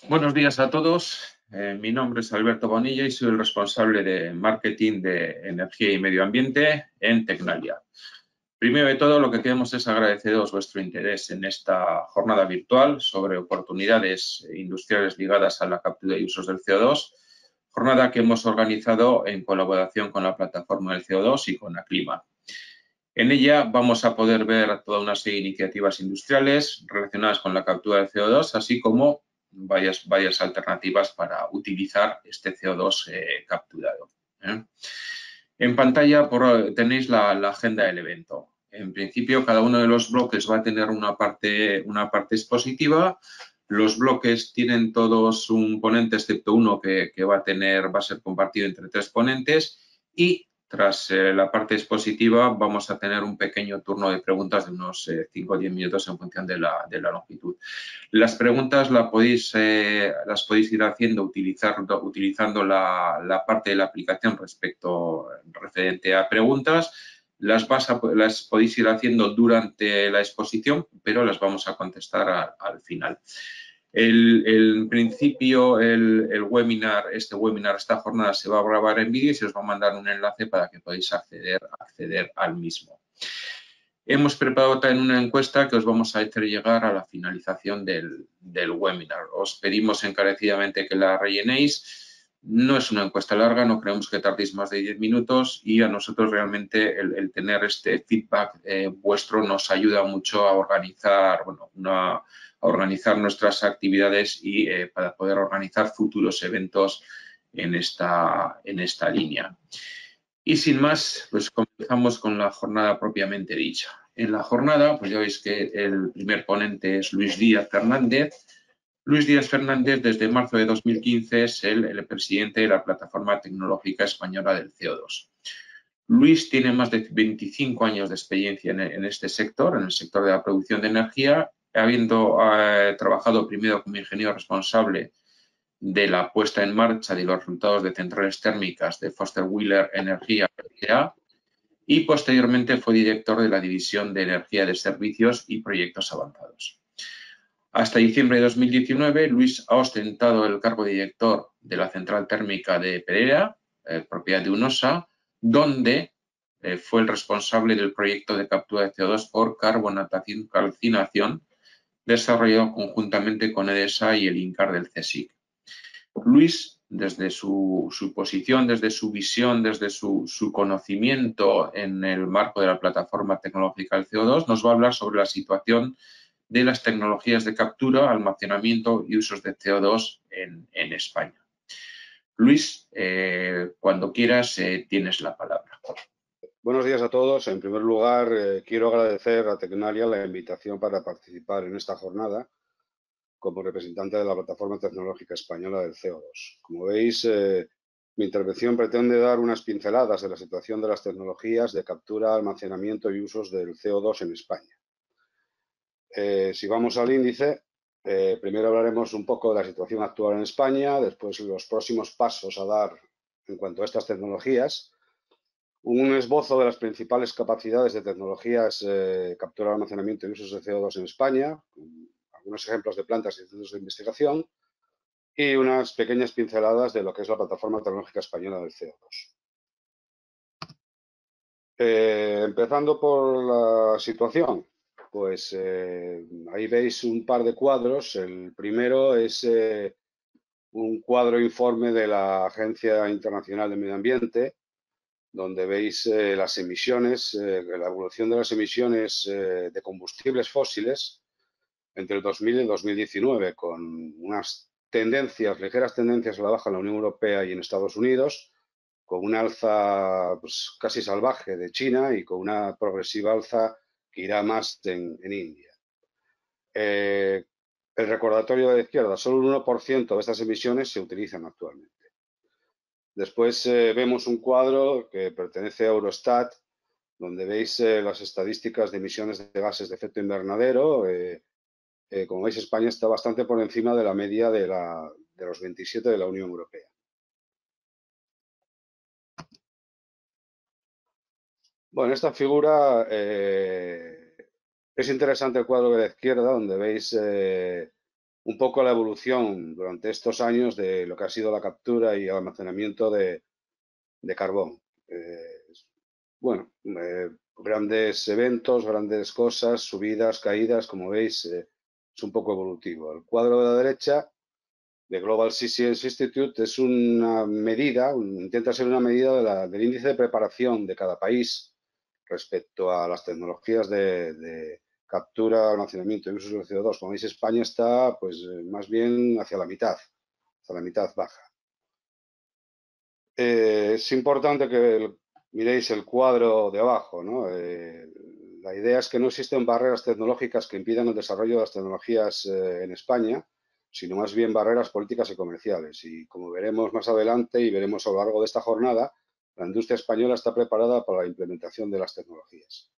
Buenos días a todos. Mi nombre es Alberto Bonilla y soy el responsable de marketing de energía y medio ambiente en Tecnalia. Primero de todo, lo que queremos es agradeceros vuestro interés en esta jornada virtual sobre oportunidades industriales ligadas a la captura y usos del CO2, jornada que hemos organizado en colaboración con la plataforma del CO2 y con Aclima. En ella vamos a poder ver toda una serie de iniciativas industriales relacionadas con la captura de CO2, así como varias alternativas para utilizar este CO2 capturado. En pantalla tenéis la agenda del evento. En principio, cada uno de los bloques va a tener una parte expositiva. Los bloques tienen todos un ponente, excepto uno que va a ser compartido entre 3 ponentes. Y tras la parte expositiva vamos a tener un pequeño turno de preguntas de unos 5 o 10 minutos en función de la longitud. Las preguntas las podéis ir haciendo utilizando la parte de la aplicación referente a preguntas. Las podéis ir haciendo durante la exposición, pero las vamos a contestar al final. En principio, este webinar, esta jornada se va a grabar en vídeo y se os va a mandar un enlace para que podáis acceder al mismo. Hemos preparado también una encuesta que os vamos a hacer llegar a la finalización del webinar. Os pedimos encarecidamente que la rellenéis. No es una encuesta larga, no creemos que tardéis más de 10 minutos y a nosotros realmente el tener este feedback vuestro nos ayuda mucho a organizar nuestras actividades y para poder organizar futuros eventos en esta línea. Y sin más, pues comenzamos con la jornada propiamente dicha. En la jornada, pues ya veis que el primer ponente es Luis Díaz Fernández. Luis Díaz Fernández, desde marzo de 2015, es el presidente de la Plataforma Tecnológica Española del CO2. Luis tiene más de 25 años de experiencia en este sector, en el sector de la producción de energía, habiendo trabajado primero como ingeniero responsable de la puesta en marcha de los resultados de centrales térmicas de Foster Wheeler Energía S.A. y posteriormente fue director de la División de Energía de Servicios y Proyectos Avanzados. Hasta diciembre de 2019, Luis ha ostentado el cargo de director de la central térmica de Pereira, propiedad de UNOSA, donde fue el responsable del proyecto de captura de CO2 por carbonatación calcinación, desarrollado conjuntamente con EDESA y el INCAR del CSIC. Luis, desde su posición, desde su visión, desde su conocimiento en el marco de la plataforma tecnológica del CO2, nos va a hablar sobre la situación de las tecnologías de captura, almacenamiento y usos de CO2 en España. Luis, cuando quieras, tienes la palabra. Buenos días a todos. En primer lugar, quiero agradecer a Tecnalia la invitación para participar en esta jornada como representante de la Plataforma Tecnológica Española del CO2. Como veis, mi intervención pretende dar unas pinceladas de la situación de las tecnologías de captura, almacenamiento y usos del CO2 en España. Si vamos al índice, primero hablaremos un poco de la situación actual en España, después los próximos pasos a dar en cuanto a estas tecnologías, un esbozo de las principales capacidades de tecnologías captura, almacenamiento y usos de CO2 en España, algunos ejemplos de plantas y centros de investigación y unas pequeñas pinceladas de lo que es la Plataforma Tecnológica Española del CO2. Empezando por la situación, pues ahí veis un par de cuadros. El primero es un cuadro informe de la Agencia Internacional de Medio Ambiente, donde veis las emisiones, la evolución de las emisiones de combustibles fósiles entre el 2000 y el 2019, con unas ligeras tendencias a la baja en la Unión Europea y en Estados Unidos, con una alza pues, casi salvaje de China y con una progresiva alza que irá más en India. El recordatorio de la izquierda, solo un 1% de estas emisiones se utilizan actualmente. Después vemos un cuadro que pertenece a Eurostat, donde veis las estadísticas de emisiones de gases de efecto invernadero. Como veis, España está bastante por encima de la media de los 27 de la Unión Europea. Bueno, esta figura es interesante el cuadro de la izquierda, donde veis un poco la evolución durante estos años de lo que ha sido la captura y almacenamiento de carbón. Bueno, grandes eventos, grandes cosas, subidas, caídas, como veis, es un poco evolutivo. El cuadro de la derecha de Global CCS Institute es una medida, intenta ser una medida del índice de preparación de cada país respecto a las tecnologías de captura, almacenamiento y uso del CO2. Como veis, España está pues más bien hacia la mitad baja. Es importante que miréis el cuadro de abajo, ¿no? La idea es que no existen barreras tecnológicas que impidan el desarrollo de las tecnologías en España, sino más bien barreras políticas y comerciales. Y como veremos más adelante y veremos a lo largo de esta jornada, la industria española está preparada para la implementación de las tecnologías.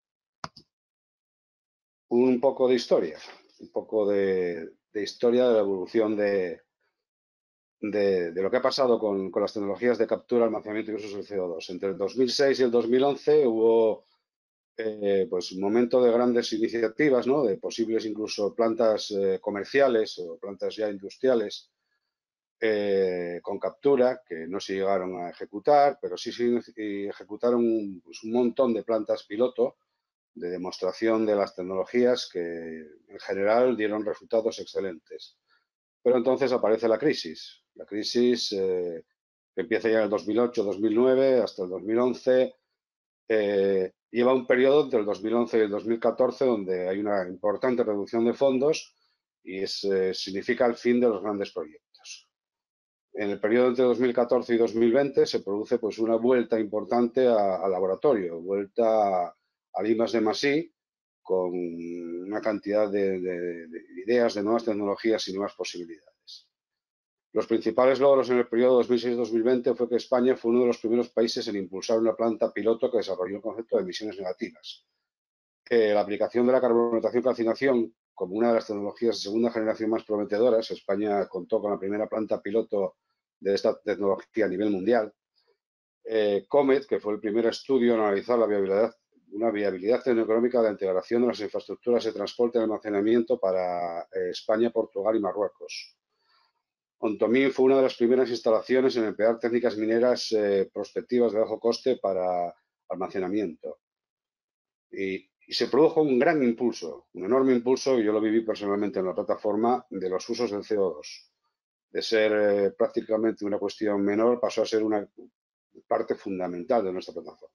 Un poco de historia, un poco de historia de la evolución de lo que ha pasado con las tecnologías de captura, almacenamiento y uso del CO2. Entre el 2006 y el 2011 hubo pues un momento de grandes iniciativas, ¿no? De posibles incluso plantas comerciales o plantas ya industriales con captura, que no se llegaron a ejecutar, pero sí ejecutaron pues, un montón de plantas piloto de demostración de las tecnologías que en general dieron resultados excelentes. Pero entonces aparece la crisis que empieza ya en el 2008-2009 hasta el 2011, lleva un periodo entre el 2011 y el 2014 donde hay una importante reducción de fondos y significa el fin de los grandes proyectos. En el periodo entre 2014 y 2020 se produce pues una vuelta importante al laboratorio, vuelta al I+D+I, con una cantidad de ideas, de nuevas tecnologías y nuevas posibilidades. Los principales logros en el periodo 2006-2020 fue que España fue uno de los primeros países en impulsar una planta piloto que desarrolló el concepto de emisiones negativas. La aplicación de la carbonatación-calcinación como una de las tecnologías de segunda generación más prometedoras, España contó con la primera planta piloto de esta tecnología a nivel mundial. COMET, que fue el primer estudio en analizar una viabilidad tecnoeconómica de la integración de las infraestructuras de transporte y almacenamiento para España, Portugal y Marruecos. Ontomín fue una de las primeras instalaciones en emplear técnicas mineras prospectivas de bajo coste para almacenamiento. Y se produjo un gran impulso, un enorme impulso, y yo lo viví personalmente en la plataforma, de los usos del CO2. De ser prácticamente una cuestión menor, pasó a ser una parte fundamental de nuestra plataforma.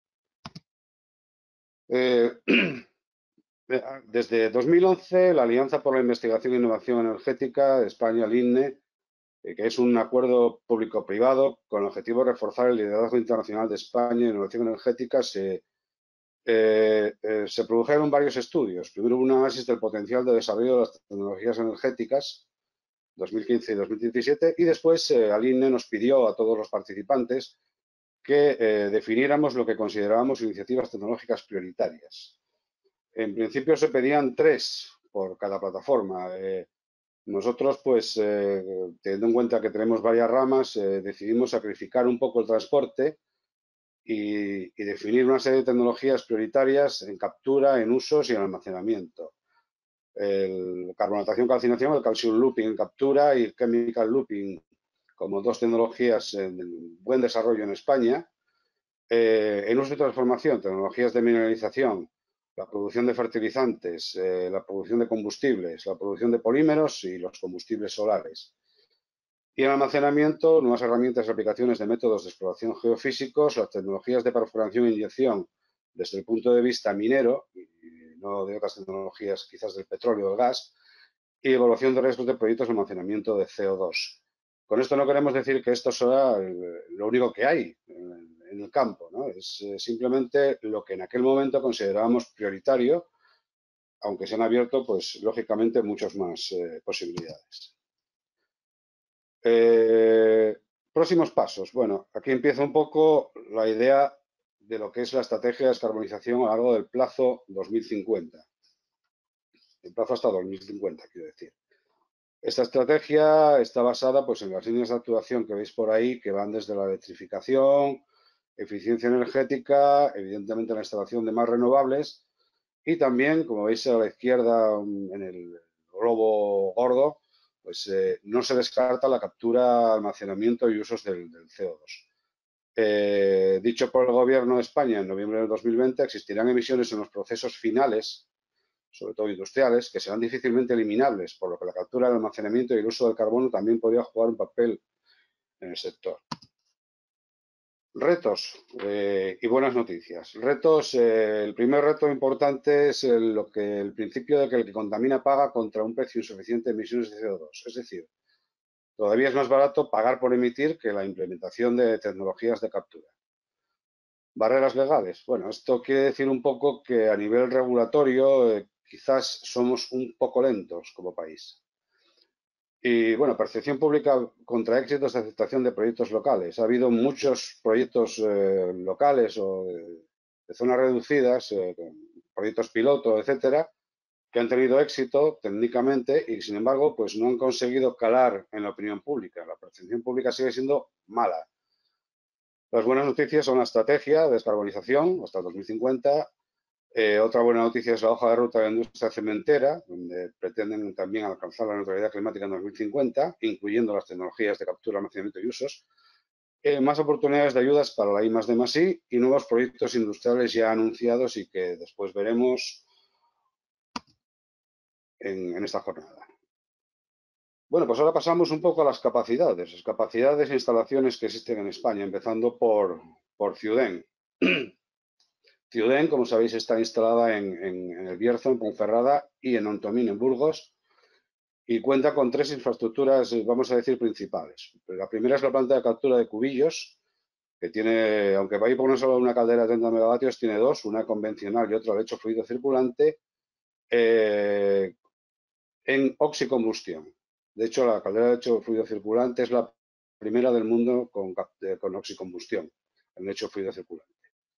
Desde 2011, la Alianza por la Investigación e Innovación Energética de España, el INNE, que es un acuerdo público-privado con el objetivo de reforzar el liderazgo internacional de España en innovación energética, se produjeron varios estudios. Primero, un análisis del potencial de desarrollo de las tecnologías energéticas, 2015 y 2017, y después al INNE nos pidió a todos los participantes que definiéramos lo que considerábamos iniciativas tecnológicas prioritarias. En principio se pedían 3 por cada plataforma. Nosotros, pues, teniendo en cuenta que tenemos varias ramas, decidimos sacrificar un poco el transporte y definir una serie de tecnologías prioritarias en captura, en usos y en almacenamiento. El carbonatación-calcinación, el calcium looping en captura y el chemical looping como 2 tecnologías en buen desarrollo en España. En uso y transformación, tecnologías de mineralización, la producción de fertilizantes, la producción de combustibles, la producción de polímeros y los combustibles solares. Y en almacenamiento, nuevas herramientas y aplicaciones de métodos de exploración geofísicos, las tecnologías de perforación e inyección desde el punto de vista minero, y no de otras tecnologías quizás del petróleo o del gas, y evaluación de riesgos de proyectos de almacenamiento de CO2. Con esto no queremos decir que esto sea lo único que hay en el campo, ¿no? Es simplemente lo que en aquel momento considerábamos prioritario, aunque se han abierto, pues, lógicamente, muchas más posibilidades. Próximos pasos. Bueno, aquí empieza un poco la idea de lo que es la estrategia de descarbonización a lo largo del plazo 2050. El plazo hasta 2050, quiero decir. Esta estrategia está basada pues, en las líneas de actuación que veis por ahí, que van desde la electrificación, eficiencia energética, evidentemente la instalación de más renovables y también, como veis a la izquierda en el globo gordo, pues no se descarta la captura, almacenamiento y usos del CO2. Dicho por el Gobierno de España en noviembre de 2020, existirán emisiones en los procesos finales, sobre todo industriales, que serán difícilmente eliminables, por lo que la captura, el almacenamiento y el uso del carbono también podría jugar un papel en el sector. Retos y buenas noticias. Retos, el primer reto importante es el principio de que el que contamina paga contra un precio insuficiente de emisiones de CO2. Es decir, todavía es más barato pagar por emitir que la implementación de tecnologías de captura. Barreras legales. Bueno, esto quiere decir un poco que a nivel regulatorio quizás somos un poco lentos como país. Y bueno, percepción pública contra éxitos de aceptación de proyectos locales. Ha habido muchos proyectos locales o de zonas reducidas, proyectos piloto, etcétera, que han tenido éxito técnicamente y sin embargo pues no han conseguido calar en la opinión pública. La percepción pública sigue siendo mala. Las buenas noticias son la estrategia de descarbonización hasta el 2050. Otra buena noticia es la hoja de ruta de la industria cementera, donde pretenden también alcanzar la neutralidad climática en 2050, incluyendo las tecnologías de captura, almacenamiento y usos. Más oportunidades de ayudas para la I+D+I y nuevos proyectos industriales ya anunciados y que después veremos en esta jornada. Bueno, pues ahora pasamos un poco a las capacidades e instalaciones que existen en España, empezando por Ciudén. Ciudén, como sabéis, está instalada en El Bierzo, en Ponferrada y en Ontomín, en Burgos, y cuenta con tres infraestructuras, vamos a decir, principales. La primera es la planta de captura de cubillos, que tiene, aunque va a ir por una caldera de 30 megavatios, tiene dos, una convencional y otra de hecho fluido circulante, en oxicombustión. De hecho, la caldera de hecho fluido circulante es la primera del mundo con oxicombustión, en hecho fluido circulante.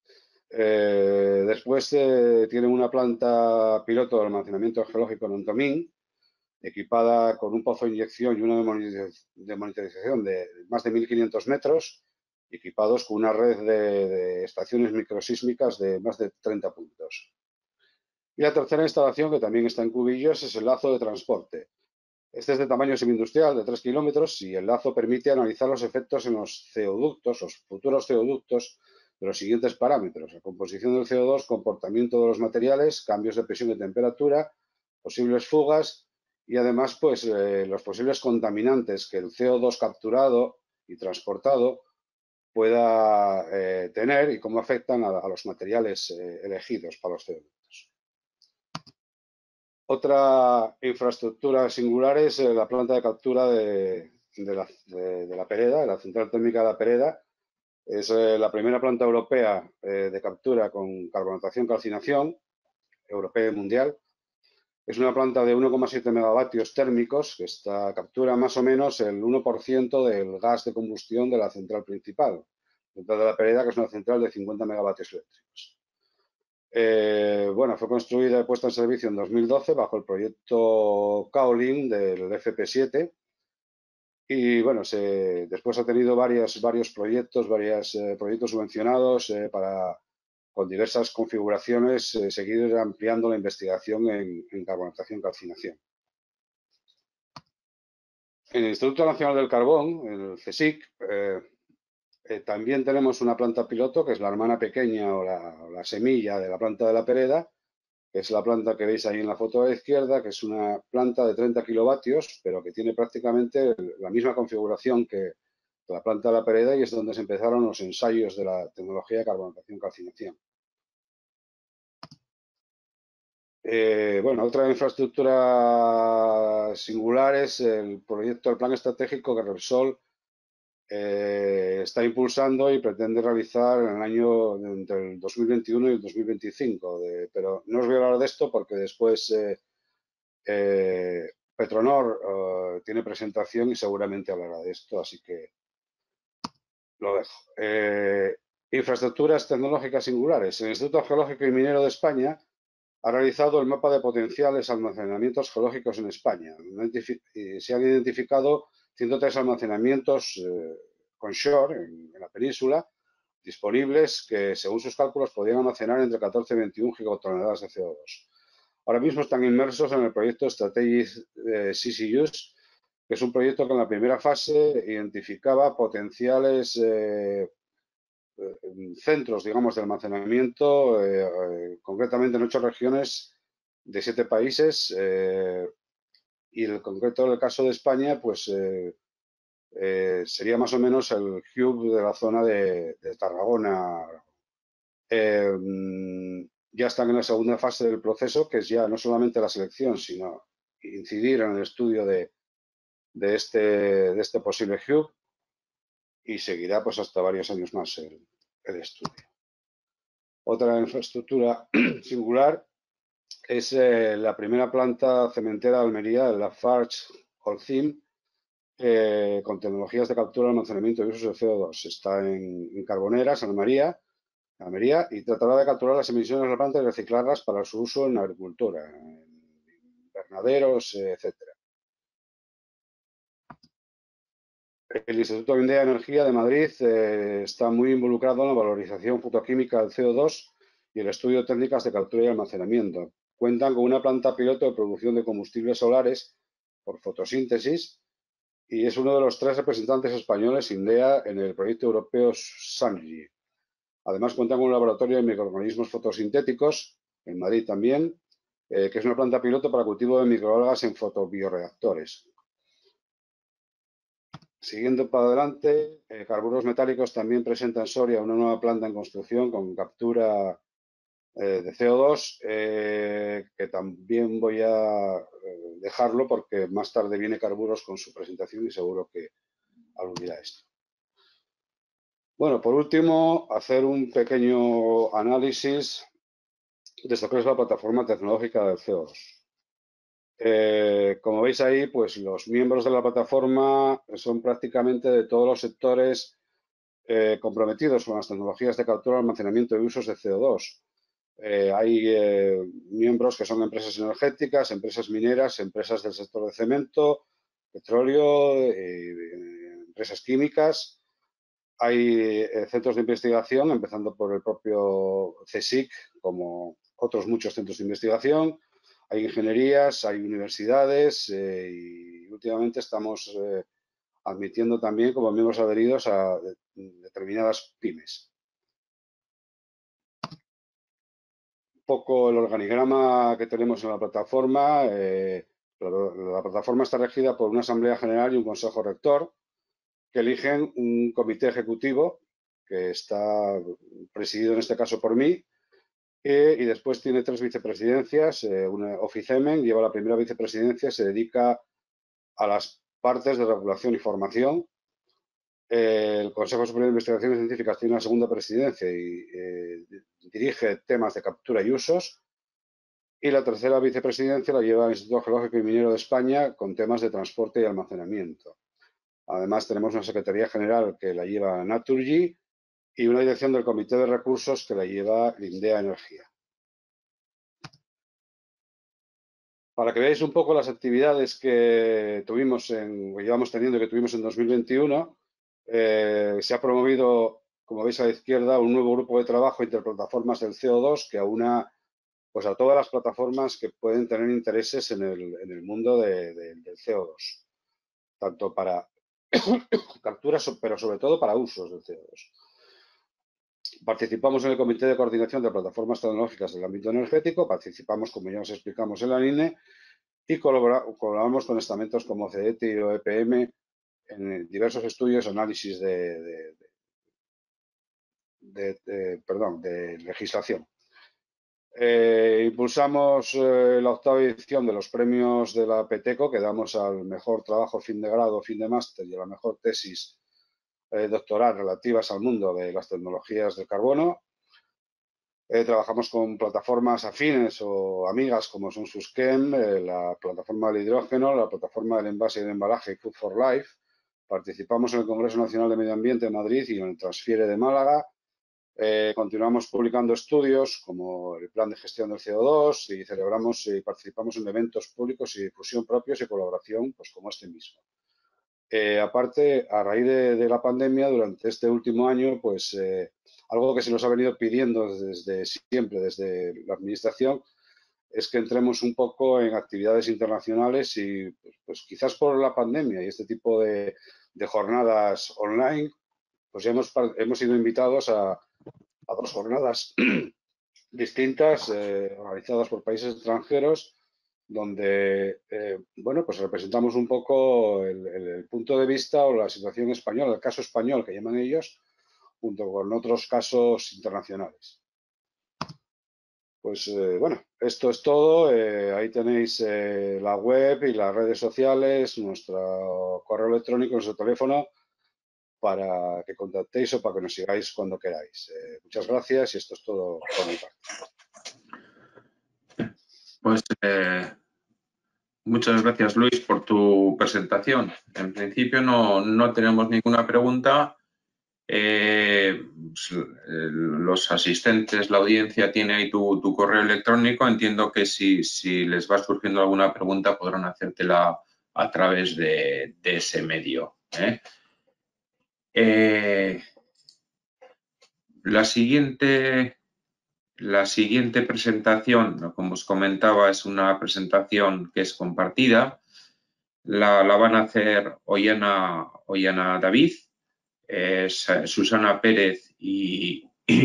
Después tiene una planta piloto de almacenamiento geológico en Ontomín, equipada con un pozo de inyección y una de monitorización de más de 1.500 metros, equipados con una red de estaciones microsísmicas de más de 30 puntos. Y la tercera instalación, que también está en Cubillos, es el lazo de transporte. Este es de tamaño semi-industrial, de 3 kilómetros, y el lazo permite analizar los efectos en los ceoductos, los futuros ceoductos, de los siguientes parámetros: la composición del CO2, comportamiento de los materiales, cambios de presión y temperatura, posibles fugas y además pues los posibles contaminantes que el CO2 capturado y transportado pueda tener y cómo afectan a los materiales elegidos para los CO2. Otra infraestructura singular es la planta de captura de la Pereda, de la central térmica de la Pereda. Es la primera planta europea de captura con carbonatación calcinación, europea y mundial. Es una planta de 1,7 megavatios térmicos que captura más o menos el 1% del gas de combustión de la central principal, la central de la Pereda, que es una central de 50 megavatios eléctricos. Bueno, fue construida y puesta en servicio en 2012 bajo el proyecto Kaolin del FP7. Y bueno, después ha tenido varios proyectos, proyectos subvencionados con diversas configuraciones, seguir ampliando la investigación en carbonatación calcinación. En el Instituto Nacional del Carbón, en el CSIC, también tenemos una planta piloto, que es la hermana pequeña o la semilla de la planta de la Pereda, que es la planta que veis ahí en la foto de la izquierda, que es una planta de 30 kilovatios, pero que tiene prácticamente la misma configuración que la planta de la Pereda, y es donde se empezaron los ensayos de la tecnología de carbonatación calcinación. Bueno, otra infraestructura singular es el proyecto del Plan Estratégico que Repsol está impulsando y pretende realizar en el año entre el 2021 y el 2025. Pero no os voy a hablar de esto porque después Petronor tiene presentación y seguramente hablará de esto, así que lo dejo. Infraestructuras tecnológicas singulares. El Instituto Geológico y Minero de España ha realizado el mapa de potenciales almacenamientos geológicos en España. Se han identificado 103 almacenamientos onshore en la península disponibles que, según sus cálculos, podrían almacenar entre 14 y 21 gigatoneladas de CO2. ahora mismo están inmersos en el proyecto Strategic CCUs, que es un proyecto que en la primera fase identificaba potenciales centros, digamos, de almacenamiento, concretamente en 8 regiones de 7 países, y en concreto en el caso de España, pues sería más o menos el hub de la zona de Tarragona. Ya están en la segunda fase del proceso, que es ya no solamente la selección, sino incidir en el estudio de este posible hub, y seguirá pues hasta varios años más el estudio. Otra infraestructura singular es la primera planta cementera de Almería, la Lafarge Holcim, con tecnologías de captura, almacenamiento y usos de CO2. Está en Carboneras, Almería, y tratará de capturar las emisiones de la planta y reciclarlas para su uso en la agricultura, en invernaderos, etcétera. El Instituto de Energía de Madrid está muy involucrado en la valorización fotoquímica del CO2 y el estudio de técnicas de captura y almacenamiento. Cuentan con una planta piloto de producción de combustibles solares por fotosíntesis y es uno de los 3 representantes españoles INDEA en el proyecto europeo SANGI. Además, cuentan con un laboratorio de microorganismos fotosintéticos, en Madrid también, que es una planta piloto para cultivo de microalgas en fotobioreactores. Siguiendo para adelante, Carburos Metálicos también presenta en Soria una nueva planta en construcción con captura de CO2, que también voy a dejarlo porque más tarde viene Carburos con su presentación y seguro que aludirá a esto. Bueno, por último, hacer un pequeño análisis de esto que es la plataforma tecnológica del CO2. Como veis ahí, pues los miembros de la plataforma son prácticamente de todos los sectores comprometidos con las tecnologías de captura, almacenamiento y usos de CO2. Hay miembros que son empresas energéticas, empresas mineras, empresas del sector de cemento, petróleo, empresas químicas. Hay centros de investigación, empezando por el propio CSIC, como otros muchos centros de investigación. Hay ingenierías, hay universidades y últimamente estamos admitiendo también como miembros adheridos a determinadas pymes. Un poco el organigrama que tenemos en la plataforma. La plataforma está regida por una asamblea general y un consejo rector que eligen un comité ejecutivo que está presidido en este caso por mí. Y después tiene 3 vicepresidencias. Una Oficemen lleva la primera vicepresidencia, se dedica a las partes de regulación y formación. El Consejo Superior de Investigaciones Científicas tiene una segunda presidencia y dirige temas de captura y usos. Y la tercera vicepresidencia la lleva el Instituto Geológico y Minero de España con temas de transporte y almacenamiento. Además tenemos una Secretaría General que la lleva Naturgy y una dirección del Comité de Recursos que la lleva INDEA Energía. Para que veáis un poco las actividades que llevamos teniendo, que tuvimos en 2021, se ha promovido, como veis a la izquierda, un nuevo grupo de trabajo interplataformas del CO2 que aúna pues, a todas las plataformas que pueden tener intereses en el mundo del CO2, tanto para capturas, pero sobre todo para usos del CO2. Participamos en el Comité de Coordinación de Plataformas Tecnológicas del ámbito energético, participamos, como ya os explicamos, en la NINE y colaboramos con estamentos como CETI o EPM en diversos estudios y análisis de legislación. Impulsamos la 8ª edición de los premios de la PETECO, que damos al mejor trabajo fin de grado, fin de máster y a la mejor tesis doctoral relativas al mundo de las tecnologías del carbono. Trabajamos con plataformas afines o amigas como son Suschem, la plataforma del hidrógeno, la plataforma del envase y del embalaje Food for Life. Participamos en el Congreso Nacional de Medio Ambiente de Madrid y en el Transfiere de Málaga. Continuamos publicando estudios como el Plan de Gestión del CO2 y celebramos y participamos en eventos públicos y difusión propios y colaboración, pues como este mismo. Aparte, a raíz de la pandemia, durante este último año, pues algo que se nos ha venido pidiendo desde siempre, desde la Administración, es que entremos un poco en actividades internacionales y pues quizás por la pandemia y este tipo de jornadas online, pues ya hemos sido invitados a 2 jornadas distintas organizadas por países extranjeros donde, bueno, pues representamos un poco el punto de vista o la situación española, el caso español que llaman ellos, junto con otros casos internacionales. Pues bueno, esto es todo. Ahí tenéis la web y las redes sociales, nuestro correo electrónico, nuestro teléfono, para que contactéis o para que nos sigáis cuando queráis. Muchas gracias y esto es todo por mi parte. Pues muchas gracias, Luis, por tu presentación. En principio no tenemos ninguna pregunta. Los asistentes, la audiencia tiene ahí tu correo electrónico. Entiendo que si les va surgiendo alguna pregunta podrán hacértela a través de ese medio. La siguiente presentación, como os comentaba, es una presentación que es compartida. La van a hacer Ollana David, Susana Pérez y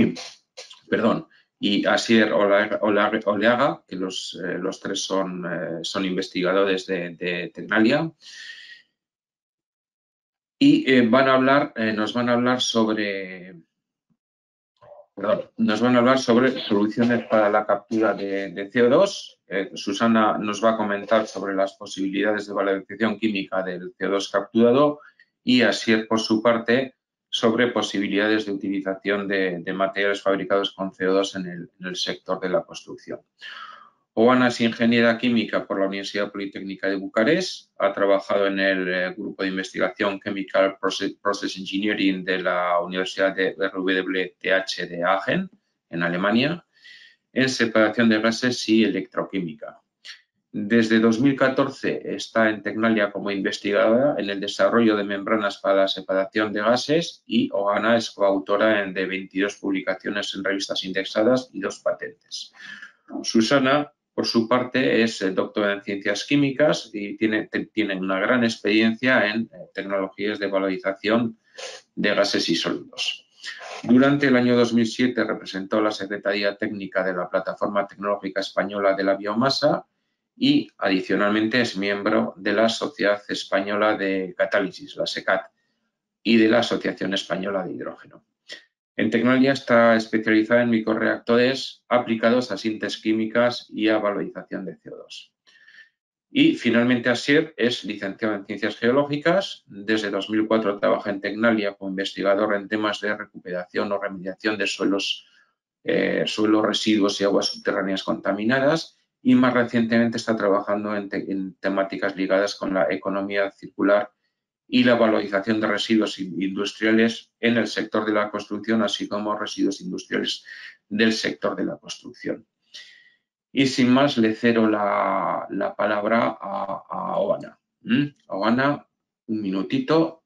Asier Oleaga, que los 3 son investigadores de Tecnalia. Y nos van a hablar sobre soluciones para la captura de CO2. Susana nos va a comentar sobre las posibilidades de valorización química del CO2 capturado y Asier, por su parte, sobre posibilidades de utilización de materiales fabricados con CO2 en el sector de la construcción. Oana es ingeniera química por la Universidad Politécnica de Bucarest. Ha trabajado en el grupo de investigación Chemical Process Engineering de la Universidad de RWTH de Aachen, en Alemania, en separación de gases y electroquímica. Desde 2014 está en Tecnalia como investigadora en el desarrollo de membranas para la separación de gases y Oana es coautora de 22 publicaciones en revistas indexadas y 2 patentes. Susana, por su parte, es doctora en Ciencias Químicas y tiene una gran experiencia en tecnologías de valorización de gases y sólidos. Durante el año 2007 representó la Secretaría Técnica de la Plataforma Tecnológica Española de la Biomasa y, adicionalmente, es miembro de la Sociedad Española de Catálisis, la SECAT, y de la Asociación Española de Hidrógeno. En Tecnalia está especializada en microreactores aplicados a síntesis químicas y a valorización de CO2. Y finalmente Asier es licenciado en Ciencias Geológicas. Desde 2004 trabaja en Tecnalia como investigador en temas de recuperación o remediación de suelos, residuos y aguas subterráneas contaminadas. Y más recientemente está trabajando en temáticas ligadas con la economía circular y la valorización de residuos industriales en el sector de la construcción, así como residuos industriales del sector de la construcción. Y sin más, le cedo la palabra a Oana. Oana, un minutito,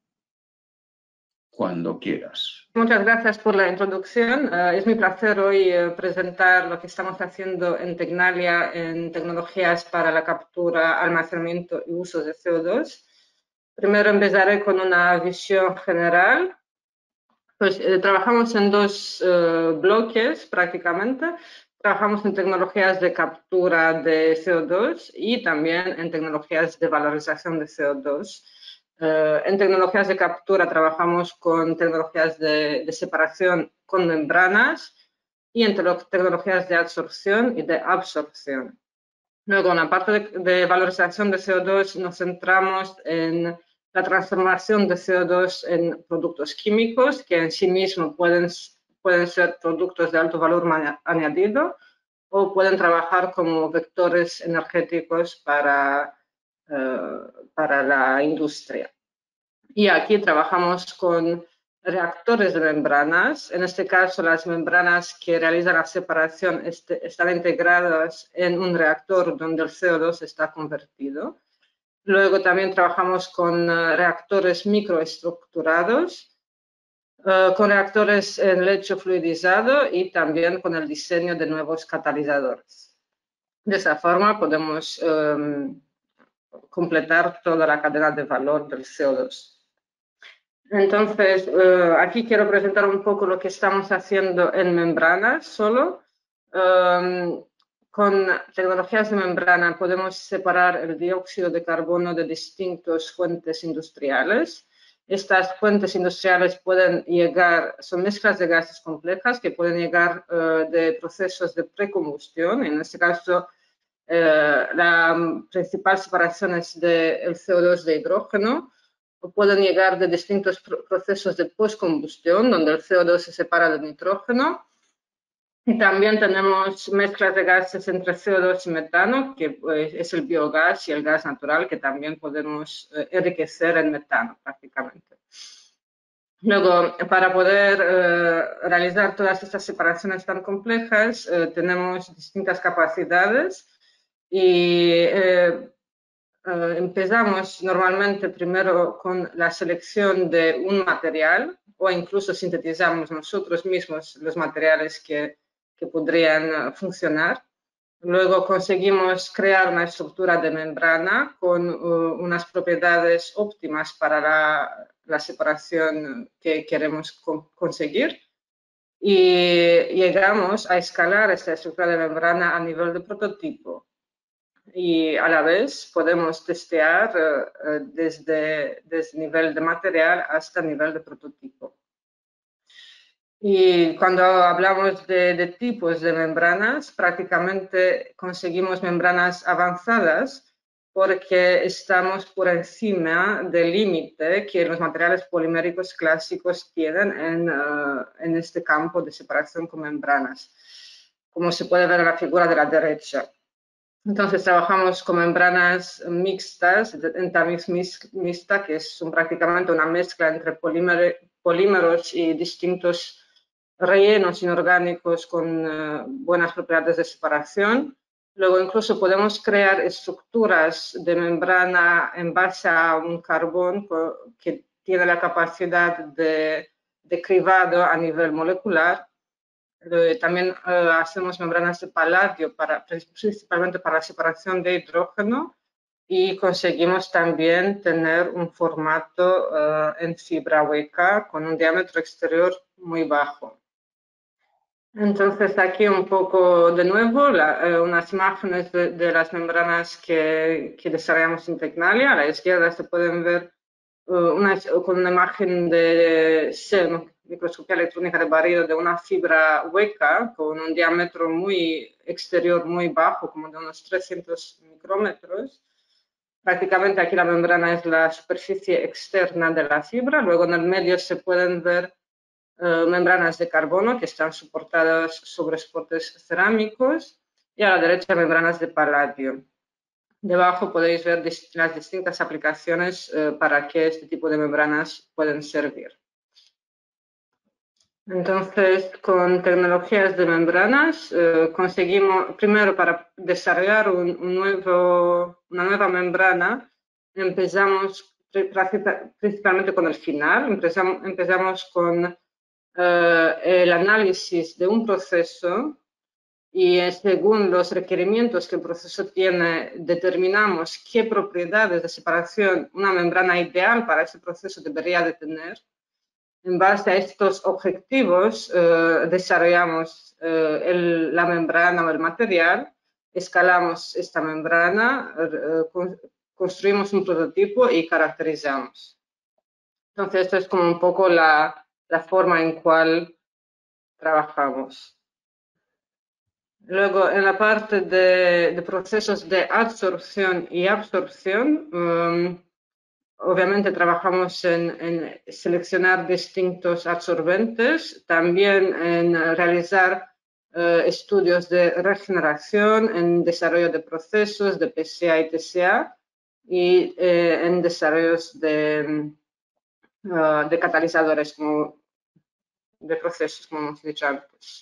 cuando quieras. Muchas gracias por la introducción. Es mi placer hoy presentar lo que estamos haciendo en Tecnalia en tecnologías para la captura, almacenamiento y uso de CO2. Primero empezaré con una visión general. Pues trabajamos en 2 bloques prácticamente. Trabajamos en tecnologías de captura de CO2 y también en tecnologías de valorización de CO2. En tecnologías de captura trabajamos con tecnologías de separación con membranas y en tecnologías de absorción y de absorción. Luego, en la parte de valorización de CO2 nos centramos en la transformación de CO2 en productos químicos que en sí mismos pueden ser productos de alto valor añadido o pueden trabajar como vectores energéticos para la industria. Y aquí trabajamos con reactores de membranas. En este caso, las membranas que realizan la separación están integradas en un reactor donde el CO2 está convertido. Luego también trabajamos con reactores microestructurados, con reactores en lecho fluidizado y también con el diseño de nuevos catalizadores. De esa forma podemos completar toda la cadena de valor del CO2. Entonces, aquí quiero presentar un poco lo que estamos haciendo en membranas solo. Con tecnologías de membrana podemos separar el dióxido de carbono de distintas fuentes industriales. Estas fuentes industriales pueden llegar, son mezclas de gases complejas que pueden llegar de procesos de precombustión. En este caso, la principal separación es del CO2 de hidrógeno, o pueden llegar de distintos procesos de postcombustión, donde el CO2 se separa del nitrógeno. Y también tenemos mezclas de gases entre CO2 y metano, que pues, es el biogás y el gas natural, que también podemos enriquecer en metano prácticamente. Luego, para poder realizar todas estas separaciones tan complejas, tenemos distintas capacidades y empezamos normalmente primero con la selección de un material o incluso sintetizamos nosotros mismos los materiales que podrían funcionar. Luego conseguimos crear una estructura de membrana con unas propiedades óptimas para la separación que queremos conseguir y llegamos a escalar esta estructura de membrana a nivel de prototipo. Y a la vez podemos testear desde nivel de material hasta nivel de prototipo. Y cuando hablamos de tipos de membranas, prácticamente conseguimos membranas avanzadas porque estamos por encima del límite que los materiales poliméricos clásicos tienen en este campo de separación con membranas, como se puede ver en la figura de la derecha. Entonces trabajamos con membranas mixtas, Entamix mixta, que son prácticamente una mezcla entre polímeros y distintos rellenos inorgánicos con buenas propiedades de separación. Luego incluso podemos crear estructuras de membrana en base a un carbón que tiene la capacidad de cribado a nivel molecular. También hacemos membranas de paladio principalmente para la separación de hidrógeno y conseguimos también tener un formato en fibra hueca con un diámetro exterior muy bajo. Entonces aquí un poco de nuevo unas imágenes de las membranas que desarrollamos en Tecnalia. A la izquierda se pueden ver con una imagen de microscopía electrónica de barrido de una fibra hueca con un diámetro muy exterior muy bajo, como de unos 300 micrómetros. Prácticamente aquí la membrana es la superficie externa de la fibra. Luego en el medio se pueden ver membranas de carbono que están soportadas sobre soportes cerámicos y a la derecha membranas de paladio. Debajo podéis ver las distintas aplicaciones para que este tipo de membranas pueden servir. Entonces, con tecnologías de membranas conseguimos, primero para desarrollar una nueva membrana, empezamos principalmente con el final, empezamos con el análisis de un proceso y según los requerimientos que el proceso tiene, determinamos qué propiedades de separación una membrana ideal para ese proceso debería de tener. En base a estos objetivos, desarrollamos la membrana o el material, escalamos esta membrana, construimos un prototipo y caracterizamos. Entonces, esto es como un poco la forma en cual trabajamos. Luego, en la parte de procesos de adsorción y absorción, obviamente trabajamos en seleccionar distintos absorbentes, también en realizar estudios de regeneración, en desarrollo de procesos de PCA y TCA y en desarrollos de catalizadores de procesos, como hemos dicho antes.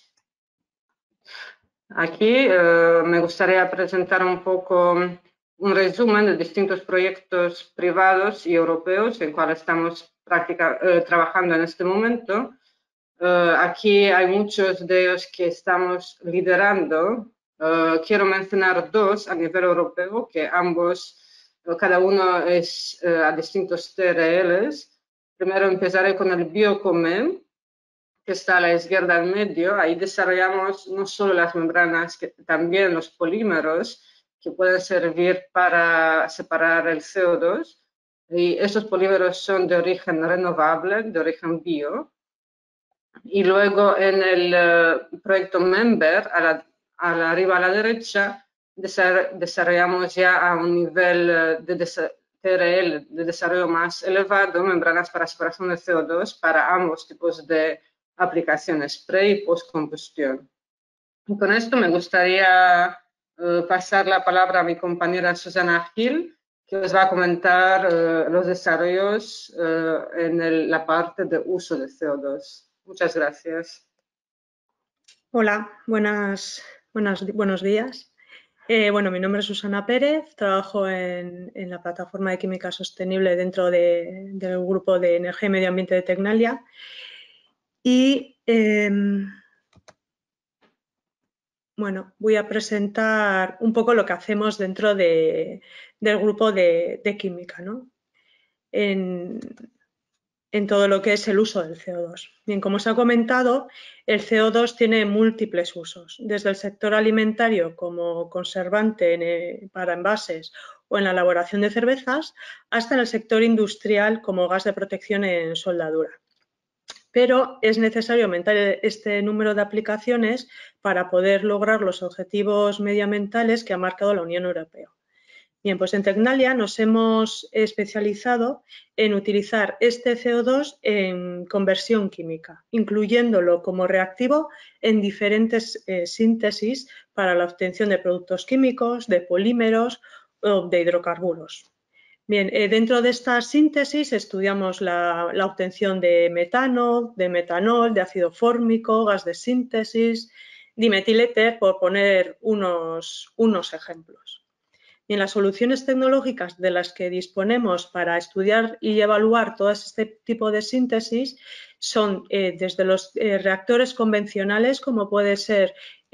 Aquí me gustaría presentar un poco un resumen de distintos proyectos privados y europeos en cuales estamos trabajando en este momento. Aquí hay muchos de ellos que estamos liderando Quiero mencionar dos a nivel europeo, que ambos, cada uno es a distintos TRLs. Primero empezaré con el Biocomem, que está a la izquierda al medio. Ahí desarrollamos no solo las membranas, también los polímeros que pueden servir para separar el CO2. Y estos polímeros son de origen renovable, de origen bio. Y luego en el proyecto Member, arriba a la derecha, desarrollamos ya a un nivel de TRL de desarrollo más elevado membranas para separación de CO2 para ambos tipos de aplicaciones, pre y post combustión. Y con esto me gustaría pasar la palabra a mi compañera Susana Gil, que os va a comentar los desarrollos en la parte de uso de CO2. Muchas gracias. Hola, buenos días. Bueno, mi nombre es Susana Pérez, trabajo en la plataforma de química sostenible dentro del grupo de energía y medio ambiente de Tecnalia. Y bueno, voy a presentar un poco lo que hacemos dentro del grupo de química, ¿no? En todo lo que es el uso del CO2. Bien, como os ha comentado, el CO2 tiene múltiples usos, desde el sector alimentario como conservante para envases o en la elaboración de cervezas, hasta en el sector industrial como gas de protección en soldadura. Pero es necesario aumentar este número de aplicaciones para poder lograr los objetivos medioambientales que ha marcado la Unión Europea. Bien, pues en Tecnalia nos hemos especializado en utilizar este CO2 en conversión química, incluyéndolo como reactivo en diferentes síntesis para la obtención de productos químicos, de polímeros o de hidrocarburos. Bien, dentro de esta síntesis estudiamos la obtención de metano, de metanol, de ácido fórmico, gas de síntesis, dimetiléter, por poner unos ejemplos. Y en las soluciones tecnológicas de las que disponemos para estudiar y evaluar todo este tipo de síntesis son desde los reactores convencionales, como puede ser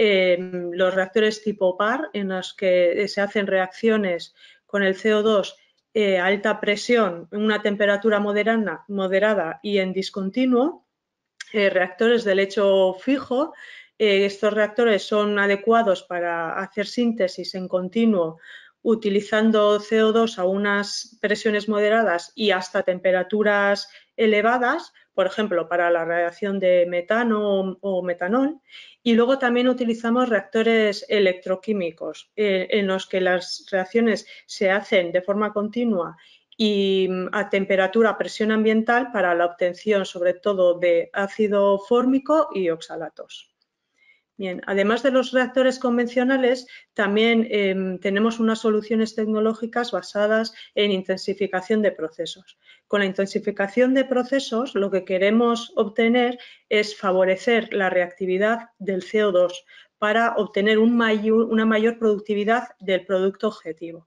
los reactores tipo PAR, en los que se hacen reacciones con el CO2 a alta presión, una temperatura moderada y en discontinuo, reactores de lecho fijo. Estos reactores son adecuados para hacer síntesis en continuo utilizando CO2 a unas presiones moderadas y hasta temperaturas elevadas, por ejemplo, para la reacción de metano o metanol. Y luego también utilizamos reactores electroquímicos, en los que las reacciones se hacen de forma continua y a temperatura, presión ambiental para la obtención sobre todo de ácido fórmico y oxalatos. Bien, además de los reactores convencionales, también tenemos unas soluciones tecnológicas basadas en intensificación de procesos. Con la intensificación de procesos, lo que queremos obtener es favorecer la reactividad del CO2 para obtener una mayor productividad del producto objetivo.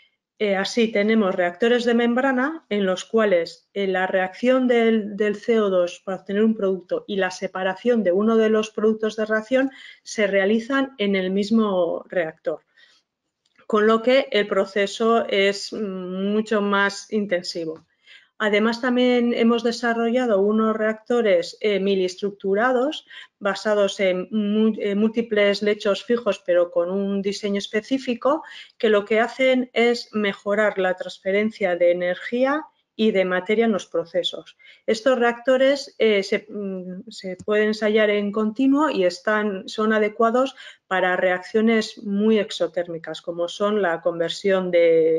Así tenemos reactores de membrana en los cuales la reacción del CO2 para obtener un producto y la separación de uno de los productos de reacción se realizan en el mismo reactor, con lo que el proceso es mucho más intensivo. Además, también hemos desarrollado unos reactores miliestructurados basados en múltiples lechos fijos, pero con un diseño específico, que lo que hacen es mejorar la transferencia de energía y de materia en los procesos. Estos reactores se pueden ensayar en continuo y son adecuados para reacciones muy exotérmicas, como son la conversión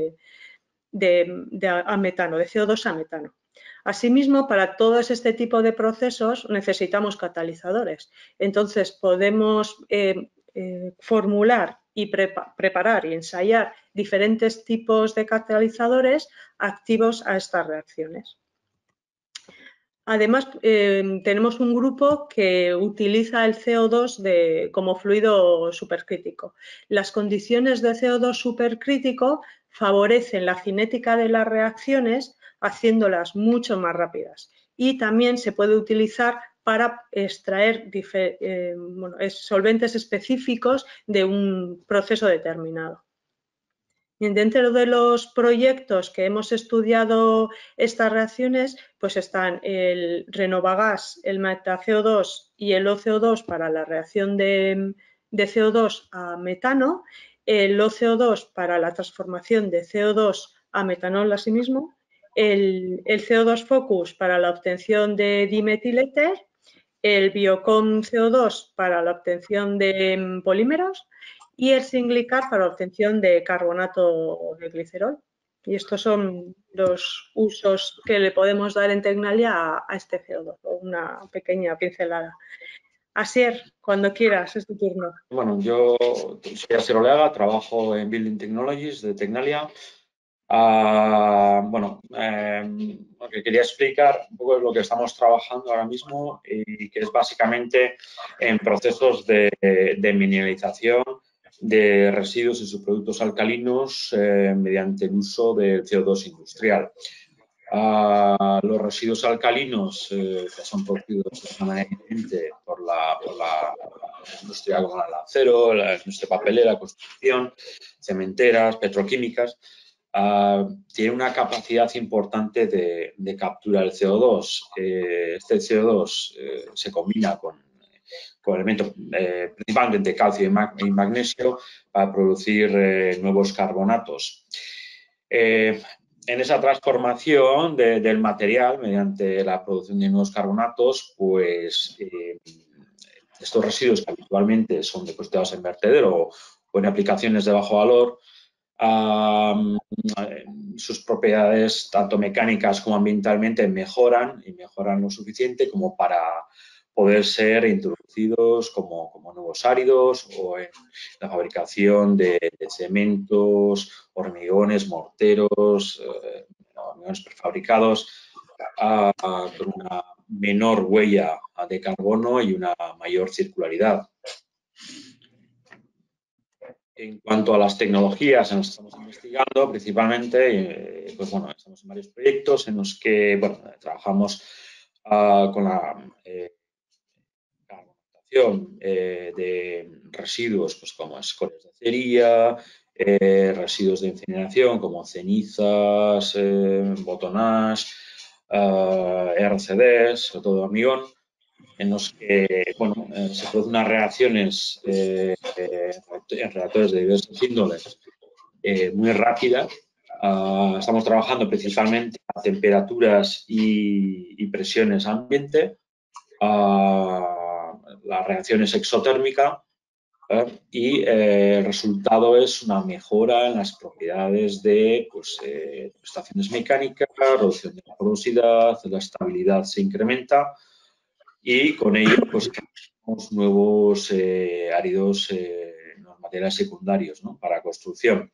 a metano, de CO2 a metano. Asimismo, para todos este tipo de procesos necesitamos catalizadores. Entonces, podemos formular y preparar y ensayar diferentes tipos de catalizadores activos a estas reacciones. Además, tenemos un grupo que utiliza el CO2 como fluido supercrítico. Las condiciones de CO2 supercrítico favorecen la cinética de las reacciones, haciéndolas mucho más rápidas. Y también se puede utilizar para extraer solventes específicos de un proceso determinado. Y dentro de los proyectos que hemos estudiado estas reacciones, pues están el Renovagas, el MetaCO2 y el OCO2 para la reacción de CO2 a metano, el OCO2 para la transformación de CO2 a metanol asimismo, el CO2 Focus para la obtención de dimetiléter, el Biocom CO2 para la obtención de polímeros y el Singlicar para la obtención de carbonato de glicerol. Y estos son los usos que le podemos dar en Tecnalia a este CO2, una pequeña pincelada. Asier, cuando quieras, es tu turno. Bueno, yo soy Asier Oleaga, trabajo en Building Technologies de Tecnalia. Lo que quería explicar un poco es lo que estamos trabajando ahora mismo y que es básicamente en procesos de mineralización de residuos y subproductos alcalinos mediante el uso del CO2 industrial. Los residuos alcalinos que son producidos de manera evidente por la industria como el acero, la industria papelera, construcción, cementeras, petroquímicas, tiene una capacidad importante de captura del CO2. Este CO2 se combina con elementos principalmente de calcio y magnesio para producir nuevos carbonatos. En esa transformación del material mediante la producción de nuevos carbonatos, pues estos residuos que habitualmente son depositados en vertedero o en aplicaciones de bajo valor, sus propiedades tanto mecánicas como ambientalmente mejoran y mejoran lo suficiente como para poder ser introducidos como nuevos áridos o en la fabricación de cementos, hormigones, morteros, hormigones prefabricados con una menor huella de carbono y una mayor circularidad. En cuanto a las tecnologías en las que estamos investigando, principalmente, estamos en varios proyectos en los que trabajamos con la carbonatación de residuos, pues como escorias de acería, residuos de incineración como cenizas, botonash, RCDs, sobre todo hormigón, en los que se producen unas reacciones en reactores de diversas índoles muy rápidas. Estamos trabajando principalmente a temperaturas y presiones ambiente. La reacción es exotérmica y el resultado es una mejora en las propiedades de prestaciones mecánicas, reducción de la porosidad, la estabilidad se incrementa y con ello tenemos nuevos áridos, nuevos materiales secundarios, ¿no?, para construcción.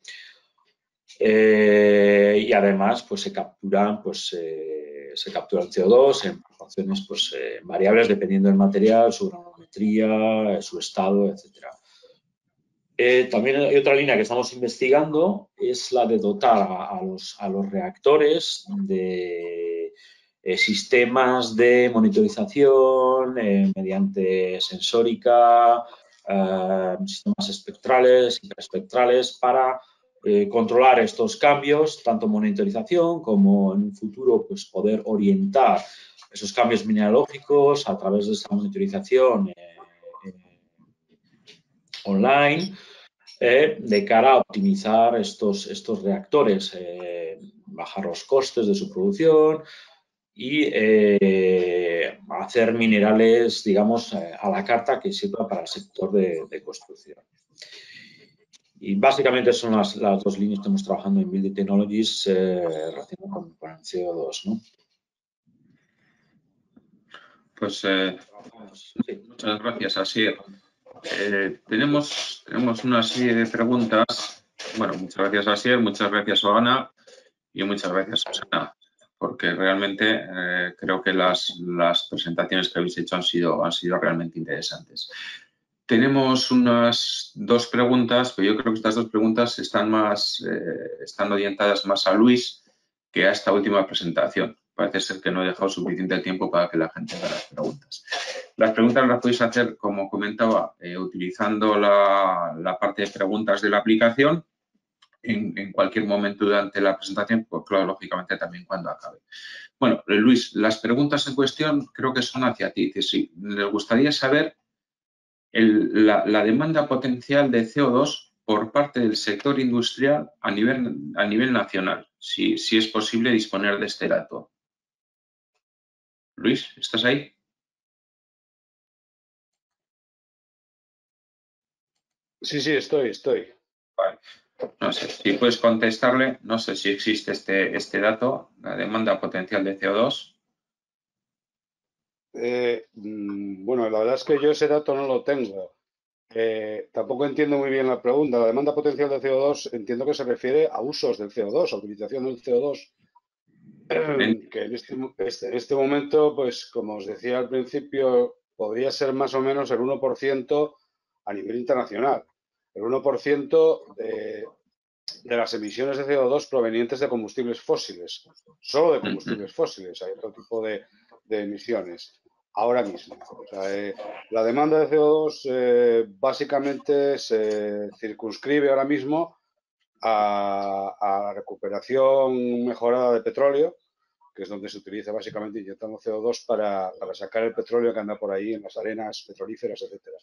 Y además se captura el CO2 en proporciones variables dependiendo del material, su granulometría, su estado, etc. También hay otra línea que estamos investigando, es la de dotar a los reactores de sistemas de monitorización mediante sensórica, sistemas espectrales, hiperespectrales, para controlar estos cambios, tanto monitorización como en un futuro poder orientar esos cambios mineralógicos a través de esa monitorización online de cara a optimizar estos reactores, bajar los costes de su producción y hacer minerales, digamos, a la carta que sirva para el sector de construcción. Y básicamente son las dos líneas que estamos trabajando en Building Technologies relacionadas con el CO2, ¿no? Pues muchas gracias, Asier. Tenemos una serie de preguntas. Bueno, muchas gracias, Asier, muchas gracias, Joana, y muchas gracias, Susana, porque realmente creo que las presentaciones que habéis hecho han sido realmente interesantes. Tenemos unas dos preguntas, pero yo creo que estas dos preguntas están orientadas más a Luis que a esta última presentación. Parece ser que no he dejado suficiente tiempo para que la gente haga las preguntas. Las preguntas las podéis hacer, como comentaba, utilizando la parte de preguntas de la aplicación en cualquier momento durante la presentación, pues claro, lógicamente también cuando acabe. Bueno, Luis, las preguntas en cuestión creo que son hacia ti. Sí, les gustaría saber la demanda potencial de CO2 por parte del sector industrial a nivel nacional, si es posible disponer de este dato. Luis, ¿estás ahí? Sí, estoy. Vale. No sé, si puedes contestarle, no sé si existe este dato, la demanda potencial de CO2. Bueno, la verdad es que yo ese dato no lo tengo. Tampoco entiendo muy bien la pregunta. La demanda potencial de CO2 entiendo que se refiere a usos del CO2, a utilización del CO2, que en este momento, pues como os decía al principio, podría ser más o menos el 1% a nivel internacional. El 1% de las emisiones de CO2 provenientes de combustibles fósiles, solo de combustibles fósiles, hay otro tipo de emisiones ahora mismo. O sea, la demanda de CO2 básicamente se circunscribe ahora mismo a la recuperación mejorada de petróleo, que es donde se utiliza básicamente inyectando CO2 para sacar el petróleo que anda por ahí en las arenas petrolíferas, etcétera.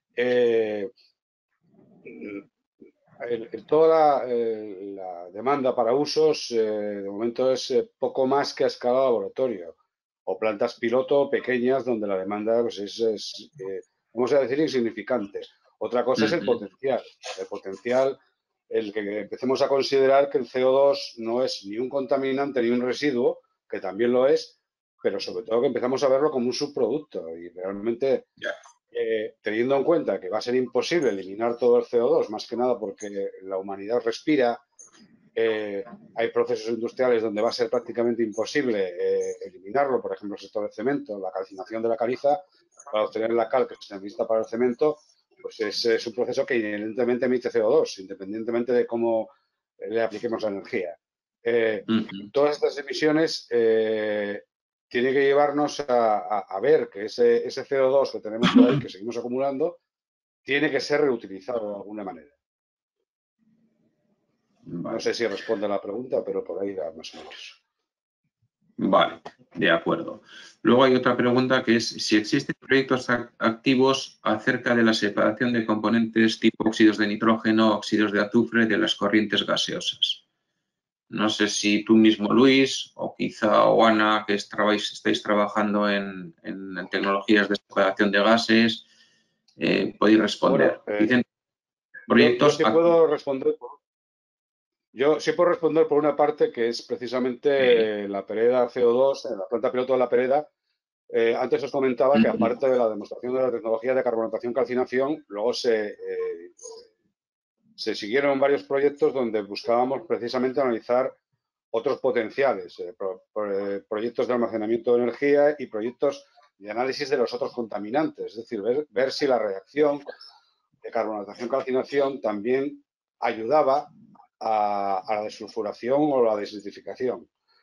Toda la demanda para usos de momento es poco más que a escala laboratorio o plantas piloto pequeñas donde la demanda pues, es vamos a decir, insignificante. Otra cosa es el potencial. El potencial, el que empecemos a considerar que el CO2 no es ni un contaminante ni un residuo, que también lo es, pero sobre todo que empezamos a verlo como un subproducto y realmente... teniendo en cuenta que va a ser imposible eliminar todo el CO2, más que nada porque la humanidad respira, hay procesos industriales donde va a ser prácticamente imposible eliminarlo, por ejemplo, el sector del cemento, la calcinación de la caliza, para obtener la cal que se necesita para el cemento, pues es un proceso que inherentemente emite CO2, independientemente de cómo le apliquemos la energía. Todas estas emisiones tiene que llevarnos a ver que ese CO2 que tenemos por ahí, que seguimos acumulando, tiene que ser reutilizado de alguna manera. Vale. No sé si responde a la pregunta, pero por ahí va más o menos. Vale, de acuerdo. Luego hay otra pregunta que es si existen proyectos activos acerca de la separación de componentes tipo óxidos de nitrógeno, óxidos de azufre de las corrientes gaseosas. No sé si tú mismo, Luis, o quizá Ana, que estáis trabajando en tecnologías de separación de gases, podéis responder. Bueno, Dicen proyectos yo sí puedo responder. Yo sí puedo responder por una parte que es precisamente la Pereda CO2, la planta piloto de la Pereda. Antes os comentaba que aparte de la demostración de la tecnología de carbonatación-calcinación, luego se siguieron varios proyectos donde buscábamos precisamente analizar otros potenciales, proyectos de almacenamiento de energía y proyectos de análisis de los otros contaminantes, es decir, ver si la reacción de carbonatación-calcinación también ayudaba a la desulfuración o la desnitrificación.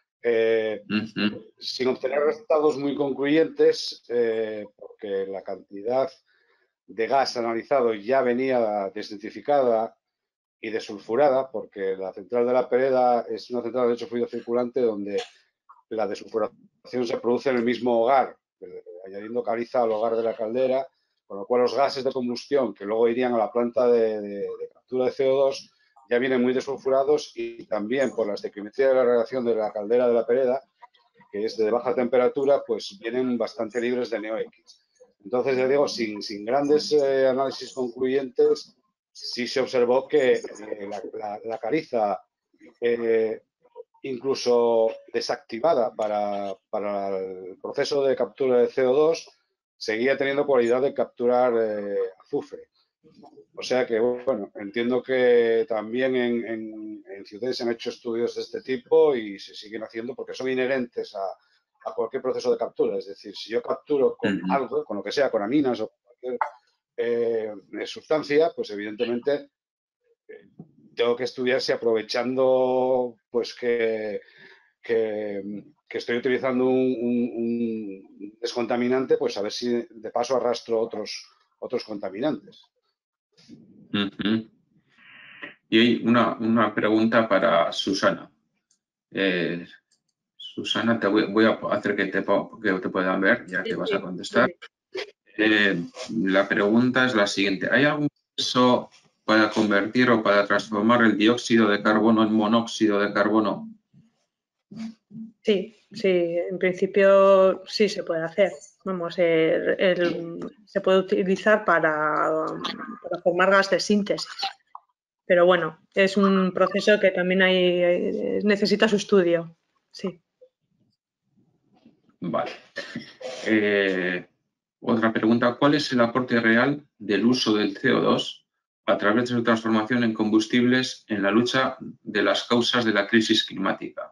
Sin obtener resultados muy concluyentes, porque la cantidad de gas analizado ya venía desnitrificada y desulfurada, porque la central de la Pereda es una central de hecho fluido circulante donde la desulfuración se produce en el mismo hogar, añadiendo caliza al hogar de la caldera, con lo cual los gases de combustión que luego irían a la planta de captura de CO2 ya vienen muy desulfurados y también por la estequiometría de la radiación de la caldera de la Pereda, que es de baja temperatura, pues vienen bastante libres de NOx. Entonces, ya digo, sin grandes análisis concluyentes, sí se observó que la caliza, incluso desactivada para el proceso de captura de CO2, seguía teniendo cualidad de capturar azufre. O sea que, bueno, entiendo que también en ciudades se han hecho estudios de este tipo y se siguen haciendo porque son inherentes a cualquier proceso de captura. Es decir, si yo capturo con algo, con lo que sea, con aminas o cualquier sustancia, pues evidentemente tengo que estudiar si aprovechando pues que estoy utilizando un es contaminante, pues a ver si de paso arrastro otros contaminantes. Y hay una pregunta para Susana. Susana, voy a hacer que te puedan ver, ya que vas a contestar. La pregunta es la siguiente. ¿Hay algún proceso para convertir o para transformar el dióxido de carbono en monóxido de carbono? Sí, en principio sí se puede hacer. Vamos, se puede utilizar para formar gas de síntesis. Pero bueno, es un proceso que también necesita su estudio. Sí. Vale. Otra pregunta. ¿Cuál es el aporte real del uso del CO2 a través de su transformación en combustibles en la lucha de las causas de la crisis climática?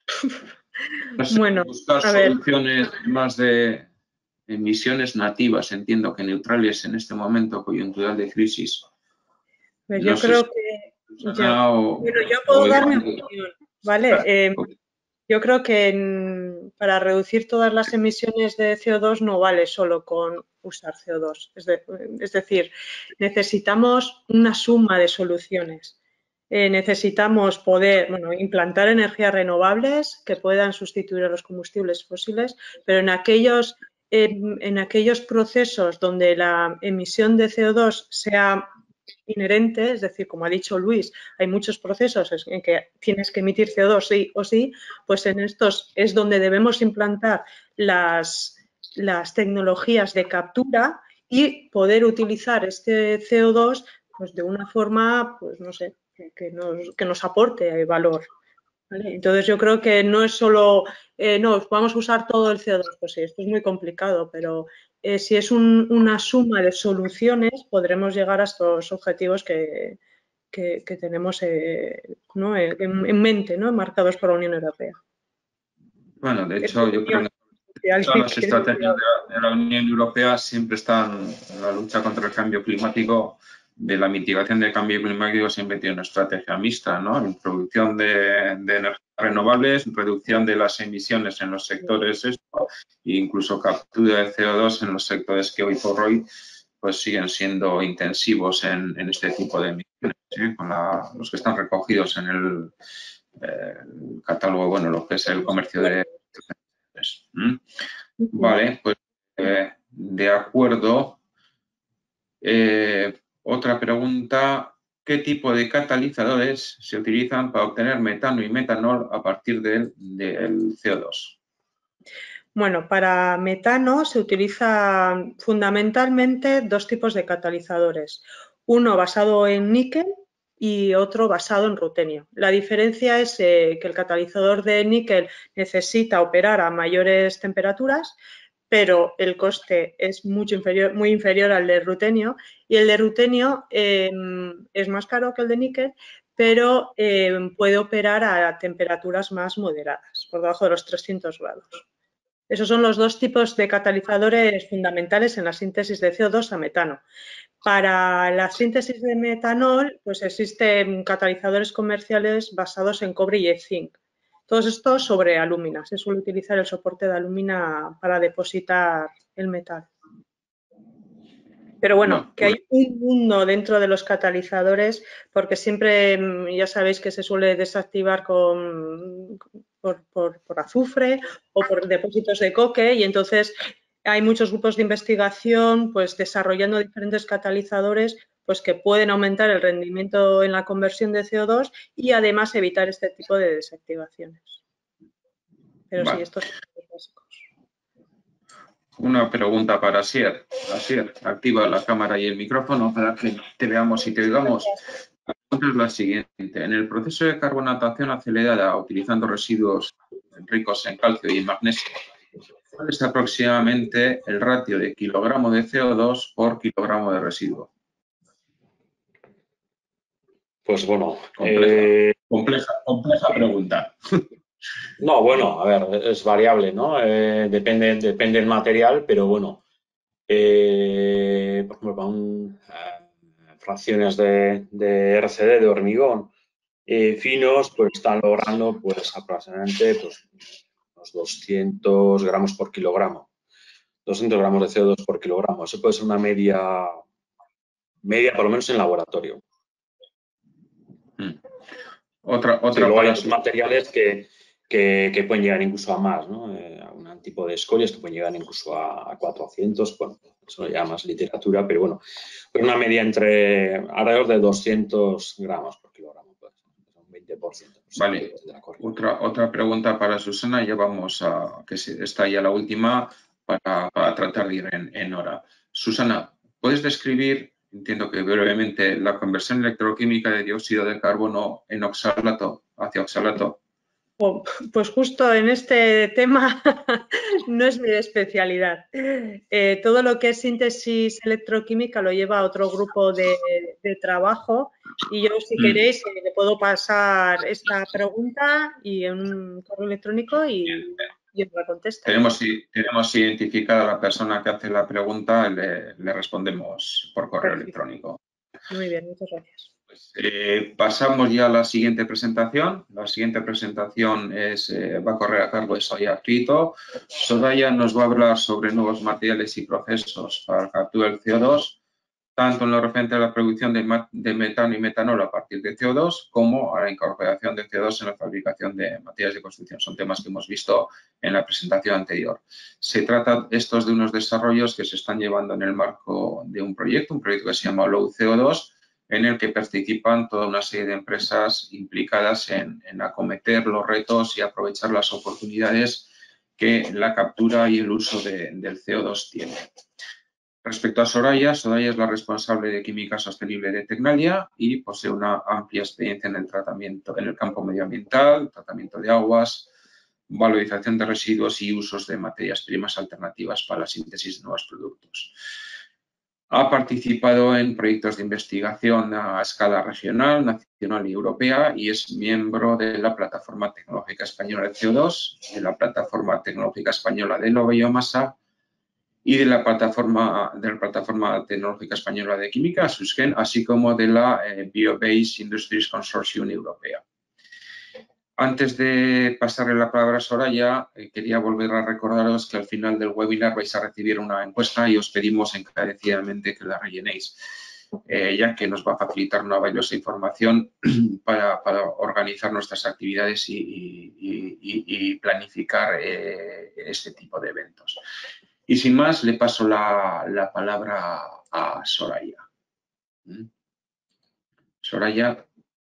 No sé, bueno, buscar soluciones más de emisiones nativas, entiendo que neutrales en este momento coyuntural de crisis. Pues yo creo que yo puedo dar mi opinión, ¿vale? Yo creo que para reducir todas las emisiones de CO2 no vale solo con usar CO2. Es decir, necesitamos una suma de soluciones. Necesitamos poder implantar energías renovables que puedan sustituir a los combustibles fósiles, pero en aquellos procesos donde la emisión de CO2 sea inherente, es decir, como ha dicho Luis, hay muchos procesos en que tienes que emitir CO2 sí o sí, pues en estos es donde debemos implantar las tecnologías de captura y poder utilizar este CO2 pues de una forma, pues no sé, que nos aporte valor. ¿Vale? Entonces yo creo que no es solo, no, vamos a usar todo el CO2, pues sí, esto es muy complicado, pero si es una suma de soluciones podremos llegar a estos objetivos que tenemos ¿no? en mente, ¿no? Marcados por la Unión Europea. Bueno, de hecho yo creo que todas las estrategias de la Unión Europea siempre están en la lucha contra el cambio climático. De la mitigación del cambio climático siempre tiene una estrategia mixta, ¿no? Introducción de energías renovables, reducción de las emisiones en los sectores e incluso captura de CO2 en los sectores que hoy por hoy pues siguen siendo intensivos en este tipo de emisiones, ¿sí? Con los que están recogidos en el catálogo, bueno, lo que es el comercio de emisiones. Vale, pues de acuerdo. Otra pregunta, ¿qué tipo de catalizadores se utilizan para obtener metano y metanol a partir del CO2? Bueno, para metano se utilizan fundamentalmente dos tipos de catalizadores, uno basado en níquel y otro basado en rutenio. La diferencia es que el catalizador de níquel necesita operar a mayores temperaturas, pero el coste es muy inferior al de rutenio, y el de rutenio es más caro que el de níquel, pero puede operar a temperaturas más moderadas, por debajo de los 300 grados. Esos son los dos tipos de catalizadores fundamentales en la síntesis de CO2 a metano. Para la síntesis de metanol, pues existen catalizadores comerciales basados en cobre y zinc. Todos estos sobre alúmina. Se suele utilizar el soporte de alúmina para depositar el metal. Pero bueno, que hay un mundo dentro de los catalizadores, porque siempre ya sabéis que se suele desactivar por azufre o por depósitos de coque, y entonces hay muchos grupos de investigación pues desarrollando diferentes catalizadores pues que pueden aumentar el rendimiento en la conversión de CO2 y además evitar este tipo de desactivaciones. Pero vale. Sí, estos son los básicos. Una pregunta para Asier. Asier, activa la cámara y el micrófono para que te veamos y te oigamos. La pregunta es la siguiente. En el proceso de carbonatación acelerada utilizando residuos ricos en calcio y en magnesio, ¿cuál es aproximadamente el ratio de kilogramo de CO2 por kilogramo de residuo? Pues bueno. Compleja pregunta. No, bueno, a ver, es variable, ¿no? Depende del material, pero bueno. Por ejemplo, con fracciones de RCD, de hormigón, finos, pues están logrando pues aproximadamente pues, unos 200 gramos por kilogramo. 200 gramos de CO2 por kilogramo. Eso puede ser una media por lo menos en laboratorio. Otra luego hay para otros materiales que pueden llegar incluso a más, ¿no? Un tipo de escorias que pueden llegar incluso a 400, bueno, eso ya más literatura, pero bueno, una media entre alrededor de 200 gramos por kilogramo, pues, un 20%. Vale, otra pregunta para Susana, ya vamos a, que está ya la última, para tratar de ir en hora. Susana, ¿puedes describir, entiendo que brevemente, la conversión electroquímica de dióxido de carbono en oxalato hacia oxalato? Pues justo en este tema no es mi especialidad. Todo lo que es síntesis electroquímica lo lleva a otro grupo de trabajo y yo, si queréis, le puedo pasar esta pregunta y en un correo electrónico y os la contesto. Tenemos identificada a la persona que hace la pregunta, le respondemos por correo electrónico. Muy bien, muchas gracias. Pues, pasamos ya a la siguiente presentación. La siguiente presentación va a correr a cargo de Soraya Prieto. Soraya nos va a hablar sobre nuevos materiales y procesos para la captura del CO2, tanto en lo referente a la producción de metano y metanol a partir de CO2, como a la incorporación de CO2 en la fabricación de materiales de construcción. Son temas que hemos visto en la presentación anterior. Se trata de unos desarrollos que se están llevando en el marco de un proyecto que se llama Low CO2, en el que participan toda una serie de empresas implicadas en acometer los retos y aprovechar las oportunidades que la captura y el uso del CO2 tiene. Respecto a Soraya, Soraya es la responsable de Química Sostenible de Tecnalia y posee una amplia experiencia en el tratamiento, en el campo medioambiental, tratamiento de aguas, valorización de residuos y usos de materias primas alternativas para la síntesis de nuevos productos. Ha participado en proyectos de investigación a escala regional, nacional y europea y es miembro de la Plataforma Tecnológica Española de CO2, de la Plataforma Tecnológica Española de la Biomasa y de la Plataforma Tecnológica Española de Química, SUSGEN, así como de la Biobase Industries Consortium Europea. Antes de pasarle la palabra a Soraya, quería volver a recordaros que al final del webinar vais a recibir una encuesta y os pedimos encarecidamente que la rellenéis, ya que nos va a facilitar una valiosa información para organizar nuestras actividades y planificar este tipo de eventos. Y sin más, le paso la palabra a Soraya. Soraya,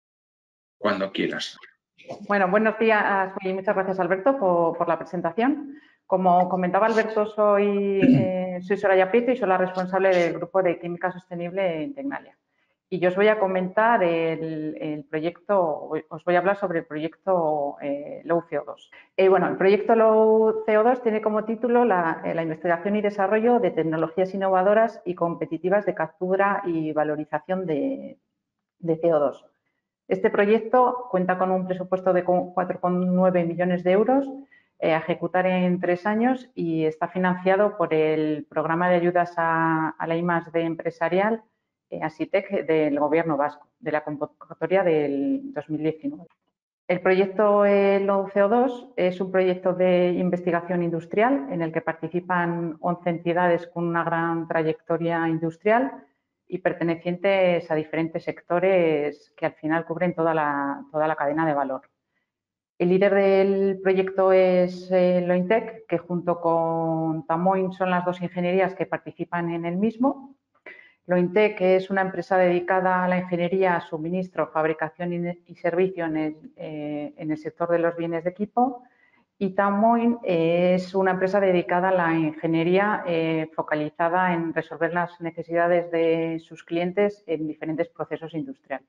cuando quieras. Bueno, buenos días y muchas gracias, Alberto, por la presentación. Como comentaba Alberto, soy Soraya Prieto y soy la responsable del grupo de Química Sostenible en Tecnalia. Y yo os voy a comentar el proyecto, os voy a hablar sobre el proyecto Low CO2. Bueno, el proyecto Low CO2 tiene como título la investigación y desarrollo de tecnologías innovadoras y competitivas de captura y valorización de CO2. Este proyecto cuenta con un presupuesto de 4,9 millones de euros a ejecutar en 3 años y está financiado por el programa de ayudas a la I+D empresarial ASITEC del Gobierno vasco, de la convocatoria del 2019. El proyecto Low CO2 es un proyecto de investigación industrial en el que participan 11 entidades con una gran trayectoria industrial y pertenecientes a diferentes sectores que al final cubren toda la cadena de valor. El líder del proyecto es Lointec, que junto con Tamoin son las dos ingenierías que participan en el mismo. Lointec es una empresa dedicada a la ingeniería, suministro, fabricación y servicio en el sector de los bienes de equipo. Y Tamoin es una empresa dedicada a la ingeniería focalizada en resolver las necesidades de sus clientes en diferentes procesos industriales.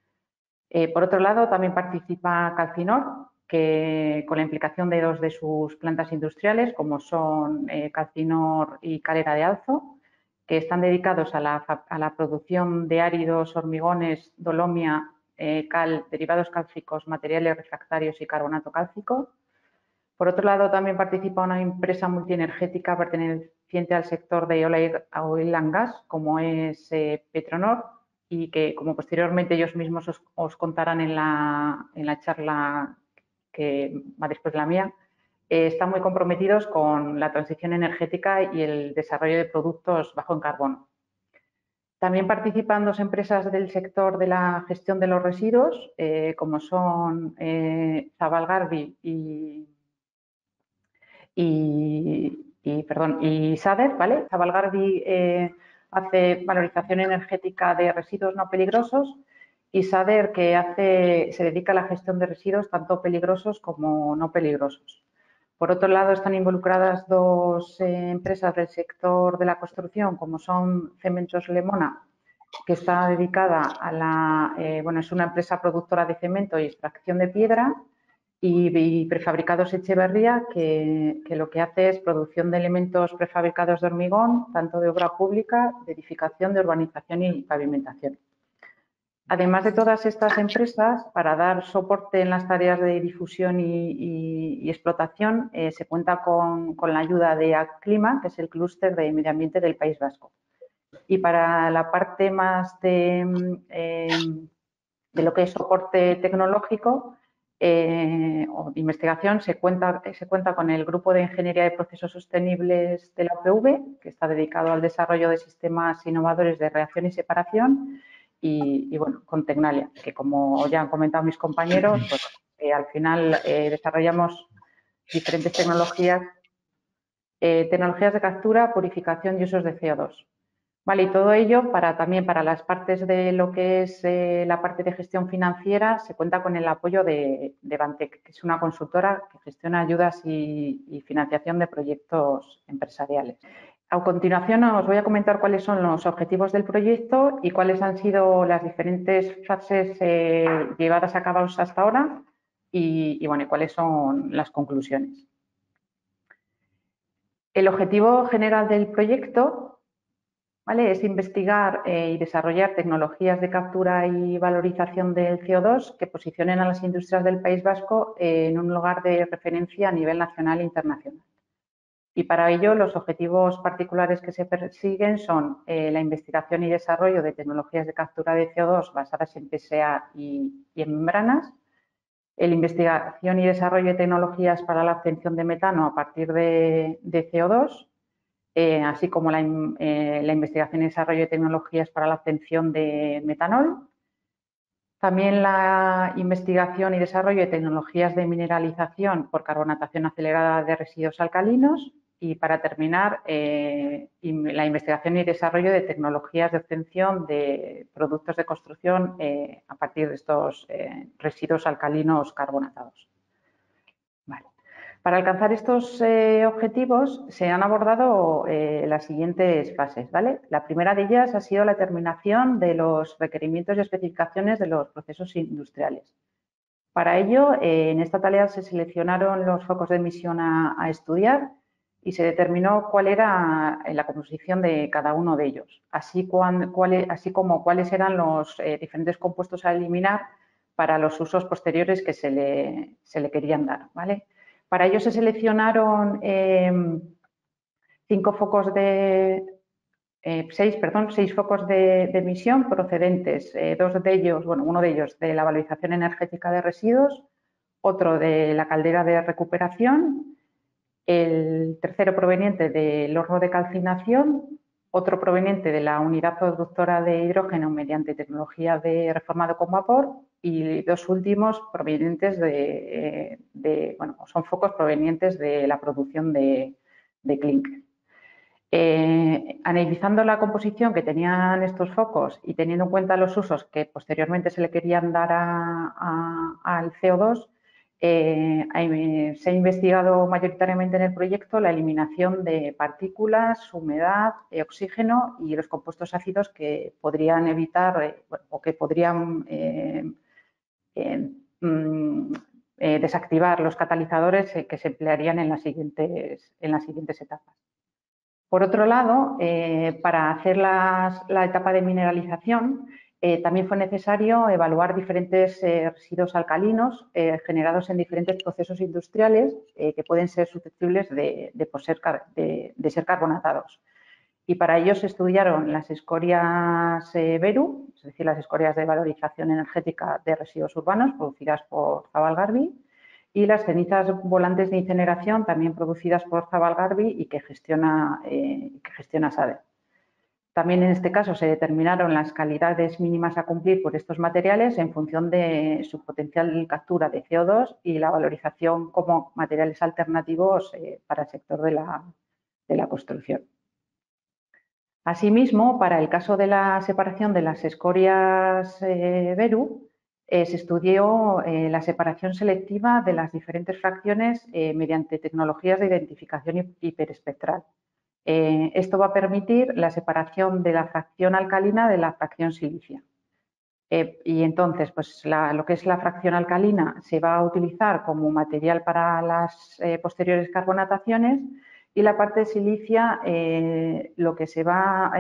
Por otro lado, también participa Calcinor, que con la implicación de dos de sus plantas industriales, como son Calcinor y Calera de Alzo, que están dedicados a la producción de áridos, hormigones, dolomia, cal, derivados cálcicos, materiales refractarios y carbonato cálcico. Por otro lado, también participa una empresa multienergética perteneciente al sector de oil and gas, como es Petronor, y que, como posteriormente ellos mismos os contarán en la charla que va después de la mía, están muy comprometidos con la transición energética y el desarrollo de productos bajo en carbono. También participan 2 empresas del sector de la gestión de los residuos, como son Zabal Garbi y SADER, ¿vale? Zabal Garbi hace valorización energética de residuos no peligrosos y SADER que se dedica a la gestión de residuos tanto peligrosos como no peligrosos. Por otro lado, están involucradas 2 empresas del sector de la construcción, como son Cementos Lemona, que está dedicada a la, es una empresa productora de cemento y extracción de piedra, y Prefabricados Echeverría, que lo que hace es producción de elementos prefabricados de hormigón, tanto de obra pública, de edificación, de urbanización y pavimentación. Además de todas estas empresas, para dar soporte en las tareas de difusión y explotación, se cuenta con la ayuda de Aclima, que es el clúster de medio ambiente del País Vasco. Y para la parte más de lo que es soporte tecnológico o de investigación, se cuenta con el Grupo de Ingeniería de Procesos Sostenibles de la UPV, que está dedicado al desarrollo de sistemas innovadores de reacción y separación, y bueno, con Tecnalia, que como ya han comentado mis compañeros, pues al final desarrollamos diferentes tecnologías de captura, purificación y usos de CO2. Vale, y todo ello también para las partes de lo que es la parte de gestión financiera, se cuenta con el apoyo de Bantec, que es una consultora que gestiona ayudas y financiación de proyectos empresariales. A continuación os voy a comentar cuáles son los objetivos del proyecto y cuáles han sido las diferentes fases llevadas a cabo hasta ahora y cuáles son las conclusiones. El objetivo general del proyecto, ¿vale?, es investigar y desarrollar tecnologías de captura y valorización del CO2 que posicionen a las industrias del País Vasco en un lugar de referencia a nivel nacional e internacional. Y para ello, los objetivos particulares que se persiguen son la investigación y desarrollo de tecnologías de captura de CO2 basadas en PSA y en membranas, la investigación y desarrollo de tecnologías para la obtención de metano a partir de CO2, así como la investigación y desarrollo de tecnologías para la obtención de metanol. También la investigación y desarrollo de tecnologías de mineralización por carbonatación acelerada de residuos alcalinos. Y para terminar, la investigación y desarrollo de tecnologías de obtención de productos de construcción a partir de estos residuos alcalinos carbonatados. Vale. Para alcanzar estos objetivos se han abordado las siguientes fases, ¿vale? La primera de ellas ha sido la determinación de los requerimientos y especificaciones de los procesos industriales. Para ello, en esta tarea se seleccionaron los focos de emisión a estudiar y se determinó cuál era la composición de cada uno de ellos, así como cuáles eran los diferentes compuestos a eliminar para los usos posteriores que se le querían dar, ¿vale? Para ello se seleccionaron 6 focos de emisión procedentes, uno de ellos de la valorización energética de residuos, otro de la caldera de recuperación, el tercero proveniente del horno de calcinación, otro proveniente de la unidad productora de hidrógeno mediante tecnología de reformado con vapor y 2 últimos provenientes son focos provenientes de la producción de clinker. Analizando la composición que tenían estos focos y teniendo en cuenta los usos que posteriormente se le querían dar al CO2, se ha investigado mayoritariamente en el proyecto la eliminación de partículas, humedad, oxígeno y los compuestos ácidos que podrían evitar o que podrían desactivar los catalizadores que se emplearían en las siguientes etapas. Por otro lado, para hacer la etapa de mineralización, también fue necesario evaluar diferentes residuos alcalinos generados en diferentes procesos industriales que pueden ser susceptibles de ser carbonatados. Y para ello se estudiaron las escorias Beru, es decir, las escorias de valorización energética de residuos urbanos producidas por Zabal Garbi, y las cenizas volantes de incineración también producidas por Zabal Garbi y que gestiona SADE. También en este caso se determinaron las calidades mínimas a cumplir por estos materiales en función de su potencial captura de CO2 y la valorización como materiales alternativos para el sector de la construcción. Asimismo, para el caso de la separación de las escorias Beru, se estudió la separación selectiva de las diferentes fracciones mediante tecnologías de identificación hiperespectral. Esto va a permitir la separación de la fracción alcalina de la fracción silicia. Y entonces, pues lo que es la fracción alcalina se va a utilizar como material para las posteriores carbonataciones y la parte de silicia donde se va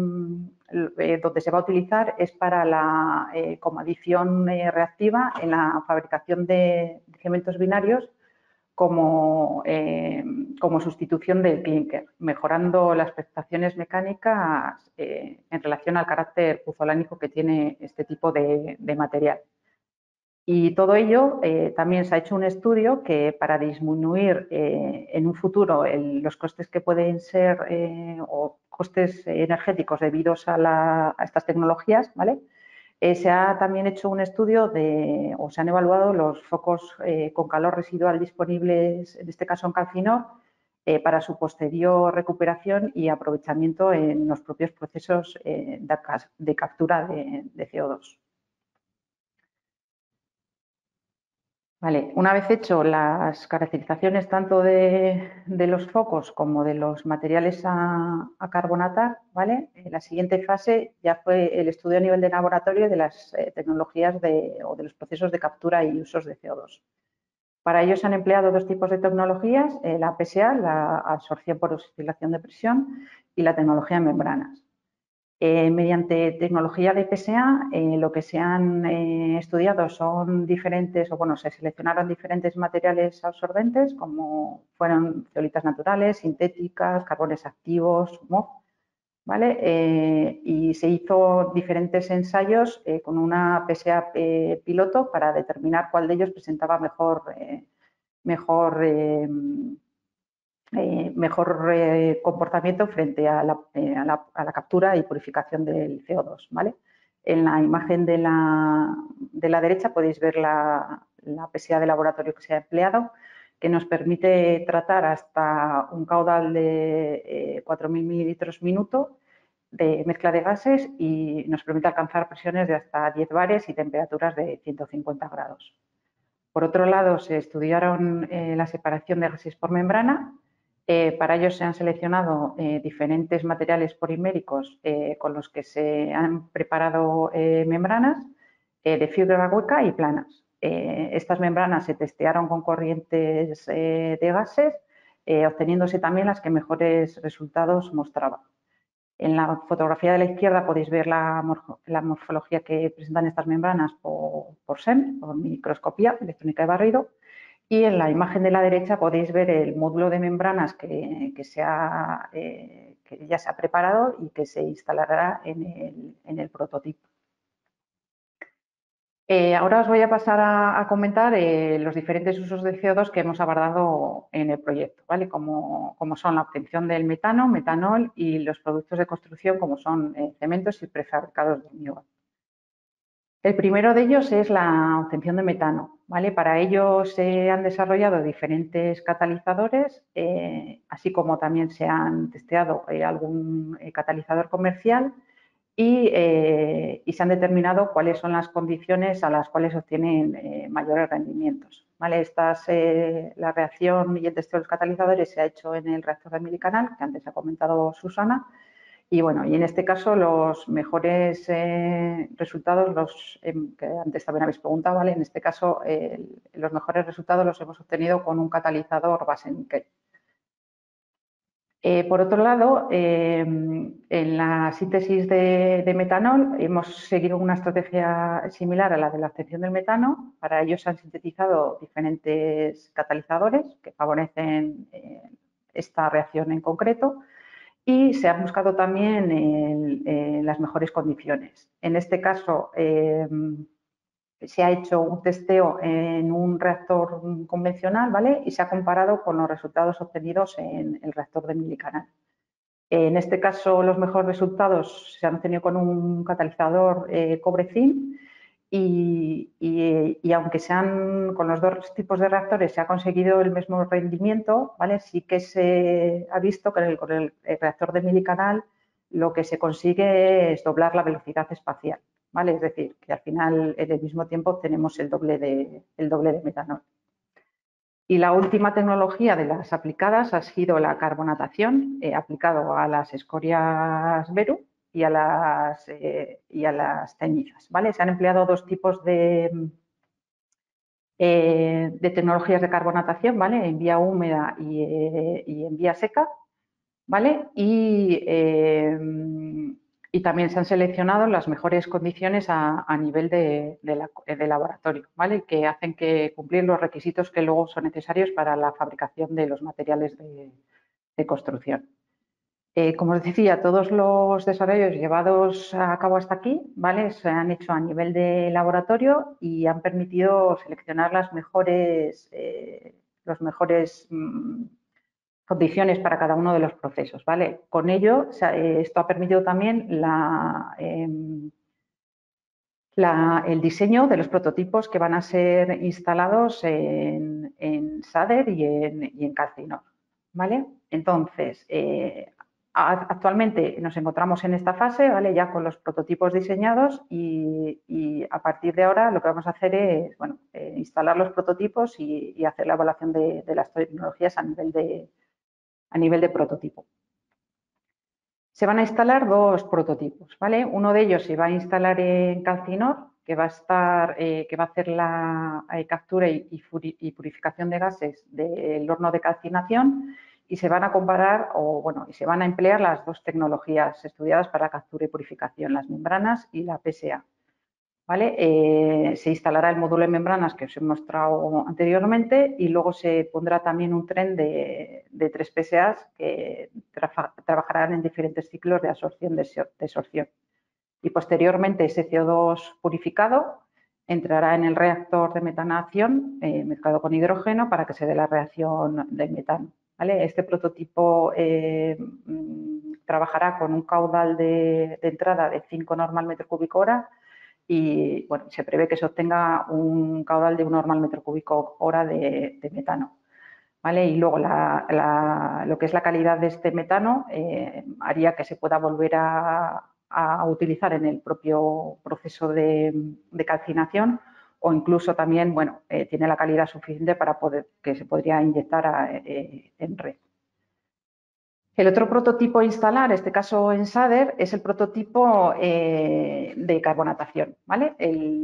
a utilizar es para como adición reactiva en la fabricación de cementos binarios como sustitución del clinker, mejorando las prestaciones mecánicas en relación al carácter puzolánico que tiene este tipo de material. Y todo ello también se ha hecho un estudio que para disminuir en un futuro los costes que pueden ser o costes energéticos debidos a estas tecnologías, ¿vale? Se ha también hecho un estudio o se han evaluado los focos con calor residual disponibles, en este caso en Calcinor, para su posterior recuperación y aprovechamiento en los propios procesos de captura de CO2. Vale, una vez hecho las caracterizaciones tanto de los focos como de los materiales a carbonatar, ¿vale? La siguiente fase ya fue el estudio a nivel de laboratorio de las tecnologías o de los procesos de captura y usos de CO2. Para ello se han empleado dos tipos de tecnologías, la PSA, la absorción por oscilación de presión, y la tecnología de membranas. Mediante tecnología de PSA, lo que se han estudiado son se seleccionaron diferentes materiales absorbentes, como fueron zeolitas naturales, sintéticas, carbones activos, MOF, ¿vale? Y se hizo diferentes ensayos con una PSA piloto para determinar cuál de ellos presentaba mejor comportamiento frente a la captura y purificación del CO2, ¿vale? En la imagen de la derecha podéis ver la PSA de laboratorio que se ha empleado, que nos permite tratar hasta un caudal de 4.000 mililitros minuto de mezcla de gases y nos permite alcanzar presiones de hasta 10 bares y temperaturas de 150 grados. Por otro lado, se estudiaron la separación de gases por membrana. Para ello se han seleccionado diferentes materiales poliméricos con los que se han preparado membranas de fibra hueca y planas. Estas membranas se testearon con corrientes de gases, obteniéndose también las que mejores resultados mostraban. En la fotografía de la izquierda podéis ver la morfología que presentan estas membranas por SEM, por microscopía electrónica de barrido. Y en la imagen de la derecha podéis ver el módulo de membranas que ya se ha preparado y que se instalará en el prototipo. Ahora os voy a pasar a comentar los diferentes usos de CO2 que hemos abordado en el proyecto, ¿vale? Como son la obtención del metano, metanol y los productos de construcción como son cementos y prefabricados de hormigón. El primero de ellos es la obtención de metano, ¿vale? Para ello se han desarrollado diferentes catalizadores, así como también se han testeado algún catalizador comercial y se han determinado cuáles son las condiciones a las cuales se obtienen mayores rendimientos, ¿vale? La reacción y el testeo de los catalizadores se ha hecho en el reactor de Milicanal, que antes ha comentado Susana. Y bueno, y en este caso los mejores resultados, que antes también habéis preguntado, ¿vale? En este caso los mejores resultados los hemos obtenido con un catalizador base níquel. Por otro lado, en la síntesis de metanol hemos seguido una estrategia similar a la de la obtención del metano. Para ello se han sintetizado diferentes catalizadores que favorecen esta reacción en concreto. Y se han buscado también las mejores condiciones. En este caso, se ha hecho un testeo en un reactor convencional, ¿vale? Y se ha comparado con los resultados obtenidos en el reactor de milicanal. En este caso, los mejores resultados se han obtenido con un catalizador cobre-zinc y aunque con los dos tipos de reactores se ha conseguido el mismo rendimiento, ¿vale? Sí que se ha visto que con el reactor de milicanal lo que se consigue es doblar la velocidad espacial, ¿vale? Es decir, que al final en el mismo tiempo obtenemos el doble de metanol. Y la última tecnología de las aplicadas ha sido la carbonatación, aplicado a las escorias Beru y a las cenizas, ¿vale? Se han empleado dos tipos de tecnologías de carbonatación, ¿vale? En vía húmeda y en vía seca, ¿vale? Y también se han seleccionado las mejores condiciones a nivel de laboratorio, ¿vale? Que hacen que cumplir los requisitos que luego son necesarios para la fabricación de los materiales de construcción. Como os decía, todos los desarrollos llevados a cabo hasta aquí, ¿vale? Se han hecho a nivel de laboratorio y han permitido seleccionar las mejores condiciones para cada uno de los procesos, ¿vale? Con ello, esto ha permitido también el diseño de los prototipos que van a ser instalados en SADER y en Calcinor, ¿vale? Entonces, actualmente nos encontramos en esta fase, ¿vale? Ya con los prototipos diseñados y a partir de ahora lo que vamos a hacer es, bueno, instalar los prototipos y hacer la evaluación de las tecnologías a nivel de prototipo. Se van a instalar dos prototipos, ¿vale? Uno de ellos se va a instalar en Calcinor, que va a hacer la captura y purificación de gases del horno de calcinación y se van a comparar y se van a emplear las dos tecnologías estudiadas para captura y purificación, las membranas y la PSA. ¿Vale? Se instalará el módulo de membranas que os he mostrado anteriormente y luego se pondrá también un tren de 3 PSAs que trabajarán en diferentes ciclos de absorción-desorción. Y posteriormente ese CO2 purificado entrará en el reactor de metanación mezclado con hidrógeno para que se dé la reacción del metano. ¿Vale? Este prototipo trabajará con un caudal de entrada de 5 normal metro cúbico hora y bueno, se prevé que se obtenga un caudal de 1 normal metro cúbico hora de metano. ¿Vale? Y luego lo que es la calidad de este metano haría que se pueda volver a utilizar en el propio proceso de calcinación o incluso también, bueno, tiene la calidad suficiente para que se podría inyectar en red. El otro prototipo a instalar, en este caso en SADER, es el prototipo de carbonatación, ¿vale?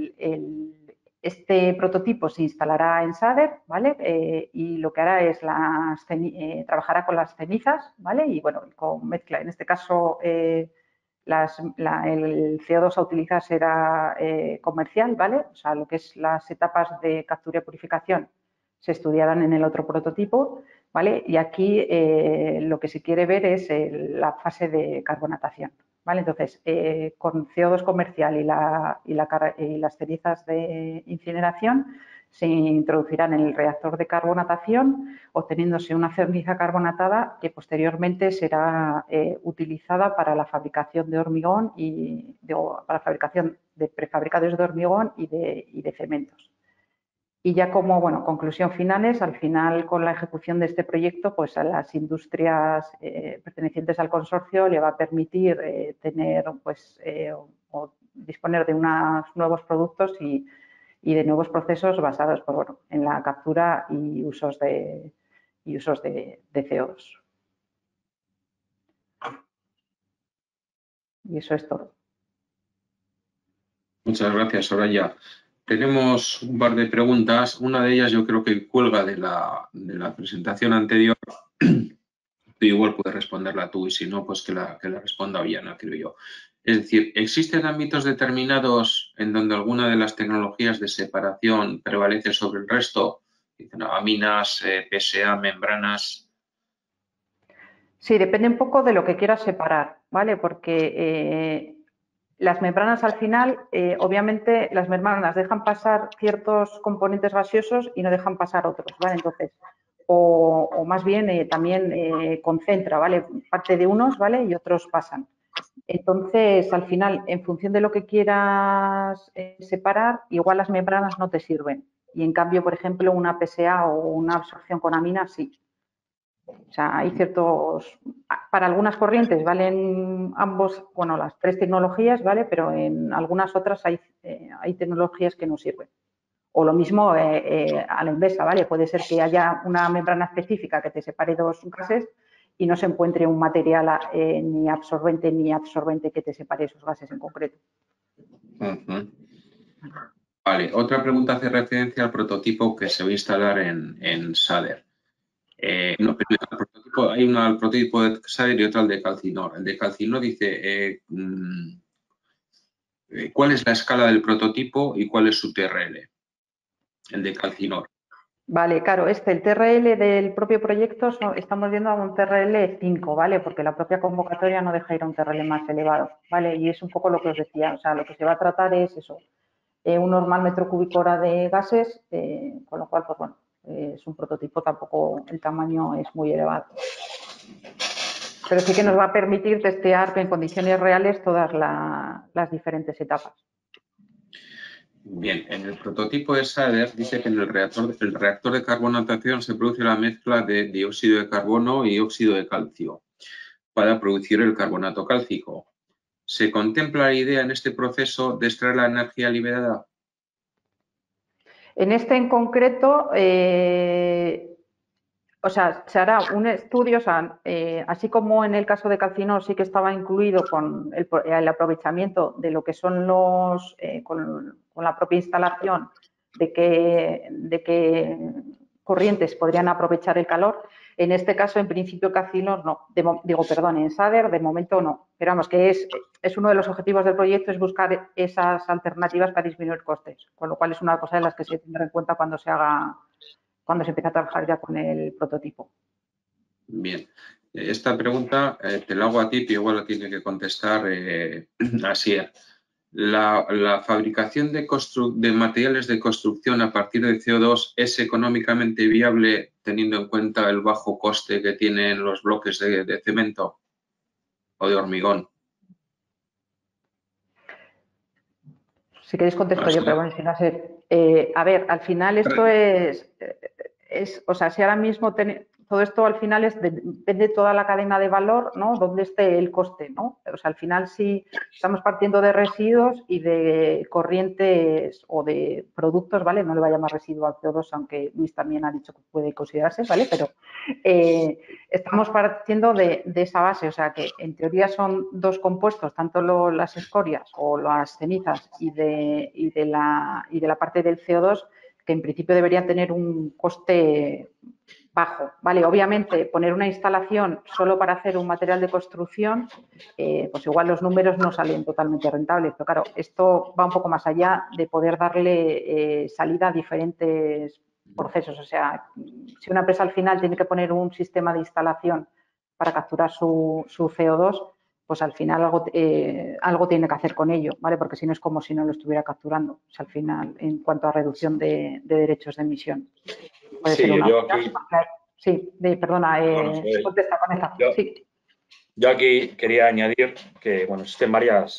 Este prototipo se instalará en SADER, ¿vale? Y lo que hará es trabajará con las cenizas, ¿vale? Y bueno, con mezcla, en este caso el CO2 a utilizar será comercial, ¿vale? O sea, lo que es las etapas de captura y purificación se estudiarán en el otro prototipo, ¿vale? Y aquí lo que se quiere ver es la fase de carbonatación, ¿vale? Entonces, con CO2 comercial y las cenizas de incineración se introducirán en el reactor de carbonatación, obteniéndose una ceniza carbonatada que posteriormente será utilizada para la fabricación de hormigón para la fabricación de prefabricados de hormigón y de cementos. Y ya como, bueno, conclusión finales, al final con la ejecución de este proyecto, pues a las industrias pertenecientes al consorcio le va a permitir tener, pues, o disponer de unos nuevos productos y de nuevos procesos basados, pues, bueno, en la captura y usos de CO2. Y eso es todo. Muchas gracias, Soraya. Tenemos un par de preguntas. Una de ellas yo creo que cuelga de la presentación anterior. Tú igual puedes responderla tú y si no, pues que la responda Ollana, creo yo. Es decir, ¿existen ámbitos determinados en donde alguna de las tecnologías de separación prevalece sobre el resto? Dicen aminas, PSA, membranas. Sí, depende un poco de lo que quieras separar, ¿vale? Porque Las membranas al final, obviamente, las membranas dejan pasar ciertos componentes gaseosos y no dejan pasar otros, ¿vale? Entonces, o más bien también concentra, ¿vale? Parte de unos, ¿vale? Y otros pasan. Entonces, al final, en función de lo que quieras separar, igual las membranas no te sirven. Y en cambio, por ejemplo, una PSA o una absorción con aminas, sí. O sea, hay ciertos... Para algunas corrientes valen ambos, bueno, las tres tecnologías, ¿vale? Pero en algunas otras hay tecnologías que no sirven. O lo mismo a la inversa, ¿vale? Puede ser que haya una membrana específica que te separe dos gases y no se encuentre un material ni absorbente que te separe esos gases en concreto. Vale, otra pregunta hace referencia al prototipo que se va a instalar en SADER. No, pero el prototipo, hay el prototipo de SADER y otro el de Calcinor. El de Calcinor dice ¿cuál es la escala del prototipo y cuál es su TRL? El de Calcinor. Vale, claro, el TRL del propio proyecto estamos viendo a un TRL 5, ¿vale? Porque la propia convocatoria no deja ir a un TRL más elevado, ¿vale? Y es un poco lo que os decía, o sea, lo que se va a tratar es eso, un normal metro cúbico hora de gases, con lo cual, pues bueno, es un prototipo, tampoco el tamaño es muy elevado. Pero sí que nos va a permitir testear en condiciones reales todas las diferentes etapas. Bien, en el prototipo de SADER dice que en el reactor de carbonatación se produce la mezcla de dióxido de carbono y óxido de calcio para producir el carbonato cálcico. ¿Se contempla la idea en este proceso de extraer la energía liberada? En este en concreto, o sea, se hará un estudio, o sea, así como en el caso de Calcinor sí que estaba incluido con el aprovechamiento de lo que son los, con la propia instalación, de que corrientes podrían aprovechar el calor. En este caso, en principio, Calcinor no, en SADER de momento no. Pero vamos, que es uno de los objetivos del proyecto, es buscar esas alternativas para disminuir costes, con lo cual es una cosa de las que se tendrá en cuenta cuando se empieza a trabajar ya con el prototipo. 'Bien, esta pregunta te la hago a ti, pero igual la tiene que contestar Asier. ¿La fabricación de materiales de construcción a partir de CO2 es económicamente viable teniendo en cuenta el bajo coste que tienen los bloques de cemento o de hormigón? Si queréis contesto yo, pero bueno, si no sé. A ver, al final esto o sea, si ahora mismo todo esto al final depende de toda la cadena de valor, ¿no? Donde esté el coste, ¿no? O sea, al final si estamos partiendo de residuos y de corrientes o de productos, ¿vale? No le voy a llamar residuo al CO2, aunque Luis también ha dicho que puede considerarse, ¿vale? Pero estamos partiendo de esa base, o sea, que en teoría son dos compuestos, tanto las escorias o las cenizas y de la parte del CO2, que en principio deberían tener un coste bajo, ¿vale? Obviamente, poner una instalación solo para hacer un material de construcción, pues igual los números no salen totalmente rentables, pero claro, esto va un poco más allá de poder darle salida a diferentes procesos. O sea, si una empresa al final tiene que poner un sistema de instalación para capturar su CO2, pues al final algo tiene que hacer con ello, ¿vale? Porque si no es como si no lo estuviera capturando. O sea, al final, en cuanto a reducción de derechos de emisión. Puede ser yo aquí... Sí, perdona, contesta con esta. Yo aquí quería añadir que, bueno, existen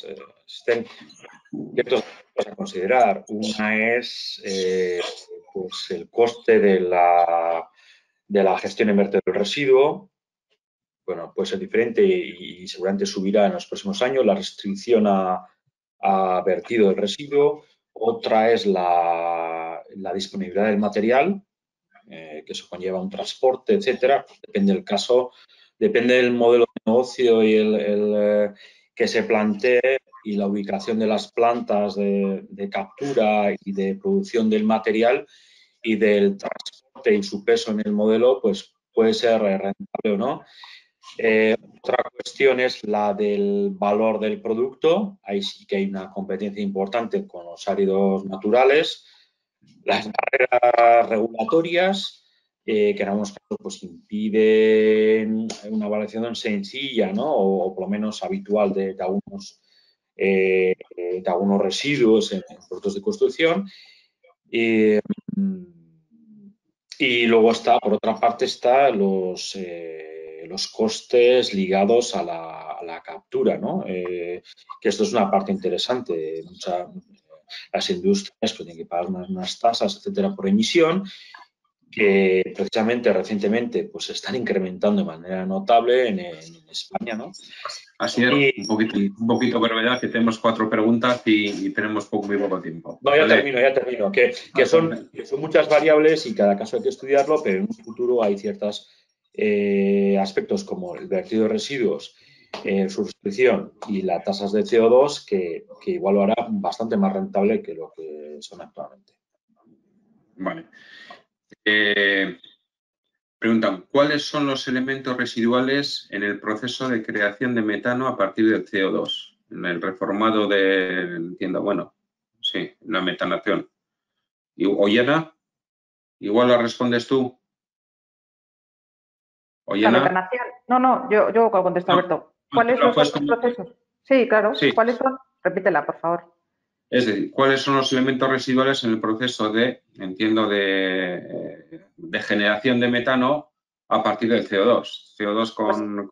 ciertos cosas a considerar. Una es pues el coste de la gestión en vertedero del residuo. Bueno, puede ser diferente y seguramente subirá en los próximos años la restricción a vertido del residuo. Otra es la disponibilidad del material, que eso conlleva un transporte, etcétera. Depende del caso, depende del modelo de negocio y el que se plantee y la ubicación de las plantas de captura y de producción del material y del transporte y su peso en el modelo, pues puede ser rentable o no. Otra cuestión es la del valor del producto. Ahí sí que hay una competencia importante con los áridos naturales. Las barreras regulatorias, que en algunos casos pues, impiden una evaluación sencilla, ¿no? O por lo menos habitual de algunos de algunos residuos en productos de construcción. Y luego por otra parte, los costes ligados a la captura, ¿no? Que esto es una parte interesante. Las industrias pues, tienen que pagar unas tasas, etcétera, por emisión, que precisamente recientemente pues, se están incrementando de manera notable en España, ¿no? Así es, un poquito brevedad, que tenemos 4 preguntas y tenemos muy poco tiempo. No, ya termino. Que son muchas variables y cada caso hay que estudiarlo, pero en un futuro hay ciertos aspectos como el vertido de residuos, su restricción y las tasas de CO2 que igual lo hará bastante más rentable que lo que son actualmente. Vale. Preguntan, ¿cuáles son los elementos residuales en el proceso de creación de metano a partir del CO2? En el reformado de, entiendo, bueno, sí, la metanación. Ollana, igual la respondes tú. ¿La metanación? No, yo contesto, Alberto. ¿Cuáles son los procesos? Sí, claro. Sí. ¿Cuáles son? Repítela, por favor. Es decir, ¿cuáles son los elementos residuales en el proceso de, entiendo, de generación de metano a partir del CO2? CO2 con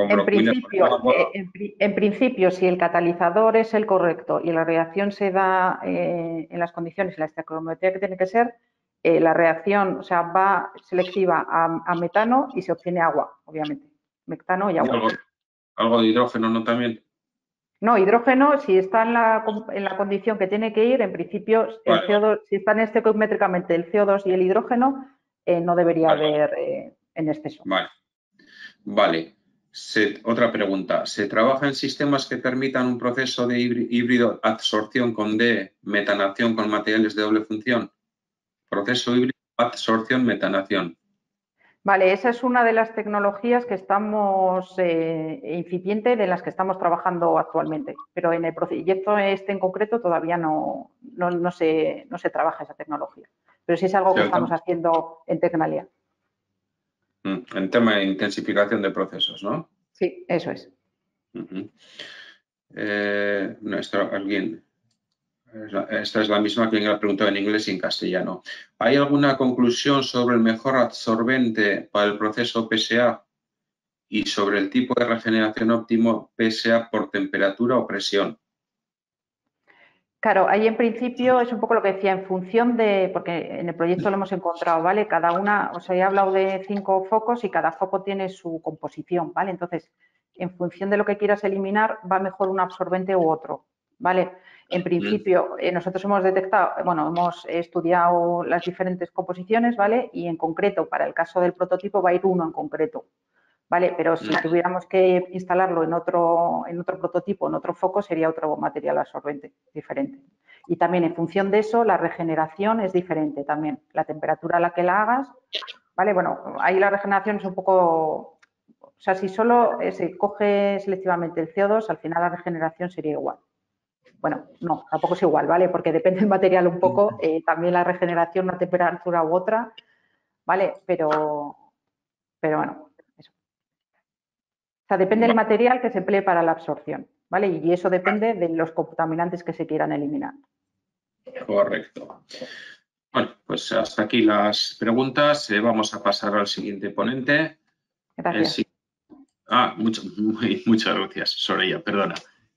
en principio, si el catalizador es el correcto y la reacción se da en las condiciones, en la estequiometría que tiene que ser, la reacción, va selectiva a metano y se obtiene agua, obviamente. Metano y agua. ¿Algo de hidrógeno, no también? No, hidrógeno, si está en la condición que tiene que ir, en principio, el CO2, si están estequiométricamente el CO2 y el hidrógeno, no debería haber en exceso. Vale. Otra pregunta. ¿Se trabaja en sistemas que permitan un proceso de híbrido absorción con D, metanación con materiales de doble función? Proceso híbrido, absorción, metanación. Vale, esa es una de las tecnologías que estamos incipiente, de las que estamos trabajando actualmente. Pero en el proyecto en concreto todavía no se trabaja esa tecnología. Pero sí es algo que estamos haciendo en Tecnalia. En tema de intensificación de procesos, ¿no? Sí, eso es. Esta es la misma que alguien ha preguntado en inglés y en castellano. ¿Hay alguna conclusión sobre el mejor absorbente para el proceso PSA y sobre el tipo de regeneración óptimo PSA por temperatura o presión? Claro, ahí en principio es un poco lo que decía, en función de, porque en el proyecto lo hemos encontrado, ¿vale? Cada una, he hablado de 5 focos y cada foco tiene su composición, ¿vale? Entonces, en función de lo que quieras eliminar, va mejor un absorbente u otro, ¿vale? En principio, nosotros hemos detectado, hemos estudiado las diferentes composiciones, ¿vale? Y en concreto, para el caso del prototipo, va a ir uno en concreto, ¿vale? Pero si tuviéramos que instalarlo en otro prototipo, en otro foco, sería otro material absorbente diferente. Y también en función de eso, la regeneración es diferente también. La temperatura a la que la hagas, ¿vale? Bueno, ahí la regeneración es un poco... si solo se coge selectivamente el CO2, al final la regeneración sería igual. Bueno, no, tampoco es igual, ¿vale? Porque depende del material un poco, también la regeneración, una temperatura u otra, ¿vale? Pero bueno, eso. Depende del material que se emplee para la absorción, ¿vale? Y eso depende de los contaminantes que se quieran eliminar. Correcto. Bueno, pues hasta aquí las preguntas. Vamos a pasar al siguiente ponente. Gracias. Muchas gracias, Soraya, perdona.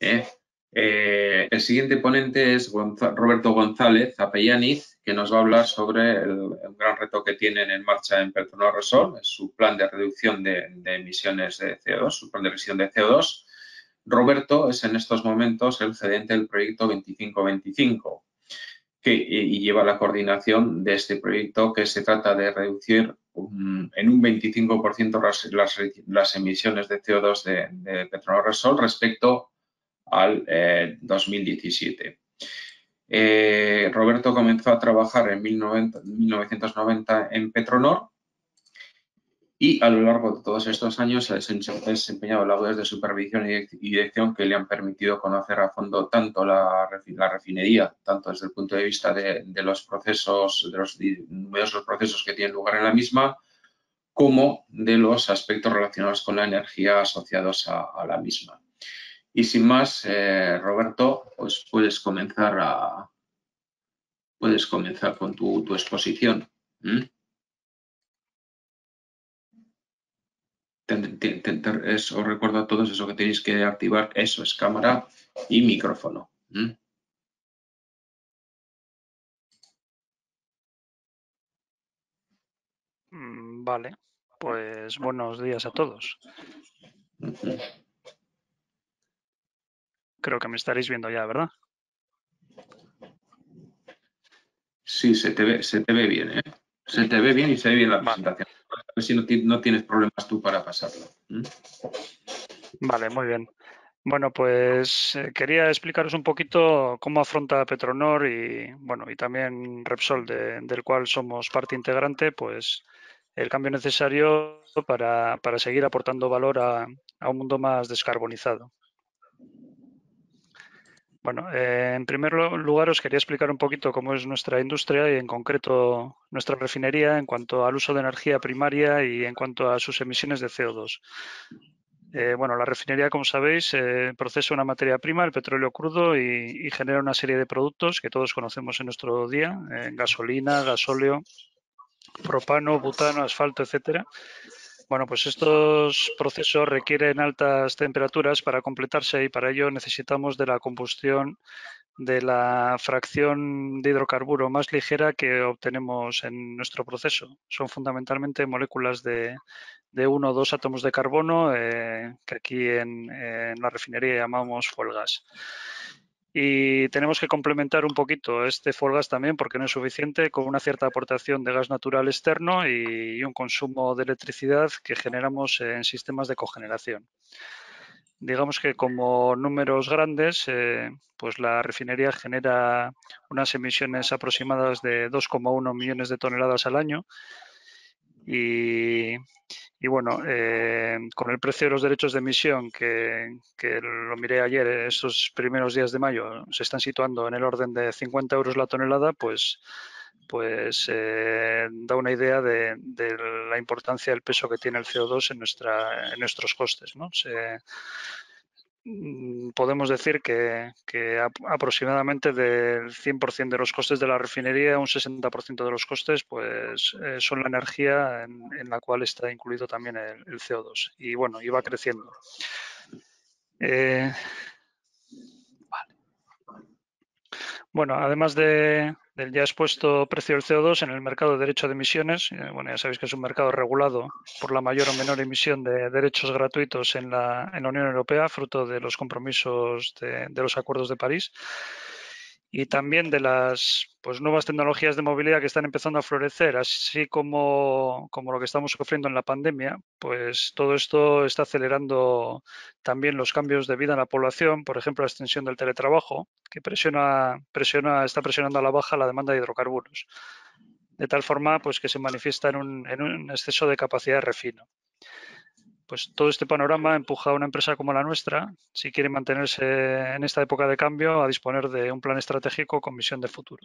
El siguiente ponente es Roberto González Apellaniz, que nos va a hablar sobre el gran reto que tienen en marcha en Petronor Resol, su plan de reducción de emisiones de CO2, su plan de reducción de CO2. Roberto es en estos momentos el gerente del proyecto 2525 y lleva la coordinación de este proyecto, que se trata de reducir en un 25% las emisiones de CO2 de Petronor Resol respecto al 2017. Roberto comenzó a trabajar en 1990 en Petronor y a lo largo de todos estos años ha desempeñado labores de supervisión y dirección que le han permitido conocer a fondo tanto la refinería, tanto desde el punto de vista de los procesos, de los numerosos procesos que tienen lugar en la misma, como de los aspectos relacionados con la energía asociados a la misma. Y sin más, Roberto, pues puedes comenzar con tu exposición. Os recuerdo a todos eso que tenéis que activar, eso es cámara y micrófono. Vale, pues buenos días a todos. Creo que me estaréis viendo ya, ¿verdad? Sí, se te ve bien, ¿eh? Se te ve bien y se ve bien la presentación. A ver si no tienes problemas tú para pasarlo. Vale, muy bien. Bueno, pues quería explicaros un poquito cómo afronta Petronor y, bueno, y también Repsol, del cual somos parte integrante, pues el cambio necesario para seguir aportando valor a un mundo más descarbonizado. Bueno, en primer lugar os quería explicar un poquito cómo es nuestra industria y en concreto nuestra refinería en cuanto al uso de energía primaria y en cuanto a sus emisiones de CO2. Bueno, la refinería, como sabéis, procesa una materia prima, el petróleo crudo, y genera una serie de productos que todos conocemos en nuestro día, gasolina, gasóleo, propano, butano, asfalto, etcétera. Bueno, pues estos procesos requieren altas temperaturas para completarse y para ello necesitamos de la combustión de la fracción de hidrocarburo más ligera que obtenemos en nuestro proceso. Son fundamentalmente moléculas de 1 o 2 átomos de carbono que aquí en la refinería llamamos fuel gas. Y tenemos que complementar un poquito este fuel gas también, porque no es suficiente, con una cierta aportación de gas natural externo y un consumo de electricidad que generamos en sistemas de cogeneración. Digamos que como números grandes, pues la refinería genera unas emisiones aproximadas de 2,1 millones de toneladas al año y bueno, con el precio de los derechos de emisión, que lo miré ayer, estos primeros días de mayo, se están situando en el orden de 50 euros la tonelada, pues da una idea de la importancia del peso que tiene el CO2 en nuestros costes, ¿no? Podemos decir que aproximadamente del 100% de los costes de la refinería, un 60% de los costes pues son la energía en la cual está incluido también el CO2. Y bueno, y va creciendo. Vale. Bueno, además del ya expuesto precio del CO2 en el mercado de derecho de emisiones, bueno, ya sabéis que es un mercado regulado por la mayor o menor emisión de derechos gratuitos en la Unión Europea, fruto de los compromisos de los acuerdos de París, y también de las nuevas tecnologías de movilidad que están empezando a florecer, así como lo que estamos sufriendo en la pandemia, pues todo esto está acelerando también los cambios de vida en la población, por ejemplo, la extensión del teletrabajo, que está presionando a la baja la demanda de hidrocarburos, de tal forma pues que se manifiesta en un exceso de capacidad de refino. Pues todo este panorama empuja a una empresa como la nuestra, si quiere mantenerse en esta época de cambio, a disponer de un plan estratégico con visión de futuro.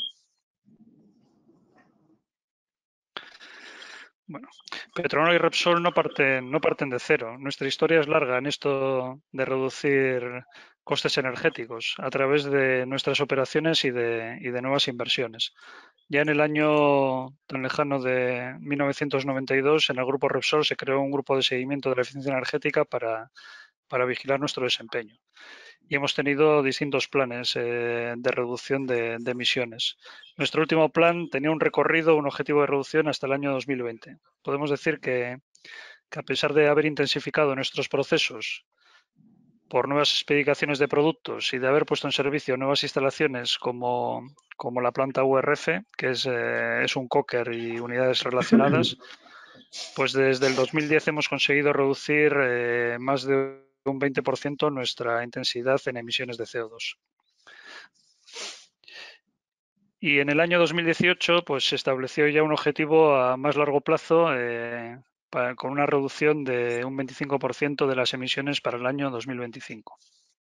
Bueno, Petronor y Repsol no parten de cero. Nuestra historia es larga en esto de reducir costes energéticos a través de nuestras operaciones y de nuevas inversiones. Ya en el año tan lejano de 1992, en el grupo Repsol se creó un grupo de seguimiento de la eficiencia energética para vigilar nuestro desempeño. Y hemos tenido distintos planes de reducción de emisiones. Nuestro último plan tenía un recorrido, un objetivo de reducción hasta el año 2020. Podemos decir que a pesar de haber intensificado nuestros procesos por nuevas especificaciones de productos y de haber puesto en servicio nuevas instalaciones como la planta URF, que es un coker y unidades relacionadas, pues desde el 2010 hemos conseguido reducir más de un 20% nuestra intensidad en emisiones de CO2. Y en el año 2018 pues se estableció ya un objetivo a más largo plazo con una reducción de un 25% de las emisiones para el año 2025.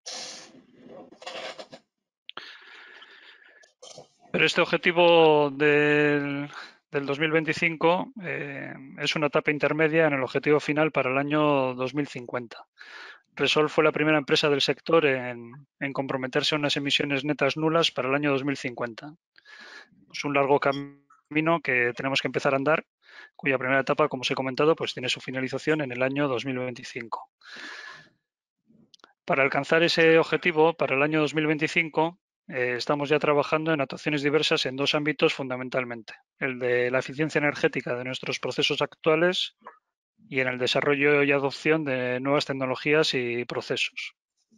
Pero este objetivo del 2025 es una etapa intermedia en el objetivo final para el año 2050. Repsol fue la primera empresa del sector en comprometerse a unas emisiones netas nulas para el año 2050. Es un largo camino que tenemos que empezar a andar, cuya primera etapa, como os he comentado, pues tiene su finalización en el año 2025. Para alcanzar ese objetivo, para el año 2025, estamos ya trabajando en actuaciones diversas en dos ámbitos fundamentalmente: el de la eficiencia energética de nuestros procesos actuales y en el desarrollo y adopción de nuevas tecnologías y procesos.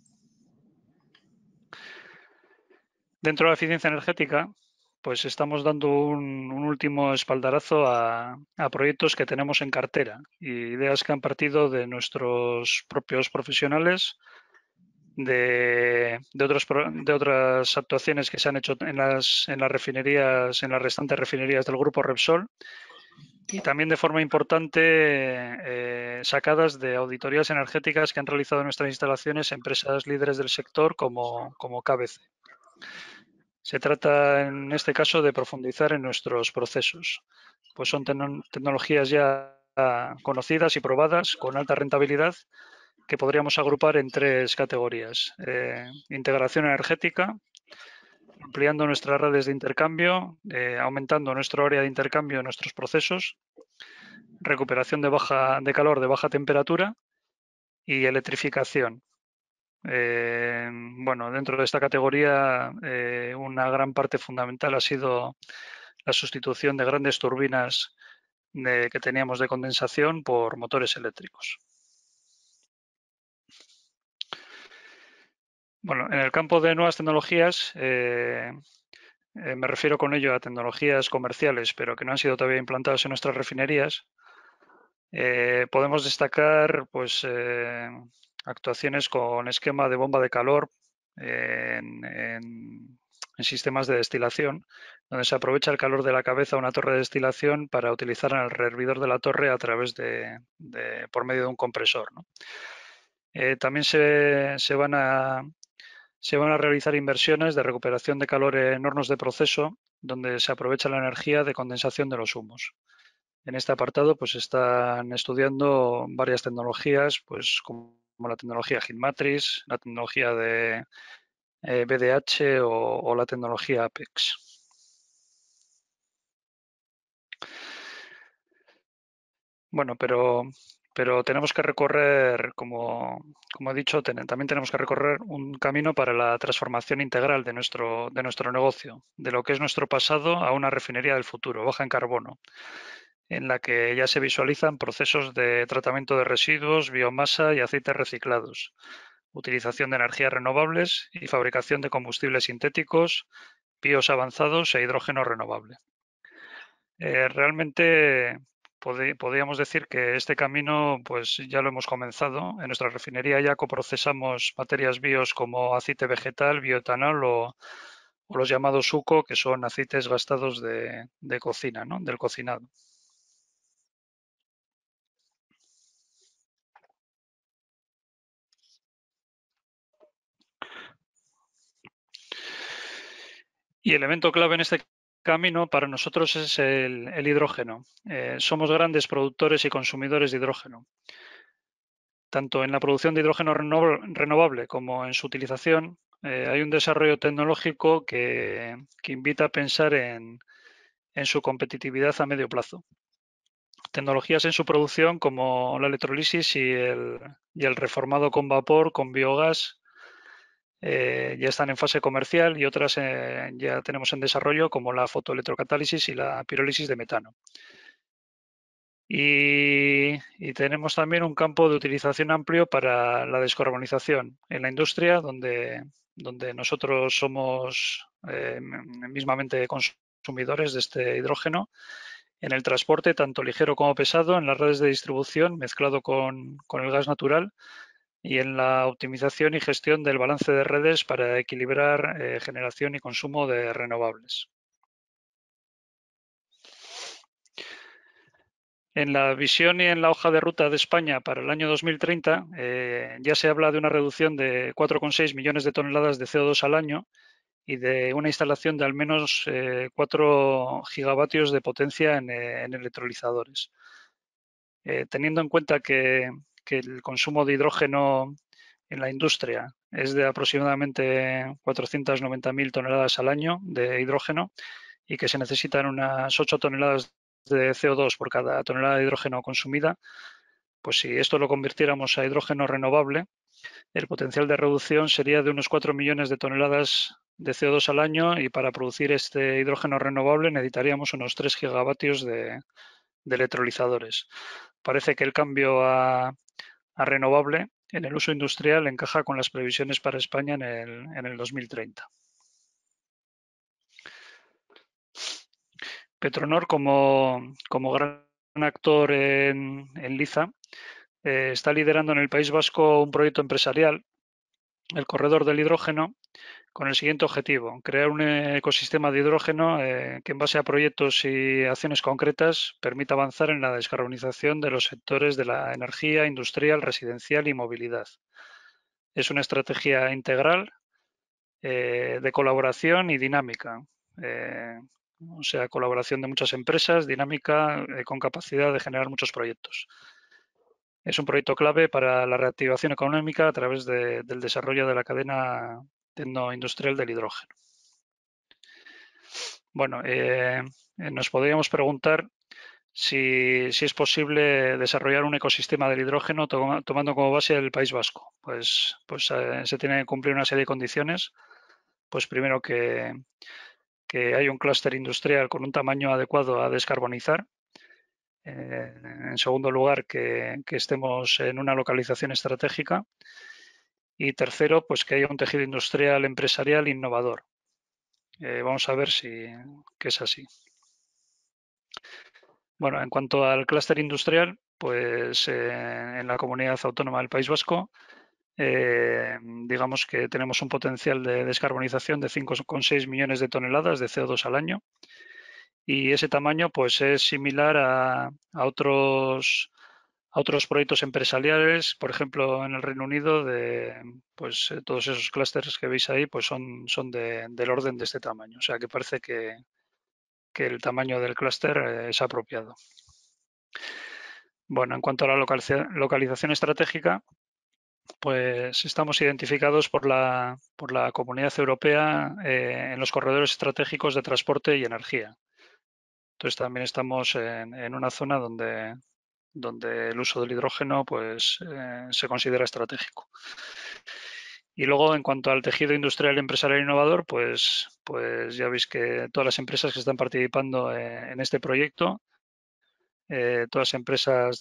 Dentro de la eficiencia energética, pues estamos dando un último espaldarazo a proyectos que tenemos en cartera y ideas que han partido de nuestros propios profesionales, de otras actuaciones que se han hecho en las refinerías, en las restantes refinerías del grupo Repsol, y también de forma importante sacadas de auditorías energéticas que han realizado nuestras instalaciones empresas líderes del sector como KBC. Se trata en este caso de profundizar en nuestros procesos, pues son tecnologías ya conocidas y probadas con alta rentabilidad que podríamos agrupar en tres categorías: integración energética, ampliando nuestras redes de intercambio, aumentando nuestro área de intercambio en nuestros procesos, recuperación de calor de baja temperatura y electrificación. Bueno, dentro de esta categoría una gran parte fundamental ha sido la sustitución de grandes turbinas que teníamos de condensación por motores eléctricos. Bueno, en el campo de nuevas tecnologías, me refiero con ello a tecnologías comerciales, pero que no han sido todavía implantadas en nuestras refinerías. Podemos destacar, pues, actuaciones con esquema de bomba de calor en sistemas de destilación, donde se aprovecha el calor de la cabeza a una torre de destilación para utilizar en el rehervidor de la torre a través por medio de un compresor, ¿no? También se van a realizar inversiones de recuperación de calor en hornos de proceso, donde se aprovecha la energía de condensación de los humos. En este apartado, pues están estudiando varias tecnologías, pues como la tecnología Heatmatrix, la tecnología de BDH o la tecnología Apex. Bueno, pero tenemos que recorrer, como he dicho, también tenemos que recorrer un camino para la transformación integral de nuestro negocio, de lo que es nuestro pasado a una refinería del futuro, baja en carbono, en la que ya se visualizan procesos de tratamiento de residuos, biomasa y aceites reciclados, utilización de energías renovables y fabricación de combustibles sintéticos, bios avanzados e hidrógeno renovable. Realmente podríamos decir que este camino pues ya lo hemos comenzado. En nuestra refinería ya coprocesamos materias bios como aceite vegetal, bioetanol o los llamados suco, que son aceites gastados de cocina, ¿no? Del cocinado. Y el elemento clave en este camino para nosotros es el hidrógeno. Somos grandes productores y consumidores de hidrógeno. Tanto en la producción de hidrógeno renovable como en su utilización, hay un desarrollo tecnológico que invita a pensar en su competitividad a medio plazo. Tecnologías en su producción como la electrolisis y el reformado con vapor, con biogás, ya están en fase comercial, y otras ya tenemos en desarrollo, como la fotoelectrocatálisis y la pirólisis de metano. Y tenemos también un campo de utilización amplio para la descarbonización en la industria, donde nosotros somos mismamente consumidores de este hidrógeno, en el transporte tanto ligero como pesado, en las redes de distribución mezclado con el gas natural, y en la optimización y gestión del balance de redes para equilibrar generación y consumo de renovables. En la visión y en la hoja de ruta de España para el año 2030 ya se habla de una reducción de 4,6 millones de toneladas de CO2 al año y de una instalación de al menos 4 gigavatios de potencia en electrolizadores. Teniendo en cuenta que el consumo de hidrógeno en la industria es de aproximadamente 490.000 toneladas al año de hidrógeno y que se necesitan unas 8 toneladas de CO2 por cada tonelada de hidrógeno consumida, pues si esto lo convirtiéramos a hidrógeno renovable, el potencial de reducción sería de unos 4 millones de toneladas de CO2 al año y para producir este hidrógeno renovable necesitaríamos unos 3 gigavatios de electrolizadores. Parece que el cambio a renovable en el uso industrial encaja con las previsiones para España en el 2030. Petronor, como gran actor en Liza, está liderando en el País Vasco un proyecto empresarial, el Corredor del Hidrógeno, con el siguiente objetivo: crear un ecosistema de hidrógeno que, en base a proyectos y acciones concretas, permita avanzar en la descarbonización de los sectores de la energía, industrial, residencial y movilidad. Es una estrategia integral de colaboración y dinámica. O sea, colaboración de muchas empresas, dinámica, con capacidad de generar muchos proyectos. Es un proyecto clave para la reactivación económica a través del desarrollo de la cadena tecnoindustrial del hidrógeno. Bueno, nos podríamos preguntar si es posible desarrollar un ecosistema del hidrógeno tomando como base el País Vasco. Pues se tiene que cumplir una serie de condiciones. Pues primero que hay un clúster industrial con un tamaño adecuado a descarbonizar. En segundo lugar, que estemos en una localización estratégica. Y tercero, pues que haya un tejido industrial empresarial innovador. Vamos a ver que es así. Bueno, en cuanto al clúster industrial, pues en la comunidad autónoma del País Vasco, digamos que tenemos un potencial de descarbonización de 5,6 millones de toneladas de CO2 al año. Y ese tamaño pues es similar a otros proyectos empresariales, por ejemplo en el Reino Unido, pues todos esos clústeres que veis ahí pues son del orden de este tamaño. O sea que parece que el tamaño del clúster es apropiado. Bueno, en cuanto a la localización estratégica, pues estamos identificados por la Comunidad Europea en los corredores estratégicos de transporte y energía. Entonces también estamos en una zona donde el uso del hidrógeno pues se considera estratégico. Y luego, en cuanto al tejido industrial, empresarial e innovador, pues ya veis que todas las empresas que están participando en este proyecto, todas empresas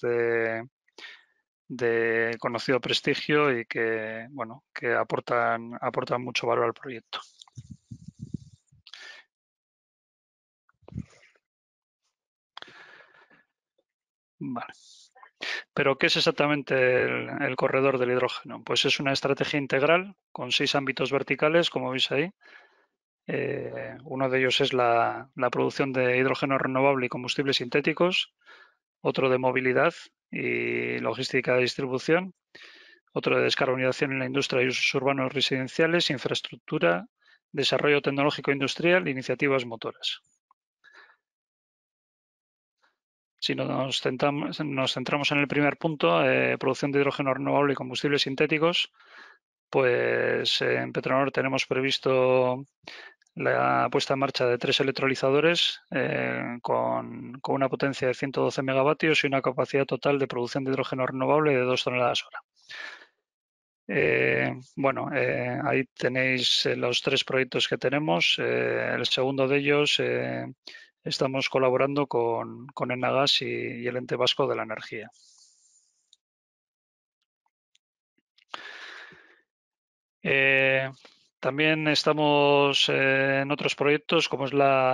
de conocido prestigio y que aportan mucho valor al proyecto. Vale. ¿Pero qué es exactamente el corredor del hidrógeno? Pues es una estrategia integral con 6 ámbitos verticales, como veis ahí. Uno de ellos es la producción de hidrógeno renovable y combustibles sintéticos, otro de movilidad y logística de distribución, otro de descarbonización en la industria y usos urbanos residenciales, infraestructura, desarrollo tecnológico industrial e iniciativas motoras. Si nos centramos en el primer punto, producción de hidrógeno renovable y combustibles sintéticos, pues en Petronor tenemos previsto la puesta en marcha de 3 electrolizadores con una potencia de 112 megavatios y una capacidad total de producción de hidrógeno renovable de 2 toneladas hora. Ahí tenéis los 3 proyectos que tenemos. El segundo de ellos estamos colaborando con Enagas y el Ente Vasco de la Energía. También estamos en otros proyectos, como es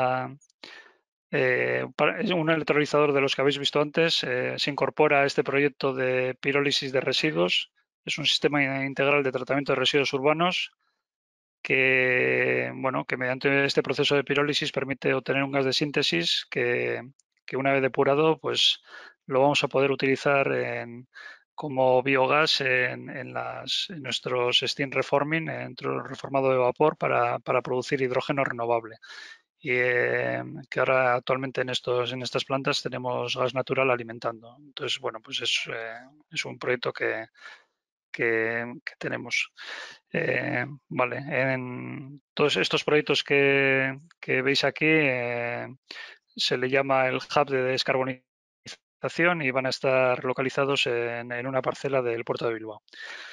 un electrolizador de los que habéis visto antes. Se incorpora a este proyecto de pirólisis de residuos. Es un sistema integral de tratamiento de residuos urbanos que mediante este proceso de pirólisis permite obtener un gas de síntesis que una vez depurado pues lo vamos a poder utilizar como biogás en nuestros steam reforming, en el reformado de vapor para producir hidrógeno renovable. Y que ahora actualmente en estas plantas tenemos gas natural alimentando. Entonces, bueno, pues es un proyecto que tenemos. Vale, en todos estos proyectos que veis aquí se le llama el hub de descarbonización y van a estar localizados en una parcela del puerto de Bilbao.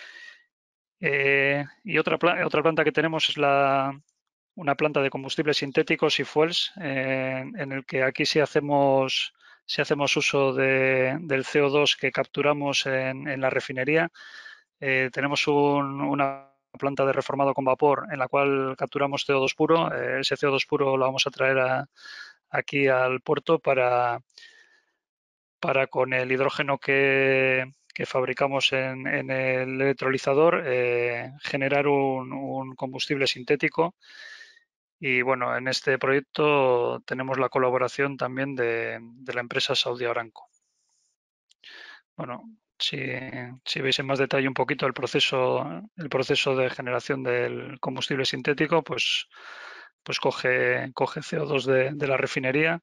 Y otra planta que tenemos es una planta de combustibles sintéticos y fuels, en el que aquí sí hacemos uso del CO2 que capturamos en la refinería. Tenemos una planta de reformado con vapor en la cual capturamos CO2 puro. Ese CO2 puro lo vamos a traer aquí al puerto para con el hidrógeno que fabricamos en el electrolizador generar un combustible sintético. Y bueno, en este proyecto tenemos la colaboración también de la empresa Saudi Aramco. Bueno, si veis en más detalle un poquito el proceso de generación del combustible sintético, pues coge CO2 de la refinería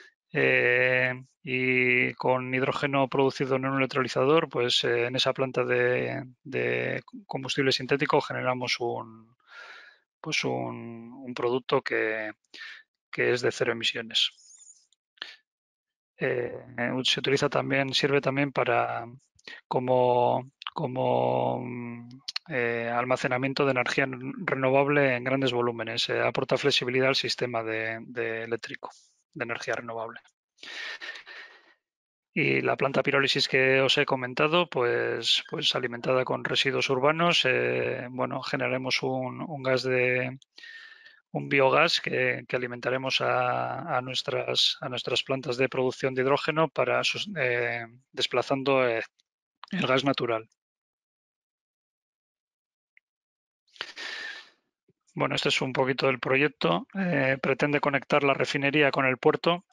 y con hidrógeno producido en un electrolizador, pues en esa planta de combustible sintético generamos un producto que es de 0 emisiones. Se utiliza también, sirve también para como almacenamiento de energía renovable en grandes volúmenes. Aporta flexibilidad al sistema de eléctrico de energía renovable. Y la planta pirólisis que os he comentado, pues alimentada con residuos urbanos, bueno, generaremos un biogás que alimentaremos a nuestras plantas de producción de hidrógeno para desplazando el gas natural. Bueno, este es un poquito del proyecto. Pretende conectar la refinería con el puerto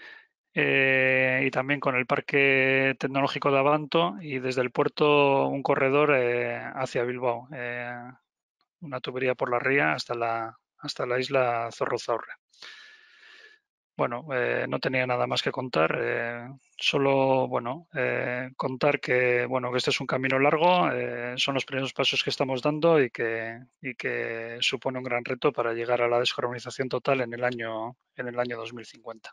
y también con el Parque Tecnológico de Abanto y desde el puerto un corredor hacia Bilbao. Una tubería por la ría hasta la isla Zorrozaurre. Bueno, no tenía nada más que contar. Solo, bueno, contar que este es un camino largo, son los primeros pasos que estamos dando y que supone un gran reto para llegar a la descarbonización total en el año 2050.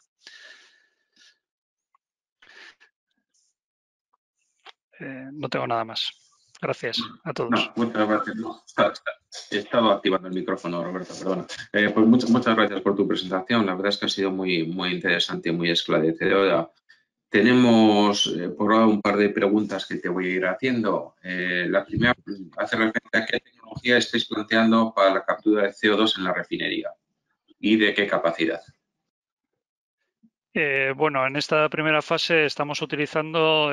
No tengo nada más. Gracias a todos. No, muchas gracias. He estado activando el micrófono, Roberto, perdona. Pues muchas gracias por tu presentación. La verdad es que ha sido muy interesante y muy esclarecedora. Tenemos por ahora un par de preguntas que te voy a ir haciendo. La primera hace referencia a qué tecnología estáis planteando para la captura de CO2 en la refinería y de qué capacidad. Bueno, en esta primera fase estamos utilizando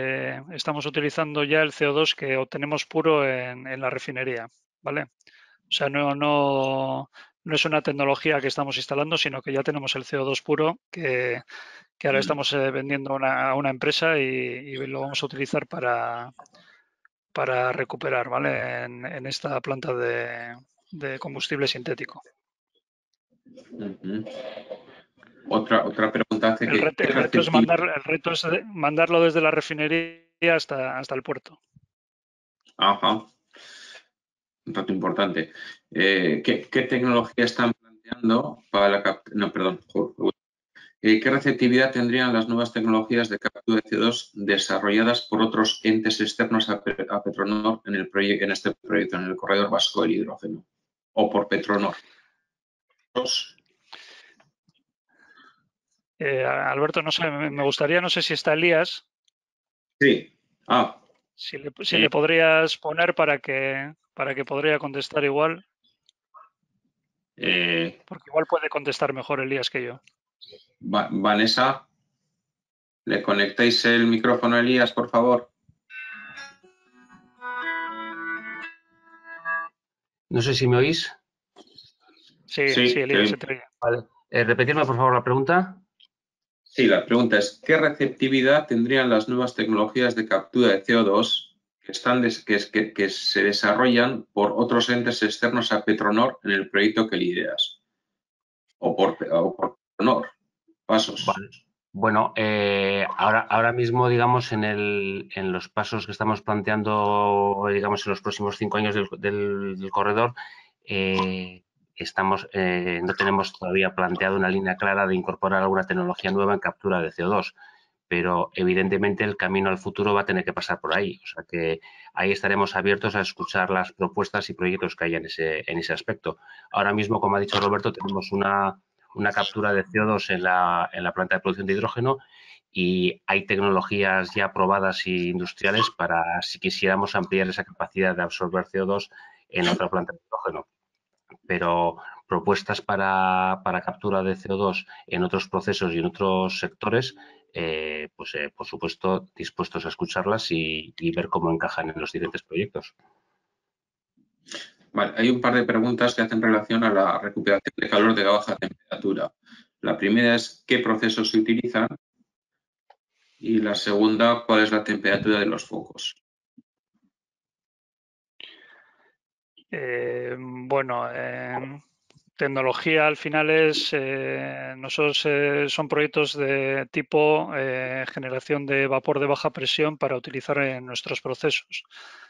ya el CO2 que obtenemos puro en la refinería, ¿vale? O sea, no es una tecnología que estamos instalando, sino que ya tenemos el CO2 puro que ahora estamos vendiendo a una empresa y lo vamos a utilizar para recuperar, ¿vale? En esta planta de combustible sintético. Otra pregunta hace el reto es mandarlo desde la refinería hasta el puerto. Ajá. Un dato importante. ¿Qué tecnología están planteando para la captura? No, perdón. ¿Qué receptividad tendrían las nuevas tecnologías de captura de CO2 desarrolladas por otros entes externos a Petronor en este proyecto, en el corredor vasco del hidrógeno? ¿O por Petronor? Alberto, no sé, me gustaría, no sé si está Elías. Sí. Si le podrías poner para que podría contestar igual. Porque igual puede contestar mejor Elías que yo. Vanessa, ¿le conectáis el micrófono a Elías, por favor? No sé si me oís. Sí, Elías, se te oye. Vale. Repetirme, por favor, la pregunta. Sí, la pregunta es, ¿qué receptividad tendrían las nuevas tecnologías de captura de CO2 que se desarrollan por otros entes externos a Petronor en el proyecto que lideras? O por Petronor. Pasos. Vale. Bueno, ahora mismo, digamos, en los pasos que estamos planteando, digamos, en los próximos 5 años del corredor, no tenemos todavía planteado una línea clara de incorporar alguna tecnología nueva en captura de CO2, pero evidentemente el camino al futuro va a tener que pasar por ahí. O sea que ahí estaremos abiertos a escuchar las propuestas y proyectos que haya en ese aspecto. Ahora mismo, como ha dicho Roberto, tenemos una captura de CO2 en la planta de producción de hidrógeno y hay tecnologías ya probadas e industriales para si quisiéramos ampliar esa capacidad de absorber CO2 en otra planta de hidrógeno. Pero propuestas para captura de CO2 en otros procesos y en otros sectores, por supuesto, dispuestos a escucharlas y ver cómo encajan en los diferentes proyectos. Vale, hay un par de preguntas que hacen relación a la recuperación de calor de baja temperatura. La primera es ¿qué procesos se utilizan? Y la segunda, ¿cuál es la temperatura de los focos? Bueno, tecnología al final son proyectos de tipo generación de vapor de baja presión para utilizar en nuestros procesos.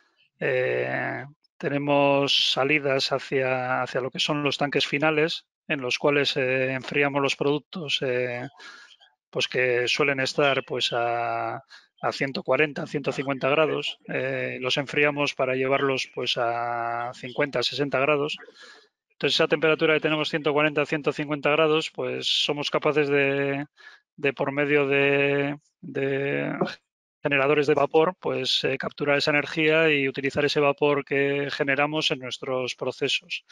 Tenemos salidas hacia lo que son los tanques finales, en los cuales enfriamos los productos pues que suelen estar pues a 140, 150 grados. Los enfriamos para llevarlos pues a 50, 60 grados. Entonces, esa temperatura que tenemos 140, 150 grados, pues somos capaces de por medio de generadores de vapor, pues capturar esa energía y utilizar ese vapor que generamos en nuestros procesos.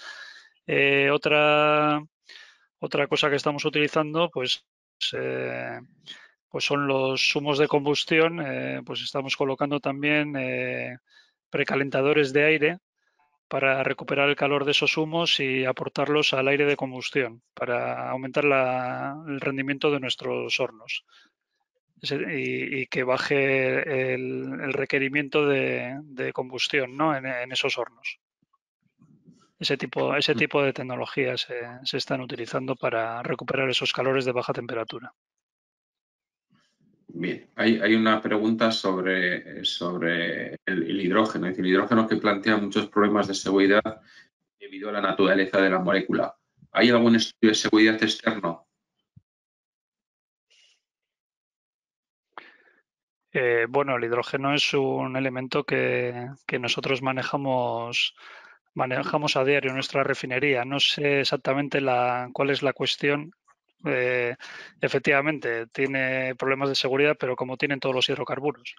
Otra cosa que estamos utilizando, pues son los humos de combustión. Pues estamos colocando también precalentadores de aire para recuperar el calor de esos humos y aportarlos al aire de combustión para aumentar el rendimiento de nuestros hornos y que baje el requerimiento de combustión, ¿no? en esos hornos. Ese tipo de tecnologías se están utilizando para recuperar esos calores de baja temperatura. Bien, hay una pregunta sobre el hidrógeno. Es decir, el hidrógeno que plantea muchos problemas de seguridad debido a la naturaleza de la molécula. ¿Hay algún estudio de seguridad externo? Bueno, el hidrógeno es un elemento que nosotros manejamos a diario en nuestra refinería. No sé exactamente cuál es la cuestión. Efectivamente, tiene problemas de seguridad, pero como tienen todos los hidrocarburos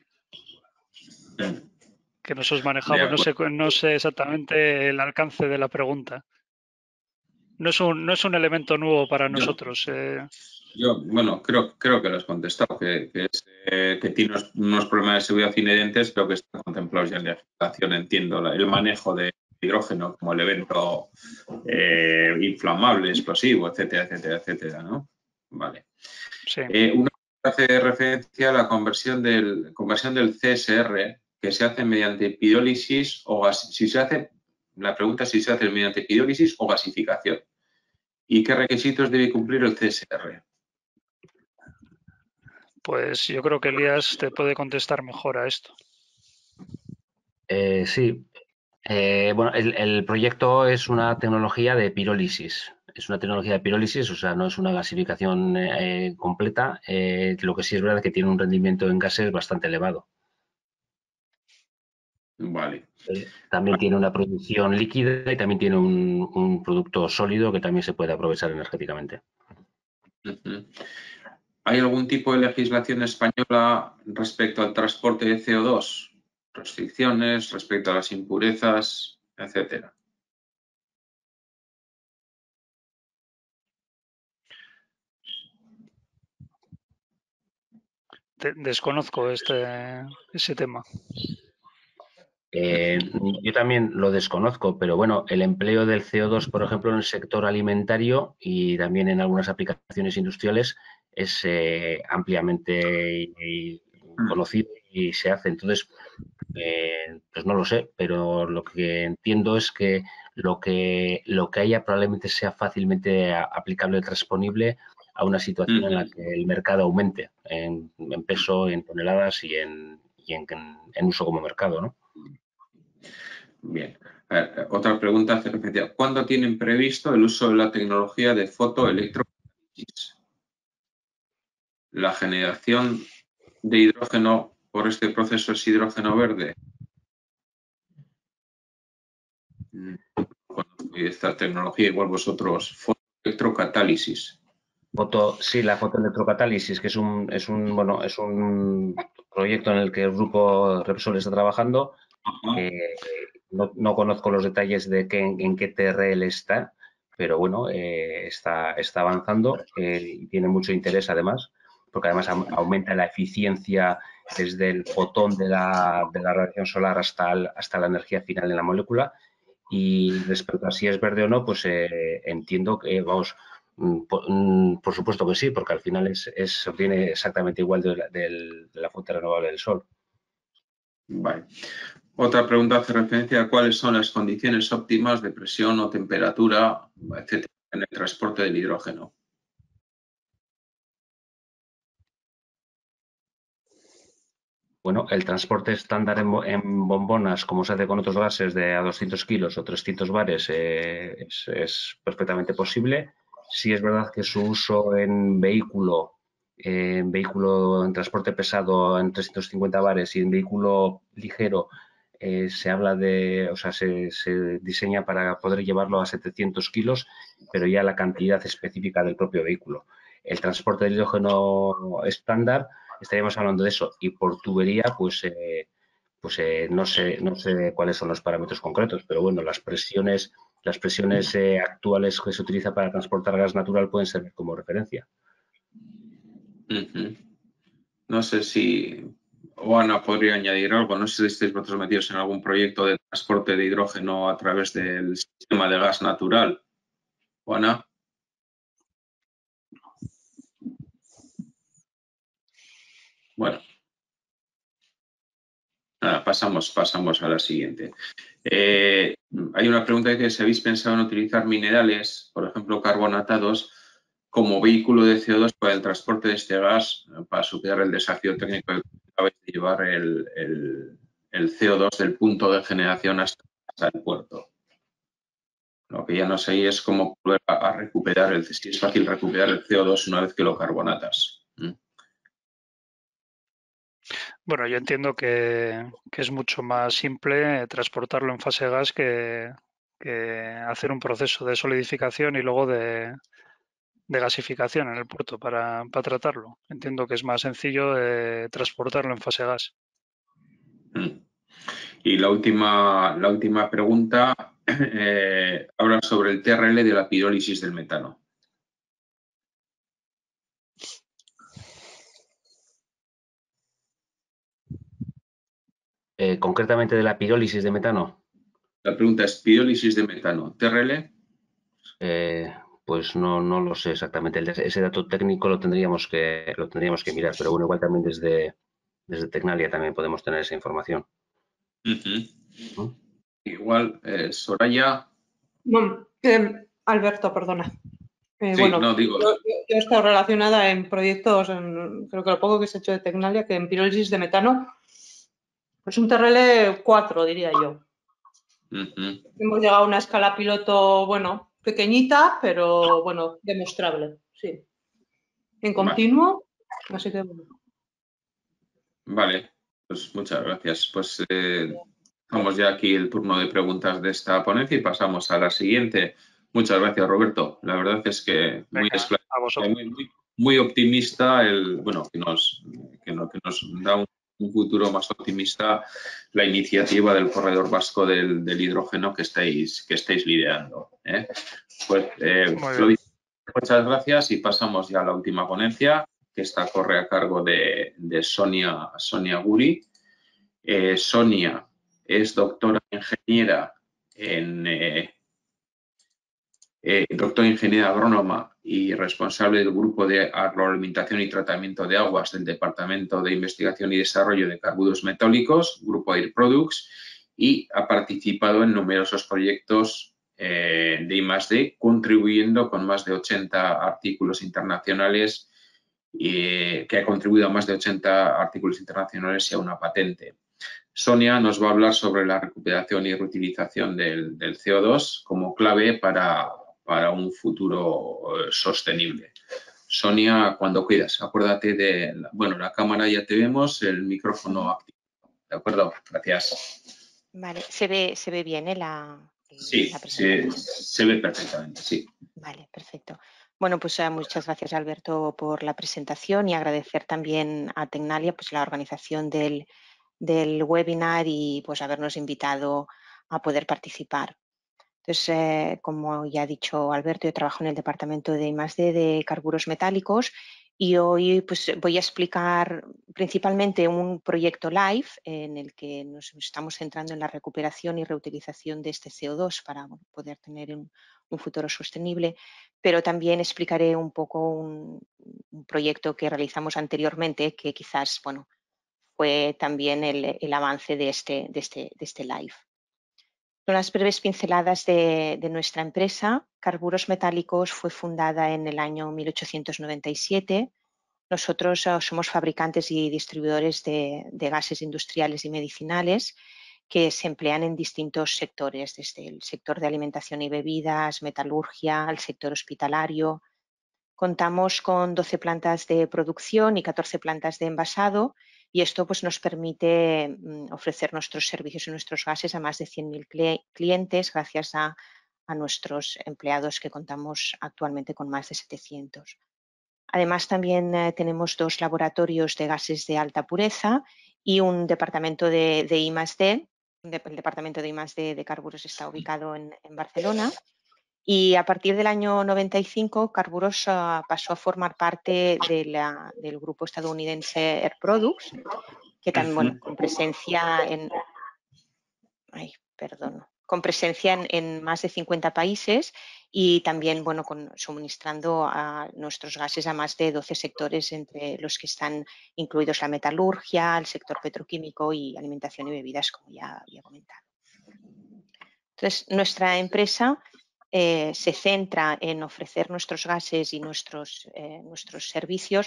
que nosotros manejamos, no sé exactamente el alcance de la pregunta. No es un elemento nuevo para nosotros. Yo, bueno, creo que lo has contestado, que tiene unos problemas de seguridad inherentes, pero que están contemplados ya en la legislación. Entiendo el manejo de hidrógeno como el evento inflamable, explosivo, etcétera, etcétera, etcétera, ¿no? Vale. Sí. Una hace referencia a la conversión del CSR que se hace mediante pirólisis o la pregunta es si se hace mediante pirólisis o gasificación. ¿Y qué requisitos debe cumplir el CSR? Pues yo creo que Elías te puede contestar mejor a esto. Sí. Bueno, el proyecto es una tecnología de pirólisis. Es una tecnología de pirólisis, o sea, no es una gasificación completa. Lo que sí es verdad es que tiene un rendimiento en gases bastante elevado. Vale. También tiene una producción líquida y también tiene un producto sólido que también se puede aprovechar energéticamente. ¿Hay algún tipo de legislación española respecto al transporte de CO2? Restricciones respecto a las impurezas, etcétera. Desconozco ese tema. Yo también lo desconozco, pero bueno, el empleo del CO2, por ejemplo, en el sector alimentario y también en algunas aplicaciones industriales es ampliamente conocido y se hace. Entonces, pues no lo sé, pero lo que entiendo es que lo que haya probablemente sea fácilmente aplicable y transponible a una situación en la que el mercado aumente en peso, en toneladas y en uso como mercado, ¿no? Bien. Otra pregunta hace referencia. ¿Cuándo tienen previsto el uso de la tecnología de fotoelectrocatálisis? La generación de hidrógeno por este proceso es hidrógeno verde. Esta tecnología, igual vosotros, fotoelectrocatálisis. Sí, la fotoelectrocatálisis, que es un proyecto en el que el grupo Repsol está trabajando. No conozco los detalles de en qué TRL está, pero bueno, está avanzando y tiene mucho interés además, porque además aumenta la eficiencia desde el fotón de la radiación solar hasta la energía final en la molécula. Y respecto a si es verde o no, pues entiendo que, vamos, por supuesto que sí, porque al final se obtiene exactamente igual de la fuente renovable del sol. Vale. Otra pregunta hace referencia a cuáles son las condiciones óptimas de presión o temperatura, etcétera, en el transporte del hidrógeno. Bueno, el transporte estándar en bombonas, como se hace con otros gases de a 200 kilos o 300 bares, es perfectamente posible. Sí es verdad que su uso en vehículo, en transporte pesado en 350 bares y en vehículo ligero se habla de, o sea, se diseña para poder llevarlo a 700 kilos, pero ya la cantidad específica del propio vehículo. El transporte de hidrógeno estándar, estaríamos hablando de eso, y por tubería, pues no sé cuáles son los parámetros concretos, pero bueno, las presiones actuales que se utiliza para transportar gas natural pueden servir como referencia. No sé si Oana podría añadir algo. No sé si estáis vosotros metidos en algún proyecto de transporte de hidrógeno a través del sistema de gas natural. Oana. Bueno. Nada, pasamos a la siguiente. Hay una pregunta que dice si habéis pensado en utilizar minerales, por ejemplo, carbonatados, como vehículo de CO2 para el transporte de este gas, para superar el desafío técnico de llevar el CO2 del punto de generación hasta el puerto. Lo que ya no sé es cómo volver a recuperar, si es fácil recuperar el CO2 una vez que lo carbonatas. Bueno, yo entiendo que es mucho más simple transportarlo en fase gas que hacer un proceso de solidificación y luego de gasificación en el puerto para tratarlo. Entiendo que es más sencillo transportarlo en fase gas. Y la última pregunta habla sobre el TRL de la pirólisis del metano. Concretamente de la pirólisis de metano. La pregunta es pirólisis de metano, ¿TRL? Pues no lo sé exactamente. Ese dato técnico lo tendríamos que mirar, pero bueno, igual también desde Tecnalia también podemos tener esa información. ¿No? Igual, Soraya. No, Alberto, perdona. Sí, bueno, no, digo. Yo he estado relacionada en proyectos, creo que lo poco que se ha hecho de Tecnalia, que en pirólisis de metano, pues un TRL 4, diría yo. Hemos llegado a una escala piloto, bueno, pequeñita, pero bueno, demostrable, sí. En continuo, así que bueno. Vale, pues muchas gracias. Pues dejamos ya aquí el turno de preguntas de esta ponencia y pasamos a la siguiente. Muchas gracias, Roberto. La verdad es que muy optimista que nos da un futuro más optimista la iniciativa del Corredor Vasco del Hidrógeno que estáis liderando. Pues muchas gracias y pasamos ya a la última ponencia, que esta corre a cargo de Sonia Guri. Sonia es doctora ingeniera agrónoma y responsable del Grupo de Agroalimentación y Tratamiento de Aguas del Departamento de Investigación y Desarrollo de Carburos Metálicos, Grupo Air Products, y ha participado en numerosos proyectos de I+D, contribuyendo con más de 80 artículos internacionales, que ha contribuido a más de 80 artículos internacionales y a una patente. Sonia nos va a hablar sobre la recuperación y reutilización del CO2 como clave para un futuro sostenible. Sonia, cuando quieras, acuérdate de, bueno, la cámara ya te vemos, el micrófono activo. ¿De acuerdo? Gracias. Vale, ¿se ve bien Sí, la presentación? se ve perfectamente, sí. Vale, perfecto. Bueno, pues muchas gracias, Alberto, por la presentación y agradecer también a Tecnalia pues, la organización del webinar y pues habernos invitado a poder participar. Entonces, como ya ha dicho Alberto, yo trabajo en el departamento de I+D de carburos metálicos y hoy pues, voy a explicar principalmente un proyecto live en el que nos estamos centrando en la recuperación y reutilización de este CO2 para poder tener un futuro sostenible, pero también explicaré un poco un proyecto que realizamos anteriormente que quizás bueno, fue también el avance de este live. Son las breves pinceladas de nuestra empresa. Carburos Metálicos fue fundada en el año 1897. Nosotros somos fabricantes y distribuidores de gases industriales y medicinales que se emplean en distintos sectores, desde el sector de alimentación y bebidas, metalurgia, al sector hospitalario. Contamos con 12 plantas de producción y 14 plantas de envasado y esto pues, nos permite ofrecer nuestros servicios y nuestros gases a más de 100.000 clientes gracias a nuestros empleados que contamos actualmente con más de 700. Además, también tenemos 2 laboratorios de gases de alta pureza y un departamento de I+D. El departamento de I+D de Carburos está ubicado en Barcelona. Y a partir del año 95, Carburos pasó a formar parte del grupo estadounidense Air Products, que también, bueno, con presencia en más de 50 países y también, bueno, suministrando a nuestros gases a más de 12 sectores, entre los que están incluidos la metalurgia, el sector petroquímico y alimentación y bebidas, como ya había comentado. Entonces, nuestra empresa se centra en ofrecer nuestros gases y nuestros servicios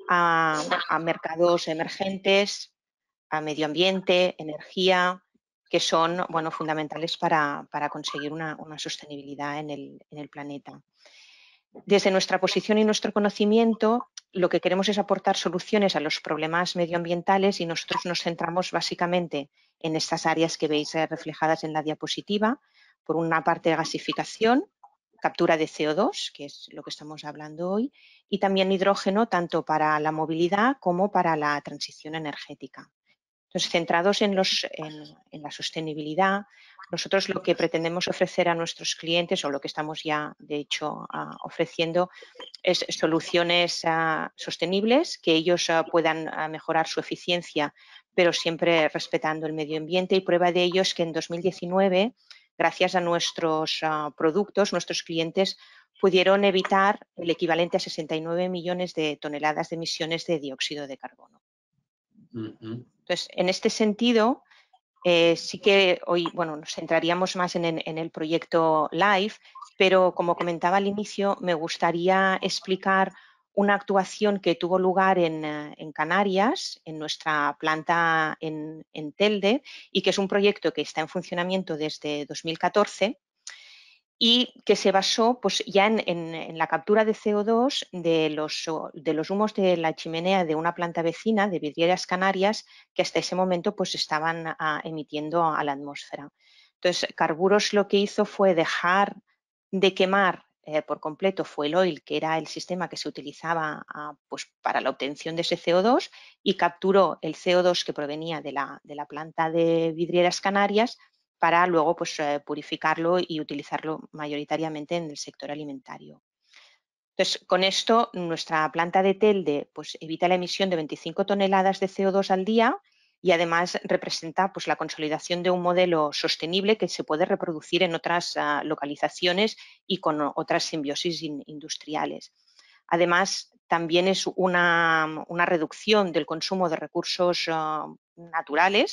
a mercados emergentes, a medio ambiente, energía, que son bueno, fundamentales para conseguir una sostenibilidad en el planeta. Desde nuestra posición y nuestro conocimiento, lo que queremos es aportar soluciones a los problemas medioambientales y nosotros nos centramos básicamente en estas áreas que veis reflejadas en la diapositiva. Por una parte, gasificación, captura de CO2, que es lo que estamos hablando hoy, y también hidrógeno, tanto para la movilidad como para la transición energética. Entonces, centrados en la sostenibilidad, nosotros lo que pretendemos ofrecer a nuestros clientes, o lo que estamos ya, de hecho, ofreciendo, es soluciones sostenibles, que ellos puedan mejorar su eficiencia, pero siempre respetando el medio ambiente. Y prueba de ello es que en 2019, gracias a nuestros productos, nuestros clientes pudieron evitar el equivalente a 69 millones de toneladas de emisiones de dióxido de carbono. Entonces, en este sentido, sí que hoy bueno, nos centraríamos más en el proyecto LIFE, pero como comentaba al inicio, me gustaría explicar una actuación que tuvo lugar en Canarias, en nuestra planta en Telde, y que es un proyecto que está en funcionamiento desde 2014 y que se basó pues, ya en la captura de CO2 de los humos de la chimenea de una planta vecina de Vidrieras Canarias que hasta ese momento pues, estaban emitiendo a la atmósfera. Entonces, Carburos lo que hizo fue dejar de quemar por completo fuel oil, que era el sistema que se utilizaba pues, para la obtención de ese CO2, y capturó el CO2 que provenía de la planta de Vidrieras Canarias para luego pues, purificarlo y utilizarlo mayoritariamente en el sector alimentario. Entonces, con esto, nuestra planta de Telde pues, evita la emisión de 25 toneladas de CO2 al día y además representa pues, la consolidación de un modelo sostenible que se puede reproducir en otras localizaciones y con otras simbiosis industriales. Además, también es una reducción del consumo de recursos naturales,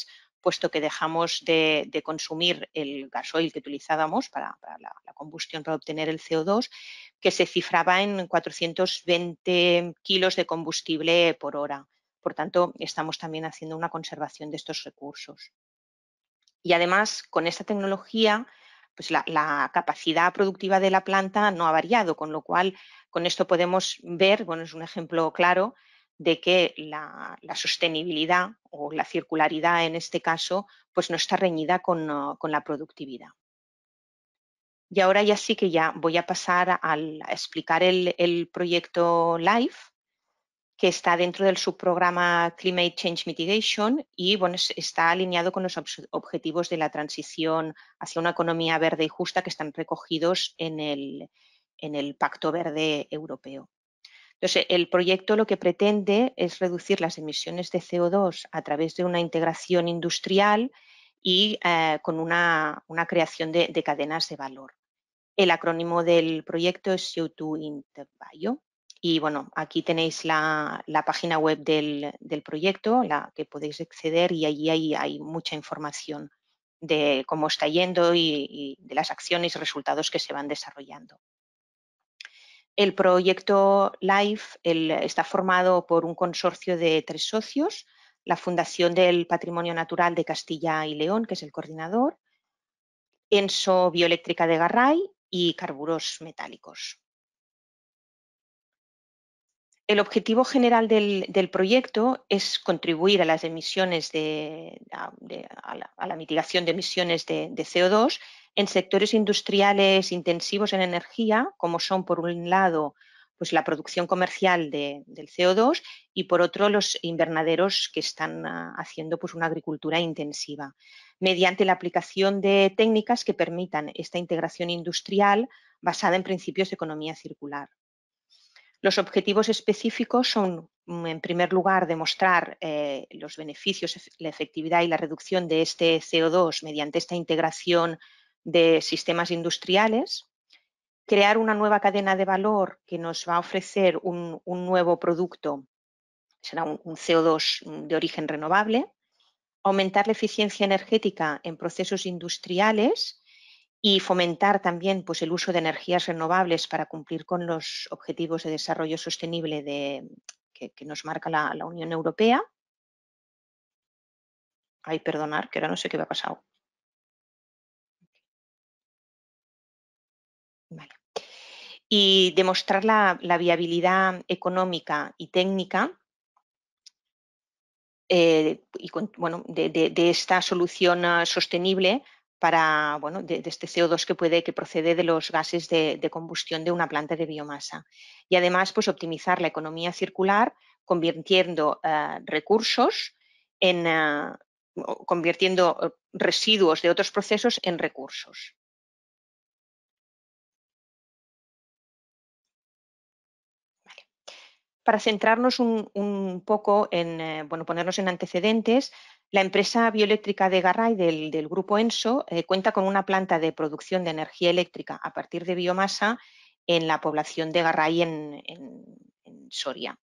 puesto que dejamos de consumir el gasoil que utilizábamos para la combustión para obtener el CO2, que se cifraba en 420 kilos de combustible por hora. Por tanto, estamos también haciendo una conservación de estos recursos. Y además, con esta tecnología, pues la capacidad productiva de la planta no ha variado, con lo cual con esto podemos ver, bueno, es un ejemplo claro de que la sostenibilidad o la circularidad en este caso pues no está reñida con la productividad. Y ahora ya sí que ya voy a pasar a explicar el proyecto LIFE, que está dentro del subprograma Climate Change Mitigation y bueno, está alineado con los objetivos de la transición hacia una economía verde y justa que están recogidos en el Pacto Verde Europeo. Entonces, el proyecto lo que pretende es reducir las emisiones de CO2 a través de una integración industrial y con una creación de cadenas de valor. El acrónimo del proyecto es CO2 in the Bio. Y bueno, aquí tenéis la página web del proyecto, la que podéis acceder y allí hay mucha información de cómo está yendo y de las acciones y resultados que se van desarrollando. El proyecto LIFE está formado por un consorcio de 3 socios, la Fundación del Patrimonio Natural de Castilla y León, que es el coordinador, Enso Bioeléctrica de Garray y Carburos Metálicos. El objetivo general del proyecto es contribuir a las emisiones a la mitigación de emisiones de CO2 en sectores industriales intensivos en energía, como son, por un lado, pues la producción comercial del CO2 y, por otro, los invernaderos que están haciendo pues una agricultura intensiva, mediante la aplicación de técnicas que permitan esta integración industrial basada en principios de economía circular. Los objetivos específicos son, en primer lugar, demostrar los beneficios, la efectividad y la reducción de este CO2 mediante esta integración de sistemas industriales, crear una nueva cadena de valor que nos va a ofrecer un nuevo producto, será un CO2 de origen renovable, aumentar la eficiencia energética en procesos industriales y fomentar también pues, el uso de energías renovables para cumplir con los objetivos de desarrollo sostenible que nos marca la Unión Europea. Ay, perdonar, que ahora no sé qué me ha pasado. Vale. Y demostrar la viabilidad económica y técnica de esta solución sostenible para, bueno, de este CO2 que procede de los gases de combustión de una planta de biomasa. Y además, pues optimizar la economía circular convirtiendo convirtiendo residuos de otros procesos en recursos. Vale. Para centrarnos un poco en, ponernos en antecedentes, la empresa bioeléctrica de Garray del grupo Enso cuenta con una planta de producción de energía eléctrica a partir de biomasa en la población de Garray en Soria.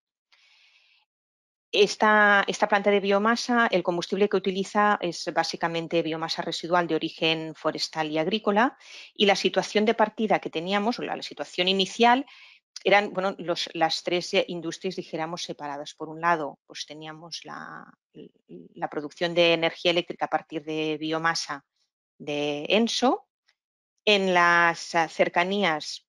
Esta planta de biomasa, el combustible que utiliza es básicamente biomasa residual de origen forestal y agrícola, y la situación de partida que teníamos, o la situación inicial, eran las 3 industrias, dijéramos, separadas. Por un lado, pues teníamos la producción de energía eléctrica a partir de biomasa de Enso. En las cercanías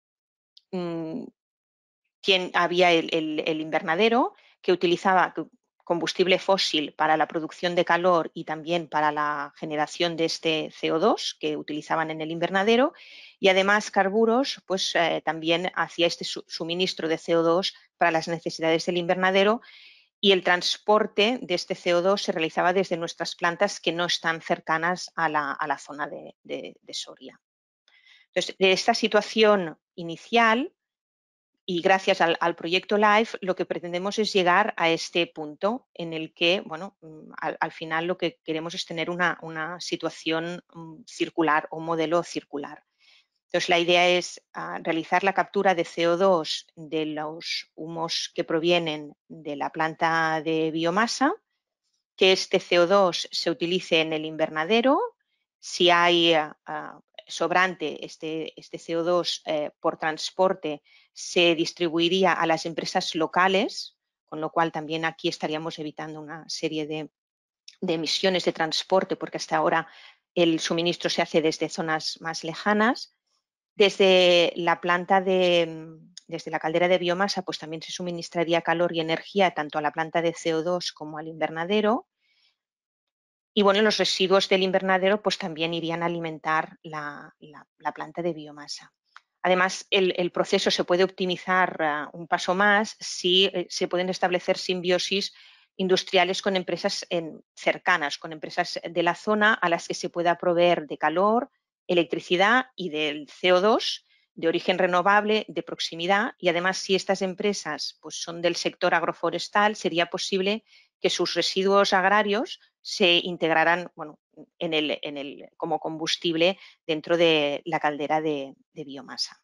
había el invernadero, que utilizaba combustible fósil para la producción de calor y también para la generación de este CO2 que utilizaban en el invernadero, y además Carburos pues, también hacía este suministro de CO2 para las necesidades del invernadero, y el transporte de este CO2 se realizaba desde nuestras plantas que no están cercanas a la zona de Soria. Entonces, de esta situación inicial, y gracias al proyecto LIFE, lo que pretendemos es llegar a este punto en el que, al final lo que queremos es tener una situación circular o modelo circular. Entonces, la idea es realizar la captura de CO2 de los humos que provienen de la planta de biomasa que este CO2 se utilice en el invernadero. Si hay sobrante, este CO2 por transporte se distribuiría a las empresas locales, con lo cual también aquí estaríamos evitando una serie de emisiones de transporte, porque hasta ahora el suministro se hace desde zonas más lejanas. Desde la caldera de biomasa, pues también se suministraría calor y energía tanto a la planta de CO2 como al invernadero. Y bueno, los residuos del invernadero pues también irían a alimentar la planta de biomasa. Además, el proceso se puede optimizar un paso más si se pueden establecer simbiosis industriales con empresas cercanas, con empresas de la zona a las que se pueda proveer de calor, electricidad y del CO2 de origen renovable, de proximidad. Y además, si estas empresas pues, son del sector agroforestal, sería posible que sus residuos agrarios se integraran como combustible dentro de la caldera de biomasa.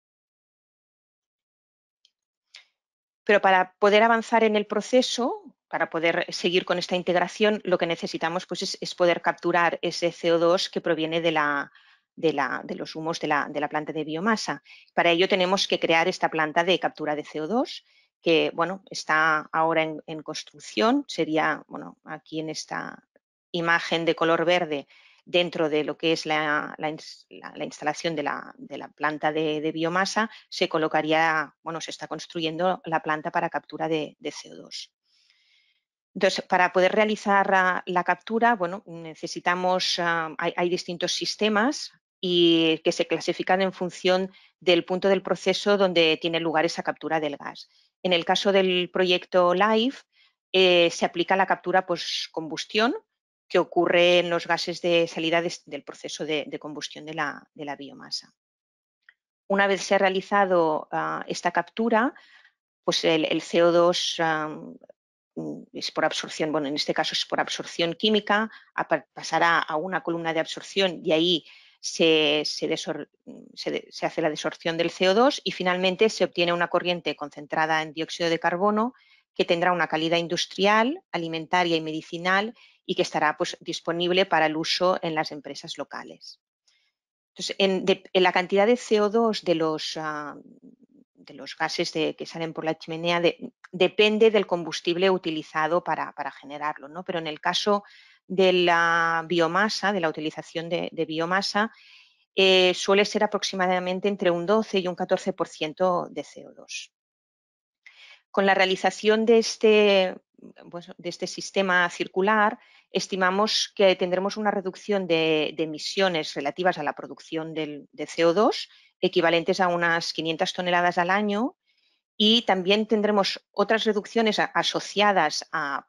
Pero para poder avanzar en el proceso, para poder seguir con esta integración, lo que necesitamos pues, es poder capturar ese CO2 que proviene de los humos de la planta de biomasa. Para ello tenemos que crear esta planta de captura de CO2 que bueno, está ahora en construcción. Sería aquí en esta imagen de color verde dentro de lo que es la instalación de la planta de biomasa, se colocaría, se está construyendo la planta para captura de CO2. Entonces, para poder realizar la captura, necesitamos, hay distintos sistemas y que se clasifican en función del punto del proceso donde tiene lugar esa captura del gas. En el caso del proyecto LIFE, se aplica la captura post-combustión que ocurre en los gases de salida del proceso de combustión de la biomasa. Una vez se ha realizado esta captura, pues el CO2 es por absorción, en este caso es por absorción química, pasará a una columna de absorción y ahí se hace la desorción del CO2 y finalmente se obtiene una corriente concentrada en dióxido de carbono que tendrá una calidad industrial, alimentaria y medicinal y que estará pues, disponible para el uso en las empresas locales. Entonces, en la cantidad de CO2 de los gases que salen por la chimenea depende del combustible utilizado para generarlo, ¿no? Pero en el caso de la biomasa, de la utilización de biomasa, suele ser aproximadamente entre un 12 y un 14% de CO2. Con la realización de este sistema circular, estimamos que tendremos una reducción de emisiones relativas a la producción de CO2 equivalentes a unas 500 toneladas al año y también tendremos otras reducciones asociadas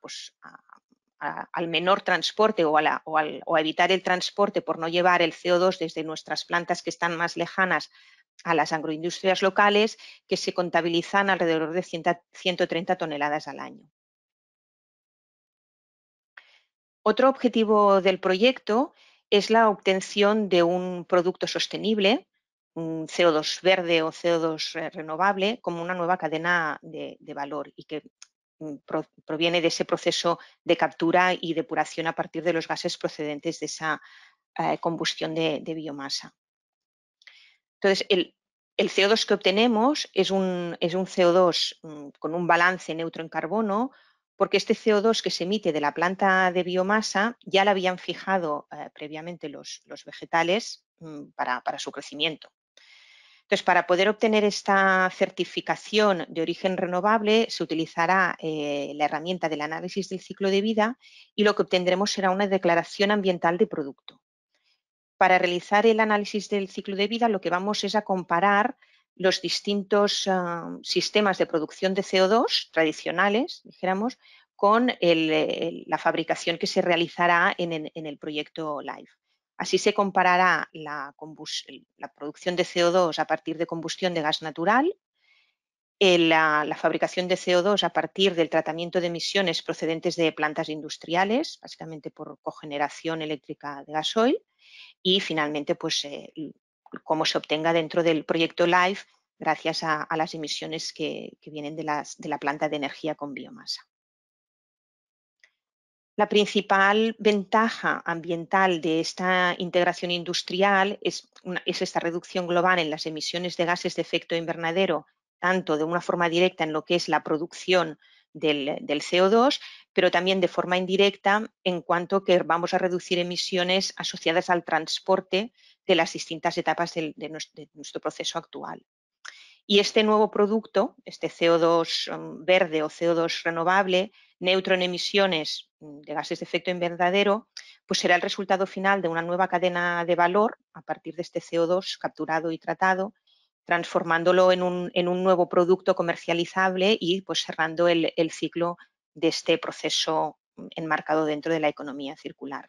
al menor transporte o a evitar el transporte por no llevar el CO2 desde nuestras plantas que están más lejanas a las agroindustrias locales, que se contabilizan alrededor de 130 toneladas al año. Otro objetivo del proyecto es la obtención de un producto sostenible, un CO2 verde o CO2 renovable, como una nueva cadena de valor y que proviene de ese proceso de captura y depuración a partir de los gases procedentes de esa combustión de biomasa. Entonces, el CO2 que obtenemos es un CO2 con un balance neutro en carbono, porque este CO2 que se emite de la planta de biomasa ya lo habían fijado previamente los vegetales para su crecimiento. Entonces, para poder obtener esta certificación de origen renovable, se utilizará la herramienta del análisis del ciclo de vida y lo que obtendremos será una declaración ambiental de producto. Para realizar el análisis del ciclo de vida, lo que vamos es a comparar los distintos sistemas de producción de CO2 tradicionales, dijéramos, con la fabricación que se realizará en el proyecto LIFE. Así se comparará la producción de CO2 a partir de combustión de gas natural, la fabricación de CO2 a partir del tratamiento de emisiones procedentes de plantas industriales, básicamente por cogeneración eléctrica de gasoil, y finalmente pues, cómo se obtenga dentro del proyecto LIFE gracias a las emisiones que vienen de la planta de energía con biomasa. La principal ventaja ambiental de esta integración industrial es esta reducción global en las emisiones de gases de efecto invernadero, tanto de una forma directa en lo que es la producción del CO2, pero también de forma indirecta en cuanto que vamos a reducir emisiones asociadas al transporte de las distintas etapas de nuestro proceso actual. Y este nuevo producto, este CO2 verde o CO2 renovable, neutro en emisiones de gases de efecto invernadero, pues será el resultado final de una nueva cadena de valor a partir de este CO2 capturado y tratado, transformándolo en un nuevo producto comercializable y pues cerrando el ciclo de este proceso enmarcado dentro de la economía circular.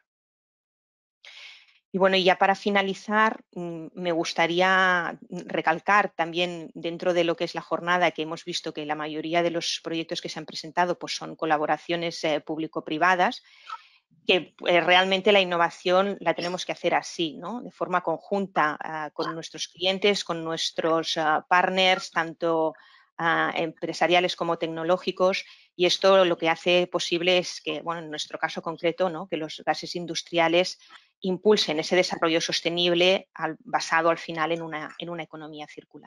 Y bueno, ya para finalizar, me gustaría recalcar también dentro de lo que es la jornada que hemos visto que la mayoría de los proyectos que se han presentado pues son colaboraciones público-privadas, que realmente la innovación la tenemos que hacer así, ¿no? De forma conjunta con nuestros clientes, con nuestros partners, tanto empresariales como tecnológicos, y esto lo que hace posible es que, bueno, en nuestro caso concreto, ¿no? Que los gases industriales impulsen ese desarrollo sostenible basado al final en una economía circular.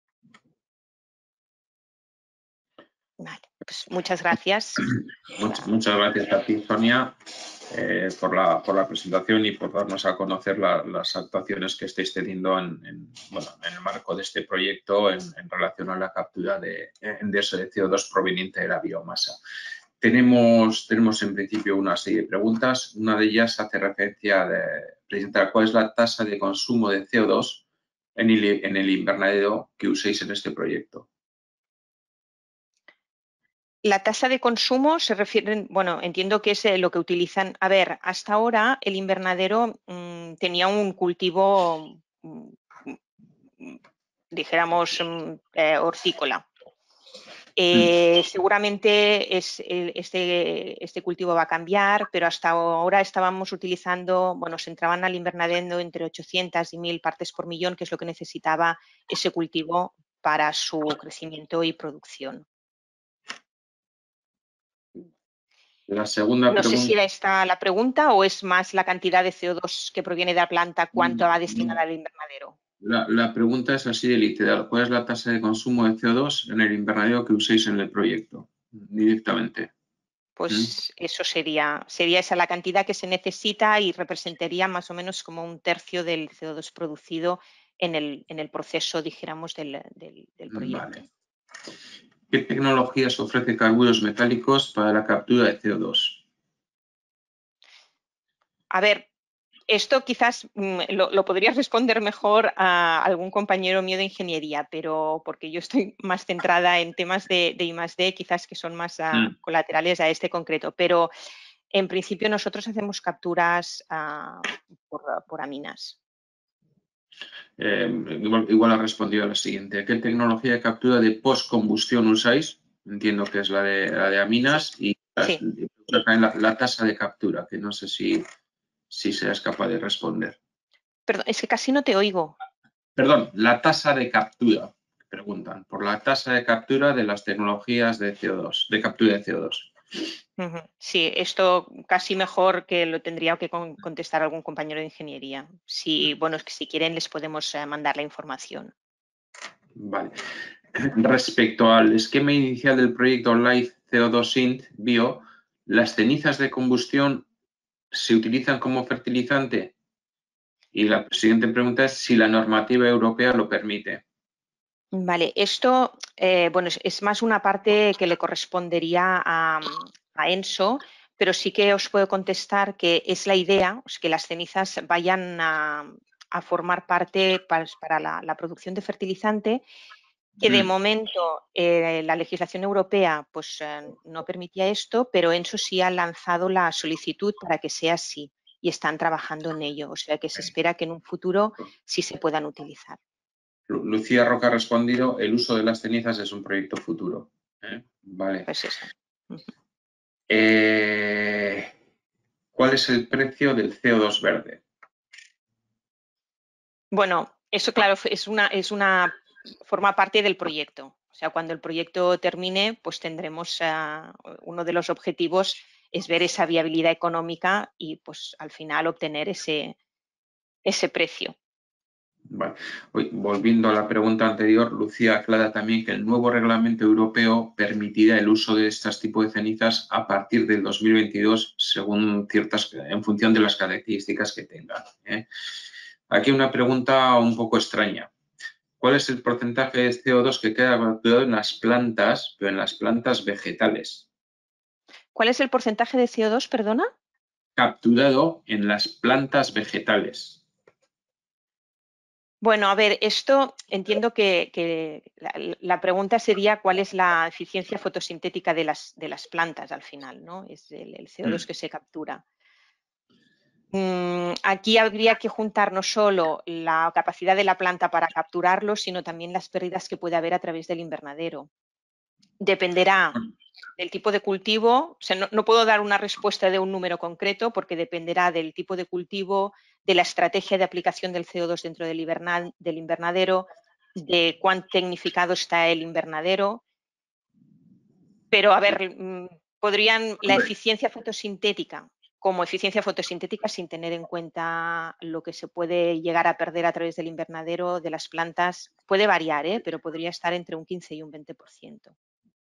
Vale, pues muchas gracias. Muchas gracias a ti, Sonia, por la presentación y por darnos a conocer las actuaciones que estáis teniendo en el marco de este proyecto en relación a la captura de ese CO2 proveniente de la biomasa. Tenemos en principio una serie de preguntas. Una de ellas hace referencia a presentar cuál es la tasa de consumo de CO2 en el invernadero que uséis en este proyecto. La tasa de consumo se refiere, bueno, entiendo que es lo que utilizan. A ver, hasta ahora el invernadero tenía un cultivo, dijéramos, hortícola. Seguramente este cultivo va a cambiar, pero hasta ahora estábamos utilizando, bueno, se entraban al invernadero entre 800 y 1000 partes por millón, que es lo que necesitaba ese cultivo para su crecimiento y producción. La segunda no pregunta... sé si era esta la pregunta o es más la cantidad de CO2 que proviene de la planta, cuánto va destinada al invernadero. La pregunta es así de literal. ¿Cuál es la tasa de consumo de CO2 en el invernadero que uséis en el proyecto? Directamente. Pues eso sería esa la cantidad que se necesita y representaría más o menos como un tercio del CO2 producido en el proceso, dijéramos, del proyecto. Vale. ¿Qué tecnologías ofrece Carburos Metálicos para la captura de CO2? A ver, esto quizás lo podría responder mejor a algún compañero mío de ingeniería, pero porque yo estoy más centrada en temas de I+D, quizás que son más colaterales a este concreto. Pero en principio nosotros hacemos capturas por aminas. Igual ha respondido a la siguiente. ¿Qué tecnología de captura de postcombustión usáis? Entiendo que es la de aminas. Sí. Y la tasa de captura, que no sé si seas capaz de responder. Perdón, es que casi no te oigo. Perdón, la tasa de captura. Preguntan por la tasa de captura de las tecnologías de CO2, de captura de CO2. Sí, esto casi mejor que lo tendría que contestar algún compañero de ingeniería. Bueno, es que si quieren les podemos mandar la información. Vale. Respecto al esquema inicial del proyecto Life CO2 Int Bio, ¿las cenizas de combustión se utilizan como fertilizante? Y la siguiente pregunta es si la normativa europea lo permite. Vale, esto bueno, es más una parte que le correspondería a ENSO, pero sí que os puedo contestar que es la idea, que las cenizas vayan a formar parte para la producción de fertilizante, que de momento la legislación europea pues, no permitía esto, pero ENSO sí ha lanzado la solicitud para que sea así y están trabajando en ello, o sea que se espera que en un futuro sí se puedan utilizar. Lucía Roca ha respondido, el uso de las cenizas es un proyecto futuro. Vale. Pues eso. ¿Cuál es el precio del CO2 verde? Bueno, eso claro, forma parte del proyecto. O sea, cuando el proyecto termine, pues tendremos uno de los objetivos es ver esa viabilidad económica y pues al final obtener ese precio. Vale. Volviendo a la pregunta anterior, Lucía aclara también que el nuevo reglamento europeo permitirá el uso de este tipo de cenizas a partir del 2022 en función de las características que tengan. Aquí una pregunta un poco extraña. ¿Cuál es el porcentaje de CO2 que queda capturado en las plantas, pero en las plantas vegetales? ¿Cuál es el porcentaje de CO2, perdona? Capturado en las plantas vegetales. Bueno, a ver, esto entiendo que la pregunta sería cuál es la eficiencia fotosintética de las plantas al final, ¿no? Es el CO2 que se captura. Aquí habría que juntar no solo la capacidad de la planta para capturarlo, sino también las pérdidas que puede haber a través del invernadero. Dependerá del tipo de cultivo, o sea, no puedo dar una respuesta de un número concreto porque dependerá del tipo de cultivo, de la estrategia de aplicación del CO2 dentro del invernadero, de cuán tecnificado está el invernadero. Pero, a ver, la eficiencia fotosintética como eficiencia fotosintética sin tener en cuenta lo que se puede llegar a perder a través del invernadero de las plantas, puede variar, pero podría estar entre un 15 y un 20%.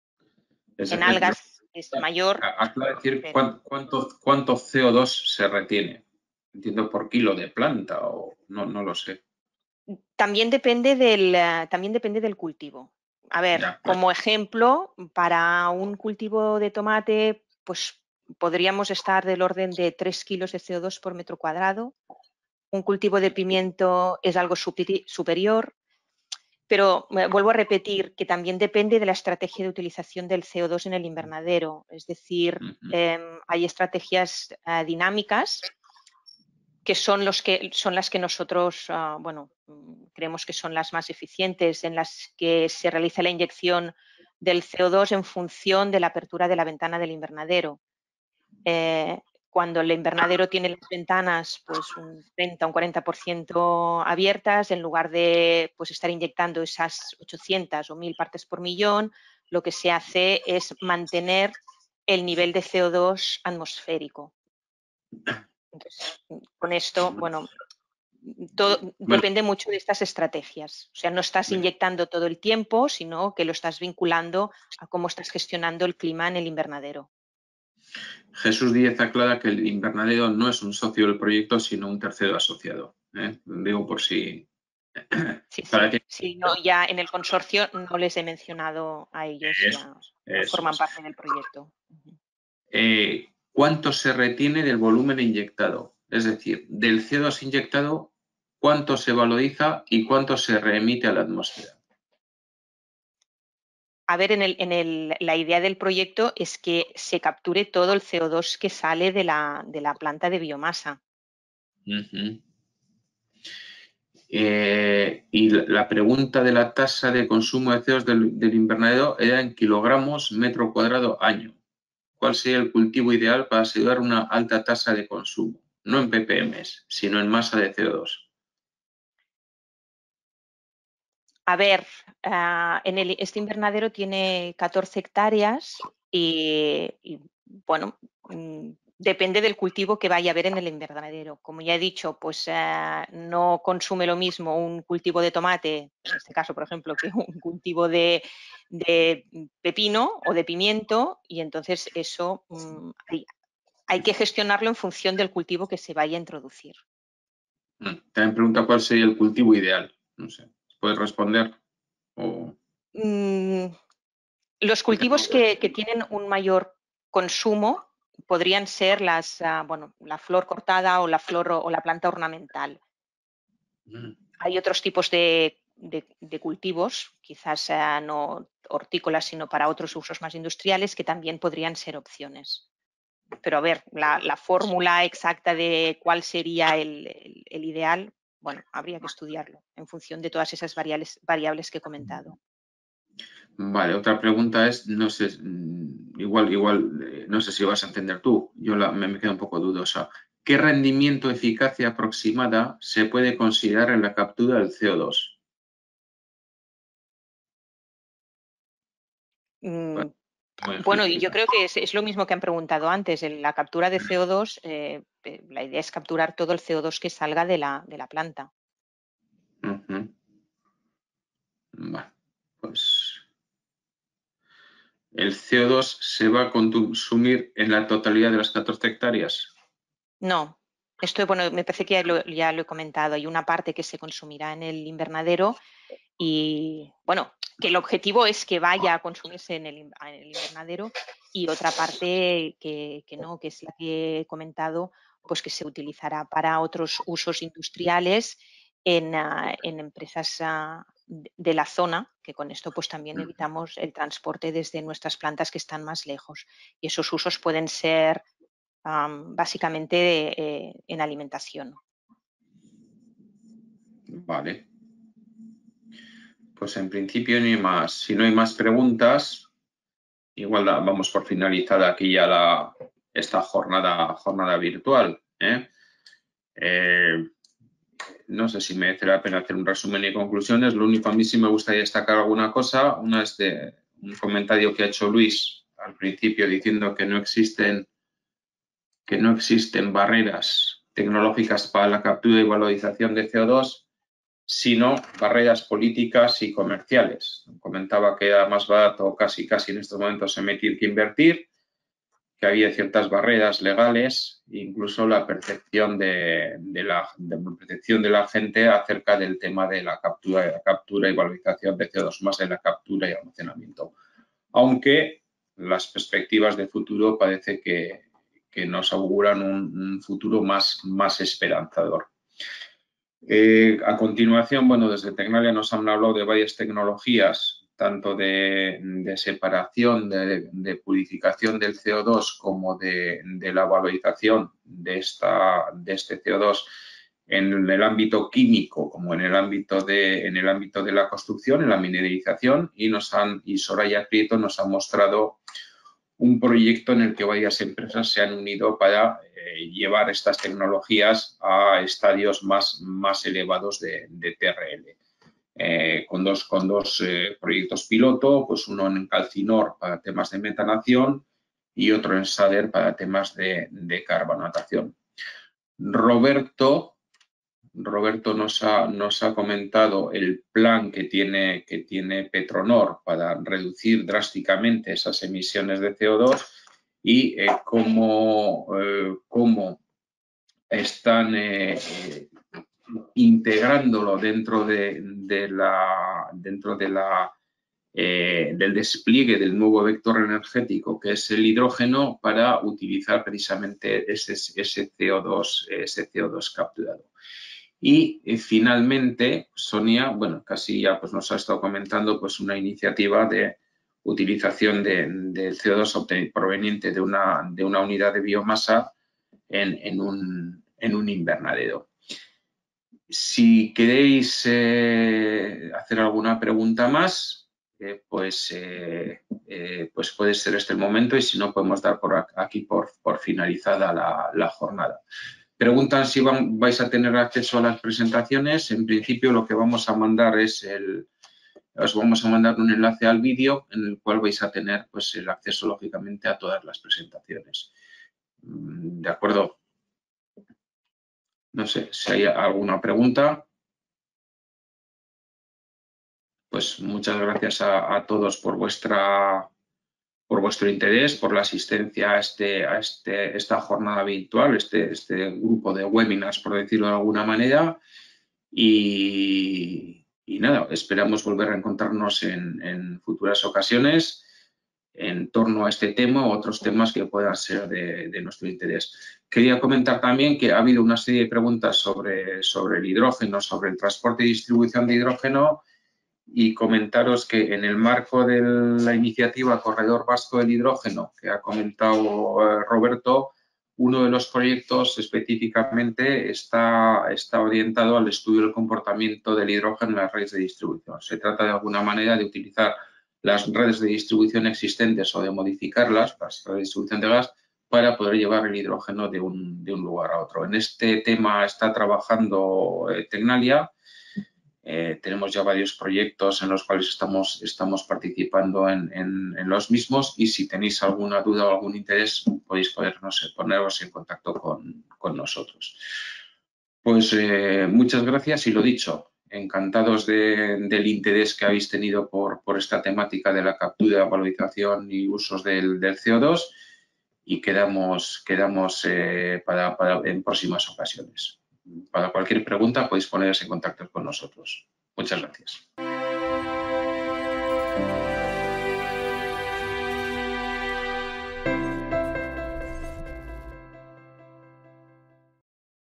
En algas es mayor. Aclara decir cuánto CO2 se retiene. Entiendo por kilo de planta o no lo sé. También depende del cultivo. A ver, como ejemplo, para un cultivo de tomate, pues podríamos estar del orden de 3 kilos de CO2 por metro cuadrado. Un cultivo de pimiento es algo superior, pero vuelvo a repetir que también depende de la estrategia de utilización del CO2 en el invernadero. Es decir, hay estrategias dinámicas que son las que nosotros, creemos que son las más eficientes, en las que se realiza la inyección del CO2 en función de la apertura de la ventana del invernadero. Cuando el invernadero tiene las ventanas pues un 30 o un 40% abiertas, en lugar de pues, estar inyectando esas 800 o 1000 partes por millón, lo que se hace es mantener el nivel de CO2 atmosférico. Entonces, con esto, todo depende mucho de estas estrategias. O sea, no estás inyectando todo el tiempo, sino que lo estás vinculando a cómo estás gestionando el clima en el invernadero. Jesús Díez aclara que el invernadero no es un socio del proyecto, sino un tercero asociado. Digo por si... Sí, no, ya en el consorcio no les he mencionado a ellos, ya forman parte del proyecto. ¿Cuánto se retiene del volumen inyectado? Es decir, del CO2 inyectado, ¿cuánto se valoriza y cuánto se reemite a la atmósfera? A ver, la idea del proyecto es que se capture todo el CO2 que sale de la planta de biomasa. Y la pregunta de la tasa de consumo de CO2 del invernadero era en kilogramos metro cuadrado año. ¿Cuál sería el cultivo ideal para asegurar una alta tasa de consumo? No en ppm, sino en masa de CO2. A ver, este invernadero tiene 14 hectáreas y depende del cultivo que vaya a haber en el invernadero. Como ya he dicho, pues no consume lo mismo un cultivo de tomate, en este caso, por ejemplo, que un cultivo de pepino o de pimiento, y entonces eso hay que gestionarlo en función del cultivo que se vaya a introducir. También pregunta cuál sería el cultivo ideal. No sé, ¿puedes responder? Los cultivos que tienen un mayor consumo podrían ser la flor cortada o la flor o la planta ornamental. Hay otros tipos de cultivos, quizás no hortícolas, sino para otros usos más industriales, que también podrían ser opciones. Pero a ver, la fórmula exacta de cuál sería el ideal, habría que estudiarlo en función de todas esas variables que he comentado. Vale, otra pregunta es, no sé, igual, no sé si vas a entender tú, yo me quedo un poco dudosa. ¿Qué rendimiento eficacia aproximada se puede considerar en la captura del CO2? Bueno, y yo creo que es lo mismo que han preguntado antes. En la captura de CO2, la idea es capturar todo el CO2 que salga de la planta. Bueno, pues ¿el CO2 se va a consumir en la totalidad de las 14 hectáreas? No, esto, bueno, me parece que ya lo he comentado. Hay una parte que se consumirá en el invernadero y, bueno, que el objetivo es que vaya a consumirse en el invernadero, y otra parte que no, que es la que he comentado, pues que se utilizará para otros usos industriales en empresas de la zona, que con esto pues también evitamos el transporte desde nuestras plantas que están más lejos. Y esos usos pueden ser básicamente en alimentación. Vale. Pues en principio no hay más. Si no hay más preguntas, igual vamos por finalizada aquí ya esta jornada virtual. No sé si merece la pena hacer un resumen y conclusiones. Lo único, a mí sí me gustaría destacar alguna cosa. Una es de un comentario que ha hecho Luis al principio diciendo que no existen barreras tecnológicas para la captura y valorización de CO2, sino barreras políticas y comerciales. Comentaba que era más barato casi en estos momentos emitir que invertir, que había ciertas barreras legales, incluso la percepción de la gente acerca del tema de la captura y valorización de CO2, más de la captura y almacenamiento. Aunque las perspectivas de futuro parece que nos auguran un futuro más esperanzador. A continuación, bueno, desde Tecnalia nos han hablado de varias tecnologías, tanto de separación, de purificación del CO2, como de la valorización de este CO2 en el ámbito químico, como en el ámbito de la construcción, en la mineralización, y Soraya Prieto nos ha mostrado un proyecto en el que varias empresas se han unido para llevar estas tecnologías a estadios más elevados de TRL. Con dos proyectos piloto, pues uno en Calcinor para temas de metanación y otro en SADER para temas de carbonatación. Roberto nos ha comentado el plan que tiene Petronor para reducir drásticamente esas emisiones de CO2 y cómo están integrándolo dentro del despliegue del nuevo vector energético, que es el hidrógeno, para utilizar precisamente ese CO2 capturado. Y finalmente, Sonia, bueno, casi ya pues nos ha estado comentando pues una iniciativa de utilización del CO2 proveniente de una unidad de biomasa en un invernadero. Si queréis hacer alguna pregunta más, pues puede ser este el momento, y si no podemos dar por aquí por finalizada la jornada. Preguntan si vais a tener acceso a las presentaciones. En principio lo que vamos a mandar os vamos a mandar un enlace al vídeo en el cual vais a tener pues el acceso lógicamente a todas las presentaciones. ¿De acuerdo? No sé si hay alguna pregunta. Pues muchas gracias a todos por vuestro interés, por la asistencia a esta jornada virtual, este grupo de webinars, por decirlo de alguna manera. Y nada, esperamos volver a encontrarnos en futuras ocasiones en torno a este tema o otros temas que puedan ser de nuestro interés. Quería comentar también que ha habido una serie de preguntas sobre el hidrógeno, sobre el transporte y distribución de hidrógeno, y comentaros que en el marco de la iniciativa Corredor Vasco del Hidrógeno, que ha comentado Roberto, uno de los proyectos específicamente está orientado al estudio del comportamiento del hidrógeno en las redes de distribución. Se trata de alguna manera de utilizar las redes de distribución existentes o de modificarlas, las redes de distribución de gas, para poder llevar el hidrógeno de un lugar a otro. En este tema está trabajando Tecnalia. Tenemos ya varios proyectos en los cuales estamos participando en los mismos, y si tenéis alguna duda o algún interés podéis poneros en contacto con nosotros. Pues muchas gracias, y lo dicho, encantados del interés que habéis tenido por esta temática de la captura, valorización y usos del CO2, y quedamos en próximas ocasiones. Para cualquier pregunta podéis poneros en contacto con nosotros. Muchas gracias.